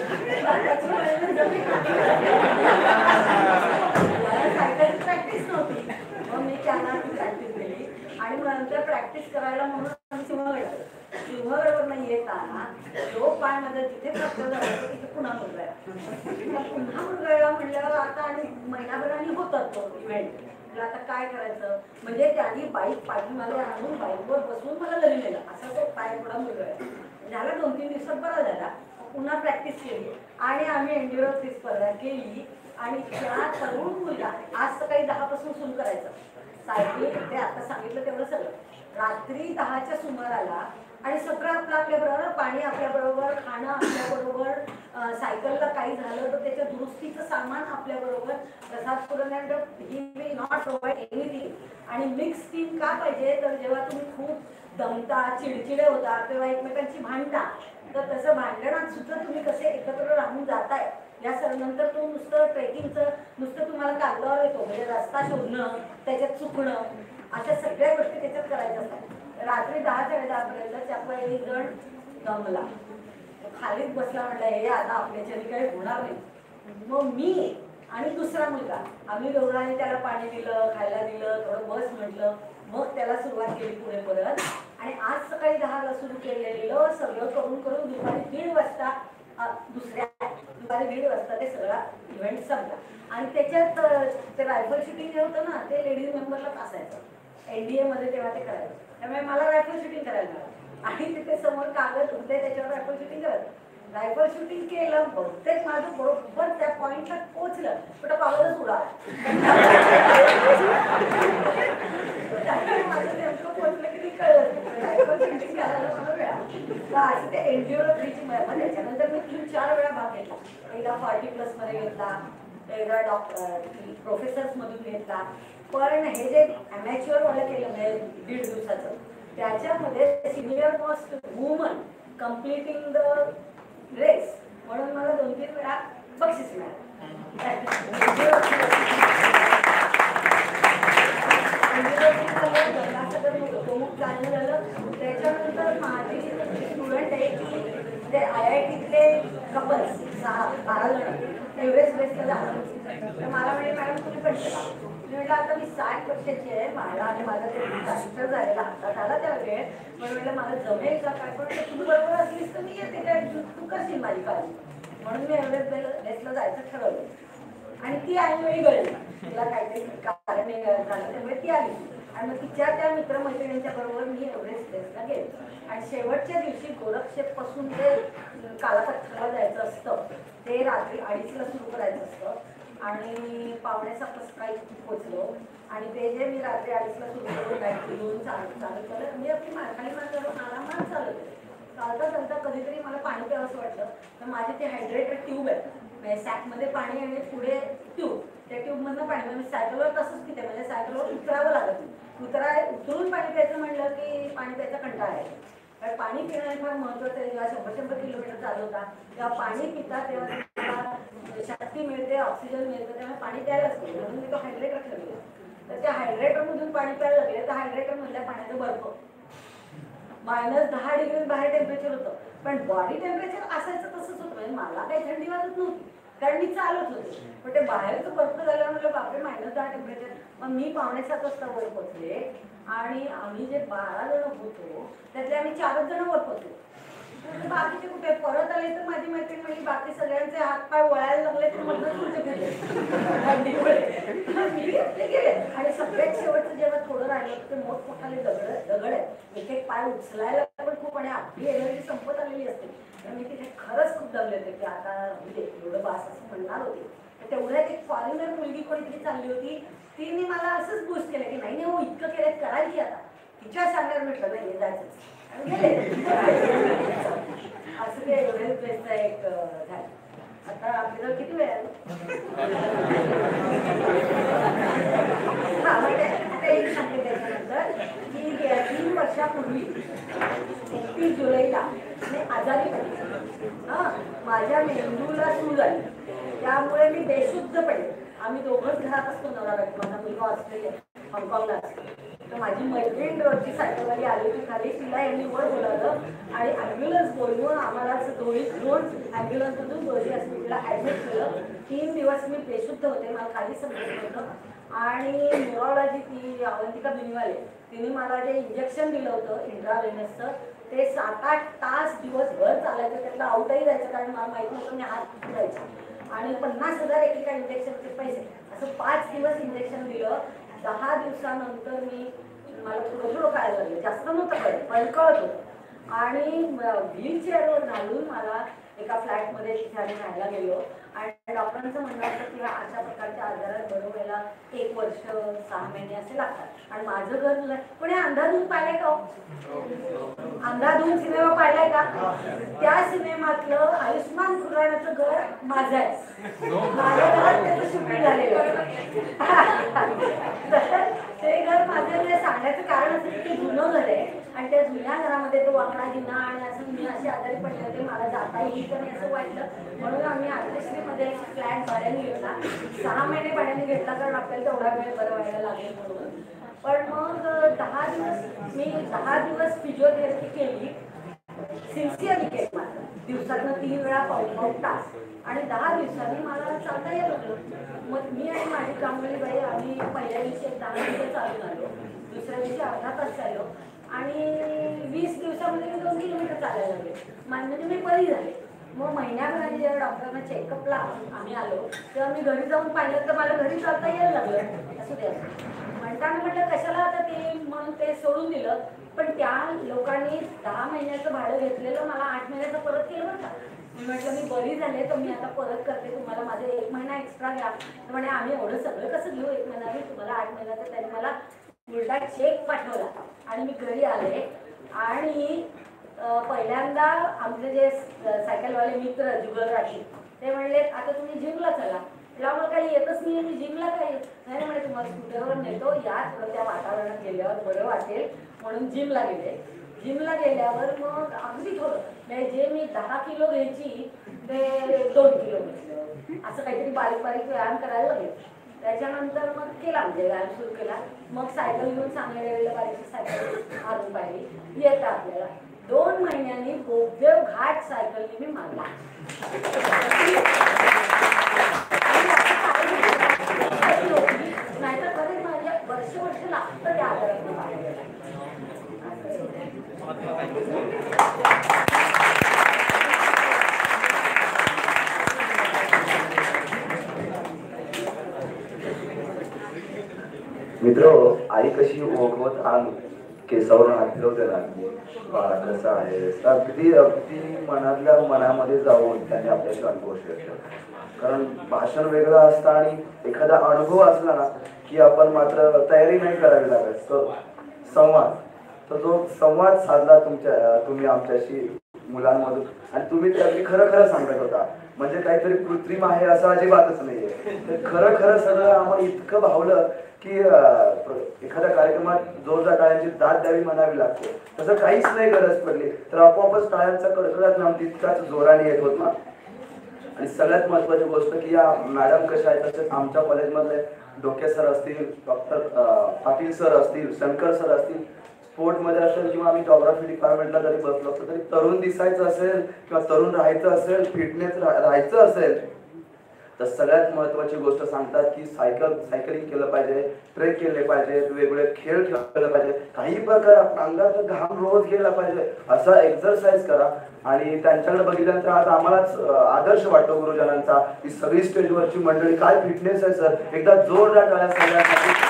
सायकलची प्रॅक्टिस नव्हती. मग मी त्यांना प्रॅक्टिस केली आणि मग नंतर प्रॅक्टिस करायला म्हणून आम्ही सिंहगड सिंहगडवरनं येताना जो पाय माझा जिथे फ्रॅक्चर झाला तिथे पुन्हा मुरगाळा पुन्हा मुरगाळा म्हणल्यावर आता आणि महिनाभराने होतात तो इव्हेंट. आता काय करायचं म्हणजे त्यांनी बाईक पाठीमागे आणून बाईकवर बसून मला घरी नेलं. असा तो पाय थोडा मुरगाळा झाला. दोन तीन दिवसात बरा झाला. पुन्हा प्रॅक्टिस केली आणि आम्ही एन्ड्युरन्सची स्पर्धा केली आणि त्या तरुण मुलगा आज सकाळी दहा पासून सुरू करायचं सायकलिंग, ते आता सांगितलं तेवढं सगळं. रात्री दहाच्या सुमाराला आणि सगळं आपलं आपल्याबरोबर, पाणी आपल्याबरोबर, खाणं आपल्याबरोबर, सायकलला काही झालं तर त्याच्या दुरुस्तीचं सामान आपल्याबरोबर, प्रसाद पुरवण्यात he will not provide anything. आणि मिक्स टीम का पाहिजे तर जेव्हा तुम्ही खूप दमता, चिडचिडे होता तेव्हा एकमेकांची भांडता, तर तसं भांडणात सुद्धा तुम्ही कसे एकत्र राहून जाताय या सर. नंतर तो नुसतं ट्रेकिंगचं नुसतं तुम्हाला कागदावर येतो म्हणजे रस्ता शोधणं, त्याच्यात चुकणं, अशा सगळ्या गोष्टी त्याच्यात करायच्या असतात. रात्री दहा साडे दहापर्यंत त्यामुळे एक जण दमला, खालीच बसला, म्हटलं हे आता आपल्याच्याने काही होणार नाही. मग मी आणि दुसरा मुलगा आम्ही दोघांनी त्याला पाणी दिलं, खायला दिलं, थोडं बस म्हटलं, मग त्याला सुरुवात केली पुढे परत. आणि आज सकाळी दहाला सुरू केलेलं सगळं करून करून दुपारी दीड वाजता दुसऱ्या दुपारी दीड वाजता ते सगळा इव्हेंट संपला. आणि त्याच्यात ते रायफल शूटिंग जे होतं ना ते लेडीज मेंबरलाच असायचं एन डी एमध्ये तेव्हा ते करायचं. त्यामुळे मला रायफल शूटिंग करायला मिळालं आणि तिथे समोर कागद होते त्याच्यावर रायफल शूटिंग करायचं. रायफल शूटिंग केलं, बहुतेक माझं बरोबर त्या पॉईंटला पोहोचलं, पण कागदच उडाला. माझं नेमकं पोहोचलं की नाही कळलं. रायफल शूटिंग करायला मला मिळालं. असं ते एनजीओला फ्रीची मिळालं. त्याच्यानंतर मी तीन चार वेळा भाग घेतला. एकदा फॉर्टी प्लसमध्ये घेतला, एकदा डॉक्टर प्रोफेसर्स मधून घेतला. पण हे जे अमॅच्युअर वाला केलं म्हणजे दीड दिवसाचं त्याच्यामध्ये senior most woman completing the race म्हणून मला दोन तीन वेळा बक्षीस मिळालं. झालं. त्याच्यानंतर माझी स्टुडंट आहे की ते आय आय टीतले कपल्स सहा बारा जण एव्हरेस्ट बेसला जाणार. तर मला म्हणजे मॅडम तुम्ही कशी का मी म्हटलं आता मी साठ वर्षाची आहे, मला आणि माझा ते ट्रान्सफर झालेला हातात आला त्या वेळेत. पण म्हटलं मला जमेल का काय, पण तुम्ही बरोबर असलीस तर मी येते काय, तू करशील माझी काळजी. म्हणून मी एव्हरेस्ट बेसला जायचं ठरवलं आणि ती ऐनवेळी गळली. तिला काहीतरी कारण झालं त्यामुळे ती आली आणि मग तिच्या त्या मित्रमैत्रिणींच्या बरोबर मी एव्हरेस्ट बेसला गेले. आणि शेवटच्या दिवशी गोरक्षेपासून जे कालापथ्याला जायचं असतं ते रात्री अडीचला सुरू करायचं असतं आणि पावणे सात सकाळी पोचलो. आणि ते जे मी रात्री अडीचला सुरू करून बॅग घेऊन चालत चालत चालत मी आपली खाली माझ्यावर आरामात चालत होते. चालता चालता कधीतरी मला पाणी प्यावंसं वाटलं तर माझे ते हायड्रेटेड ट्यूब आहेत म्हणजे सॅकमध्ये पाणी आणि पुढे ट्यूब, त्या ट्यूबमधनं पाणी मी सायकलवर तसंच पिते म्हणजे सायकलवर उतरावं लागत. उतरा उतरून पाणी प्यायचं म्हटलं की पाणी प्यायचा कंटाळा आहे. कारण पाणी पिणं फार महत्त्वाचं आहे. जेव्हा शंभर शंभर किलोमीटर चालवता तेव्हा पाणी पिता तेव्हा शक्ती मिळते, ऑक्सिजन मिळतं, त्यामुळे पाणी प्यायलाच पाहिजे. म्हणून मी तो हायड्रेटर ठेवलेला. तर त्या हायड्रेटरमधून पाणी प्यायला लागले तर हायड्रेटर मधल्या पाण्याचं बर्फ मायनस दहा डिग्री बाहेर टेम्परेचर होतं, पण बॉडी टेम्परेचर असायचं तसंच होतं. म्हणजे मला काही थंडी वाजत नव्हती कारण मी चालत होते. पण ते बाहेरचं बर्फ झाल्यावर म्हटलं बापरे मायनस दहा टेम्परेचर. मग मी पावणे सात वाजता वर पोचले आणि आम्ही जे बारा जण होतो त्यातले आम्ही चारच जण वर पोचलो. बाकीचे कुठे परत आले तर माझी मैत्रीण म्हणजे बाकी सगळ्यांचे हात पाय वळायला लागले तर मधनच उलटे फिरले. मी आपले गेले आणि सगळ्यात शेवटचं जेव्हा थोडं राहिलं ते मोठमोठाले दगड दगड आहेत. एक एक पाय उचलायला पण खूप आणि आपली एनर्जी संपत आलेली असते. तर मी तिथे खरंच खूप दमले होते की आता म्हणजे एवढं बास असं म्हणणार होते. तेवढ्यात एक फॉरेनर मुलगी कोणीतरी चालली होती, तिने मला असंच बूस्ट केलं की नाही नाही हो इतकं केलं करायची आता, तिच्या सांगण्यावर म्हटलं नाही जायचं असं ते एवढ्या प्लेसचा एक झालं. आता आपल्याला किती वेळ हा म्हणजे ते एक सांगते त्याच्यानंतर की तीन वर्षापूर्वी एकतीस जुलैला मी आजारी पडले. हां माझ्या मेंदूला सूज झाली, त्यामुळे मी बेशुद्ध पडले. आम्ही दोघंच घरात असतो नवरा बायको, माझा मुलगा ऑस्ट्रेलिया हाँगकाँगला असतो. तर माझी मैत्रीण रोजची सायकलवाली आली होती खाली, तिला यांनी वर बोलावलं आणि ॲम्ब्युलन्स बोलवून आम्हाला दोन्ही घेऊन ॲम्ब्युलन्समधून दोन्ही हॉस्पिटलला ॲडमिट केलं. तीन दिवस मी बेशुद्ध होते, मला काही समजत नव्हतं. आणि न्यूरोलॉजी ती अवंतिका बिनीवाले तिने मला जे इंजेक्शन दिलं होतं इंट्राव्हेनसचं, ते सात आठ तास दिवसभर चालायचं, त्यातलं आउटही जायचं कारण मला माहीत नव्हतं मी हात जायचे. आणि पन्नास हजार एकेका इंजेक्शनचे पैसे, असं पाच दिवस इंजेक्शन दिलं. दहा दिवसानंतर मी मला थोडं थोडं कळायला लागलं, जास्त नव्हतं कळत पण कळत होतं. आणि व्हीलचेअरवर घालून मला एका फ्लॅटमध्ये तिथे आम्ही राहायला गेलो. आणि डॉक्टरांचं म्हणणं होतं की अशा प्रकारच्या आजारात बरं व्हायला एक वर्ष सहा महिने असे लागतात. आणि माझं घर तुझं पण हे अंधाधून पाहिलंय का? अंधाधून सिनेमा पाहिलाय का? त्या सिनेमातलं आयुष्मान खुरानाचं घर माझं आहे, माझ्या घरात त्याचं शूटिंग झालेलं. ते घर माझं सांगण्याचं कारण असं की ते जुनं घर आहे आणि त्या जुन्या घरामध्ये तो वाकडा जिना आणि असं मी असे आजारी पडले होते, मला जाता येईल तर नाही असं वाटलं. म्हणून आम्ही आर्टिस्ट्रीमध्ये एक फ्लॅट भाड्याने घेतला, सहा महिने भाड्याने घेतला कारण आपल्याला तेवढा वेळ बरं व्हायला लागेल म्हणून. पण मग दहा दिवस मी दहा दिवस फिजिओथेरपी केली, सिन्सिअरली केली. माझं दिवसातनं तीन वेळा पाऊण पाऊण तास आणि दहा दिवसांनी मला चालता येत होतं. मग मी आणि माझी कामवाली बाई आम्ही पहिल्या दिवशी एक दहा मिनिटं चालून आलो, दुसऱ्या दिवशी अर्धा तास चाललो आणि वीस दिवसामध्ये मी दोन किलोमीटर चालायला लागले. म्हणजे मी बरी झाले. मग महिन्याभराने जेव्हा डॉक्टरांना चेकअपला आम्ही आलो तेव्हा मी घरी जाऊन पाहिलं तर मला घरी चालता यायला लागलं. असं ते म्हणताना म्हटलं कशाला आता ते म्हणून ते सोडून दिलं. पण त्या लोकांनी दहा महिन्याचं भाडं घेतलेलं मला आठ महिन्याचं परत केलं बरं का. मी म्हटलं मी बरी झाले तर मी आता परत करते, तुम्हाला माझे एक महिना एक्स्ट्रा घ्या. म्हणजे आम्ही एवढं सगळं कसं घेऊ एक महिना, मी तुम्हाला आठ महिन्याचं. त्यांनी मला उलटा चेक पाठवला आणि मी घरी आले. आणि पहिल्यांदा आमचे जे सायकलवाले मित्र जुगल राठी ते म्हणले आता तुम्ही जिमला चला. तेव्हा मला काही येतच नाही, मी जिमला काही नाही म्हणजे तुम्हाला स्कूटरवर नेतो, या थोडं त्या वातावरणात गेल्यावर बरं वाटेल म्हणून जिमला गेले. जिमला गेल्यावर मग अगदी थोडं म्हणजे जे मी दहा किलो घ्यायची ते दोन किलो घेतलं, असं काहीतरी बारीक बारीक व्यायाम करायला लागेल. त्याच्यानंतर मग केला म्हणजे व्यायाम सुरू केला. मग सायकल घेऊन चांगल्या वेळेला बारीकची सायकल आणून पाहिली येतं आपल्याला. दोन महिन्यांनी बोगदेव घाट सायकलने मी मारला. नाहीतर खरंच माझ्या वर्ष वर्ष लागतं त्या आजारातून बाहेर यायला. मित्र, आई कशी ओघवत आण केसावरून हात फिरवते ना, बाळा कसं आहे, अगदी अगदी मनातल्या मनामध्ये जाऊन त्यांनी आपल्याशी अनुभव शेअर केला. कारण भाषण वेगळं असतं आणि एखादा अनुभव असला ना की आपण मात्र तयारी नाही करावी लागत. तर संवाद, तर जो संवाद साधला तुमच्या तुम्ही आमच्याशी मुलांमधून आणि तुम्ही ते अगदी खरं खरं सांगत होता, म्हणजे काहीतरी कृत्रिम आहे असं अजिबातच नाहीये. ते खरं खरं सगळं आम्हाला इतकं भावलं की एखाद्या कार्यक्रमात जोरदार टाळ्यांची दाद द्यावी म्हणावी लागते, तसं काहीच नाही गरज पडली तर आपोआपच टाळ्यांचा कडकडाट नाम तितकाच जोराने येत होता. आणि सगळ्यात महत्वाची गोष्ट की या मॅडम कशा आहेत, तसेच आमच्या कॉलेजमधले डोके सर असतील, डॉक्टर पाटील सर असतील, शंकर सर असतील, स्पोर्टमध्ये असेल किंवा आम्ही जॉग्राफी डिपार्टमेंटला जरी बसलो असतो तरी तरुण दिसायचं असेल किंवा तरुण राहायचं असेल, फिटनेस राहायचं असेल तर सगळ्यात महत्वाची गोष्ट सांगतात की सायकल सायकलिंग केलं पाहिजे, ट्रेक केले पाहिजे, वेगवेगळे खेळ खेळले पाहिजे, काही प्रकार अंगाचा घाम रोज गेला पाहिजे, असा एक्सरसाइज करा. आणि त्यांच्याकडे बघितल्यानंतर आज आम्हालाच आदर्श वाटतो गुरुजनांचा की सगळी स्टेजवरची मंडळी काय फिटनेस आहे सर. एकदा जोरदार टाळ्या सगळ्यांसाठी.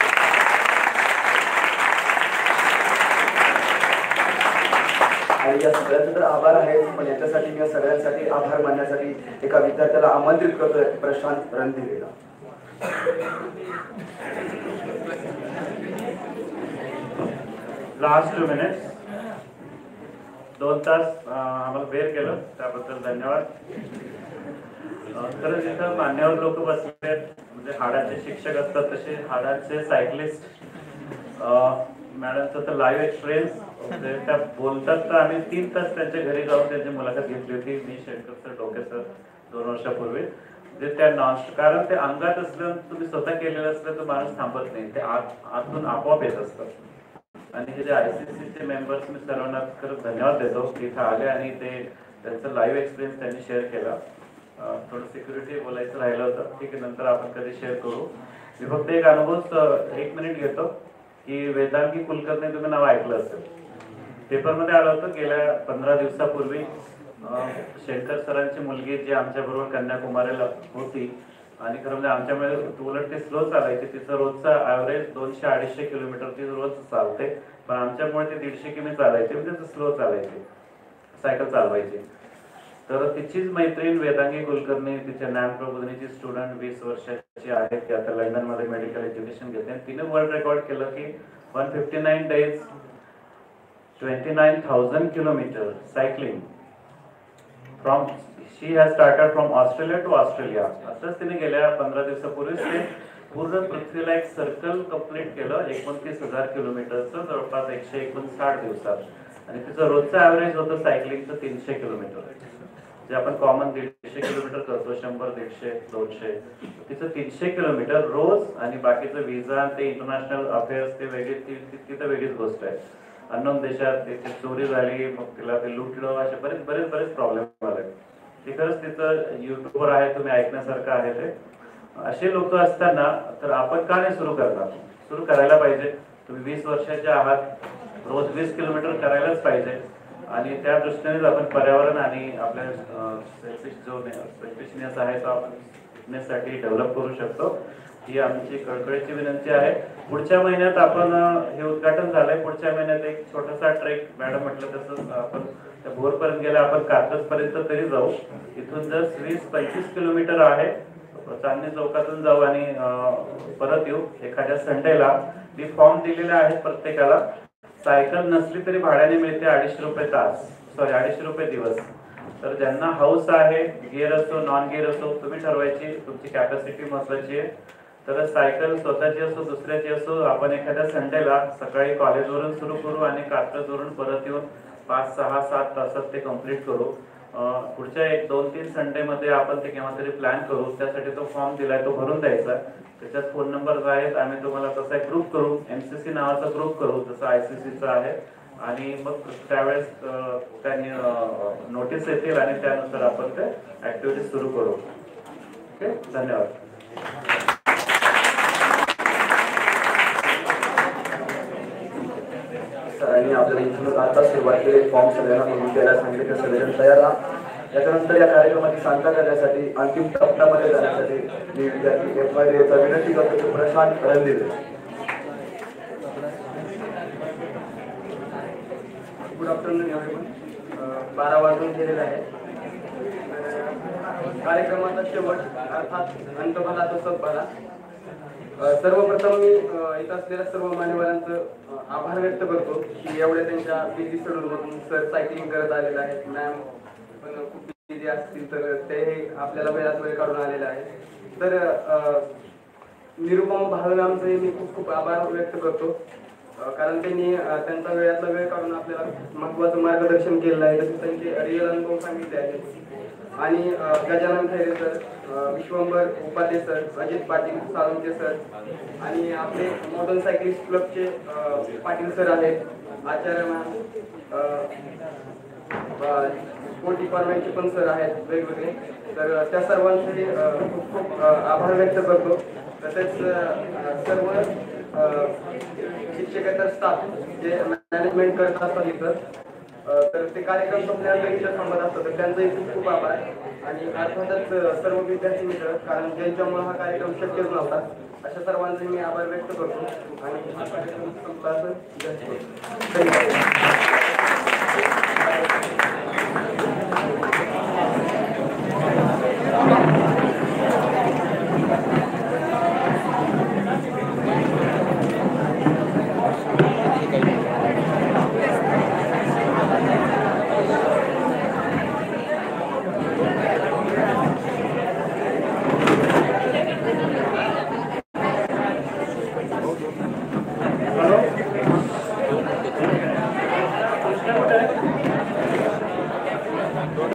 आणि या सगळ्यांचे तर आभार आहेच, पण याच्यासाठी मी या सगळ्यांसाठी आभार मानण्यासाठी एका विद्यार्थ्याला आमंत्रित करतोय, प्रशांत रणदिवेला. लास्ट टू मिनिट्स, दोन तास आम्हाला बेर केलं त्याबद्दल धन्यवाद. खरंच इथं मान्यवर लोक बसले, म्हणजे हाडाचे शिक्षक असतात तसे हाडाचे सायकलिस्ट. मॅडमचं तर लाईव्ह एक्सपिरियन्स म्हणजे त्या बोलतात तर आम्ही तीन तास त्यांच्या घरी जाऊन त्यांची मुलाखत घेतली होती, मी शंकर सर डोके सर दोन वर्षापूर्वी. म्हणजे त्या नॉन कारण ते अंगात असलं, तुम्ही स्वतः केलेलं असलं तर माणूस थांबत नाही, ते आत आतून आपोआप येत असतं. आणि हे जे आय सी सीचे मेंबर्स मी सर्वांना खरंच धन्यवाद देतो की इथं आले आणि ते त्यांचं लाईव्ह एक्सपिरियन्स त्यांनी शेअर केला. थोडं सिक्युरिटी बोलायचं राहिलं होतं, ठीक आहे नंतर आपण कधी शेअर करू. मी फक्त एक अनुभव एक मिनिट घेतो की वेदांगी कुलकर्णी तुम्ही नाव ऐकलं असेल, पेपरमध्ये आलं होतं गेल्या पंधरा दिवसापूर्वी. शंकर सरांची मुलगी जी आमच्याबरोबर कन्याकुमारीला होती आणि खरं म्हणजे आमच्यामुळे उलट ती स्लो चालायची, तिचं रोजचा ॲव्हरेज दोनशे अडीचशे किलोमीटर ती रोज चालते, पण आमच्यामुळे ती दीडशे किमी चालायची, म्हणजे स्लो चालायची, सायकल चालवायची. तर तिचीच मैत्रीण वेदांगी कुलकर्णी, तिच्या ज्ञान प्रबोधिनीची स्टुडंट वीस वर्षाची आहे, ती आता लंडनमध्ये मेडिकल एज्युकेशन घेते. तिने वर्ल्ड रेकॉर्ड केलं की one fifty nine days twenty nine thousand kilometre cycling from she has started from Australia to Australia. असंच तिने गेल्या पंधरा दिवसापूर्वीच ते पूर्ण पृथ्वीला एक सर्कल कंप्लीट केलं एकोणतीस हजार किलोमीटरचं जवळपास एकशे एकोणसाठ दिवसात. आणि तिचं रोजचं ॲव्हरेज होतं सायकलिंगचं तीनशे किलोमीटर, जे आपण कॉमन दीडशे किलोमीटर करतो, शंभर दीडशे दोनशे, तिचं तीनशे किलोमीटर रोज. आणि बाकीचं विजा ते इंटरनॅशनल अफेअर्स ते वेगळी, ती तिथं वेगळीच गोष्ट आहे. अननोन देशात तिची चोरी झाली, मग तिला ते लुटलं, असे बरेच बरेच बरेच प्रॉब्लेम आले. ते खरंच तिचं युट्यूबवर आहे, तुम्ही ऐकण्यासारखं आहे. ते असे लोक असताना तर आपण का नाही सुरू करणार? सुरू करायला पाहिजे. तुम्ही वीस वर्षाचे आहात, रोज वीस किलोमीटर करायलाच पाहिजे. आणि त्या दृष्टीनेच आपण पर्यावरण आणि आपल्या सेल्फिश जो सेल्फिशनेस आहे तो आपण फिटनेससाठी डेव्हलप करू शकतो. ही आमची कळकळीची विनंती आहे. पुढच्या महिन्यात आपण हे उद्घाटन झालंय, पुढच्या महिन्यात एक छोटासा ट्रेक, मॅडम म्हटलं तसं आपण त्या भोरपर्यंत गेल्या, आपण कात्रजपर्यंत तरी जाऊ. इथून जर वीस पंचवीस किलोमीटर आहे, चांदणी चौकातून जाऊ आणि परत येऊ एखाद्या संडेला. मी फॉर्म दिलेले आहेत प्रत्येकाला. सायकल नसली तरी भाड्याने मिळते, अडीचशे रुपये तास, सॉरी अडीचशे रुपये दिवस. तर ज्यांना हाऊस आहे, गिअर असो नॉन गिअर असो, तुम्ही ठरवायची, तुमची कॅपॅसिटी महत्वाची आहे. तर सायकल स्वतःची असो दुसऱ्याची असो, आपण एखाद्या संडेला सकाळी कॉलेजवरून सुरू करू आणि कात्रजवरून परत येऊन पाच सहा सात तासात ते कम्प्लीट करू. पुढच्या एक दोन तीन संडेमध्ये आपण ते केव्हा तरी प्लॅन करू. त्यासाठी तो फॉर्म दिलाय तो भरून द्यायचा. त्याच्यात फोन नंबर आहेत, आम्ही तुम्हाला तसा एक ग्रुप करू, एम सी सी नावाचा ग्रुप करू जसं आय सी सीचा आहे. आणि मग त्यावेळेस त्यांनी नोटीस येतील आणि त्यानुसार आपण ते ऍक्टिव्हिटी सुरू करू. ओके, धन्यवाद. सरांनी आपल्याला इथूनच आता सुरुवात केली, फॉर्म सगळ्यांना भरून द्यायला सांगितले की सगळेजण तयार राहा. त्याच्यानंतर या कार्यक्रमाची सांगता करण्यासाठी अंतिम टप्प्यामध्ये जाण्यासाठी मी विद्यार्थी एफ वाय चा विनंती करतो की Prashant Ranadive. Good afternoon everyone. बारा वाजून गेलेले आहे. कार्यक्रमाचा शेवट अर्थात अंत भला तो सब भला. सर्वप्रथम मी इथं असलेल्या सर्व मान्यवरांचं आभार व्यक्त करतो की एवढ्या त्यांच्या बिझी शेड्यूलमधून सर सायकलिंग करत आलेलं आहे. मॅम पण खूप बिझी असतील तर ते आपल्याला वेळात वेळ काढून आलेला आहे. तर निरुपम भावे मॅमचे मी खूप खूप आभार व्यक्त करतो, कारण त्यांनी त्यांचा वेळातला वेळ काढून आपल्याला महत्त्वाचं मार्गदर्शन केलेलं आहे. तसेच त्यांचे रिअल अनुभव सांगितले आहेत. आणि Gajanan Khaire sir, Vishwambhar Upadhye sir, Ajit Patil Salunke sir आणि आपले मॉडर्न सायकलिस्ट क्लबचे पाटील सर आहेत, आचार्य मॅम, स्पोर्ट डिपार्टमेंटचे पण सर आहेत वेगवेगळे. तर त्या सर्वांचे खूप खूप आभार व्यक्त करतो. तसेच सर्व शिक्षकेतर स्टाफ जे मॅनेजमेंट करत असतात इथं, तर ते कार्यक्रम संपल्यानंतर इथं थांबत असतात, तर त्यांचाही खूप खूप आभार. आणि अर्थातच सर्व विद्यार्थी मित्र, कारण ज्यांच्यामुळे हा कार्यक्रम शक्यच नव्हता, अशा सर्वांचे मी आभार व्यक्त करतो. आणि हा कार्यक्रम संपला असं धन्यवाद. हॅलो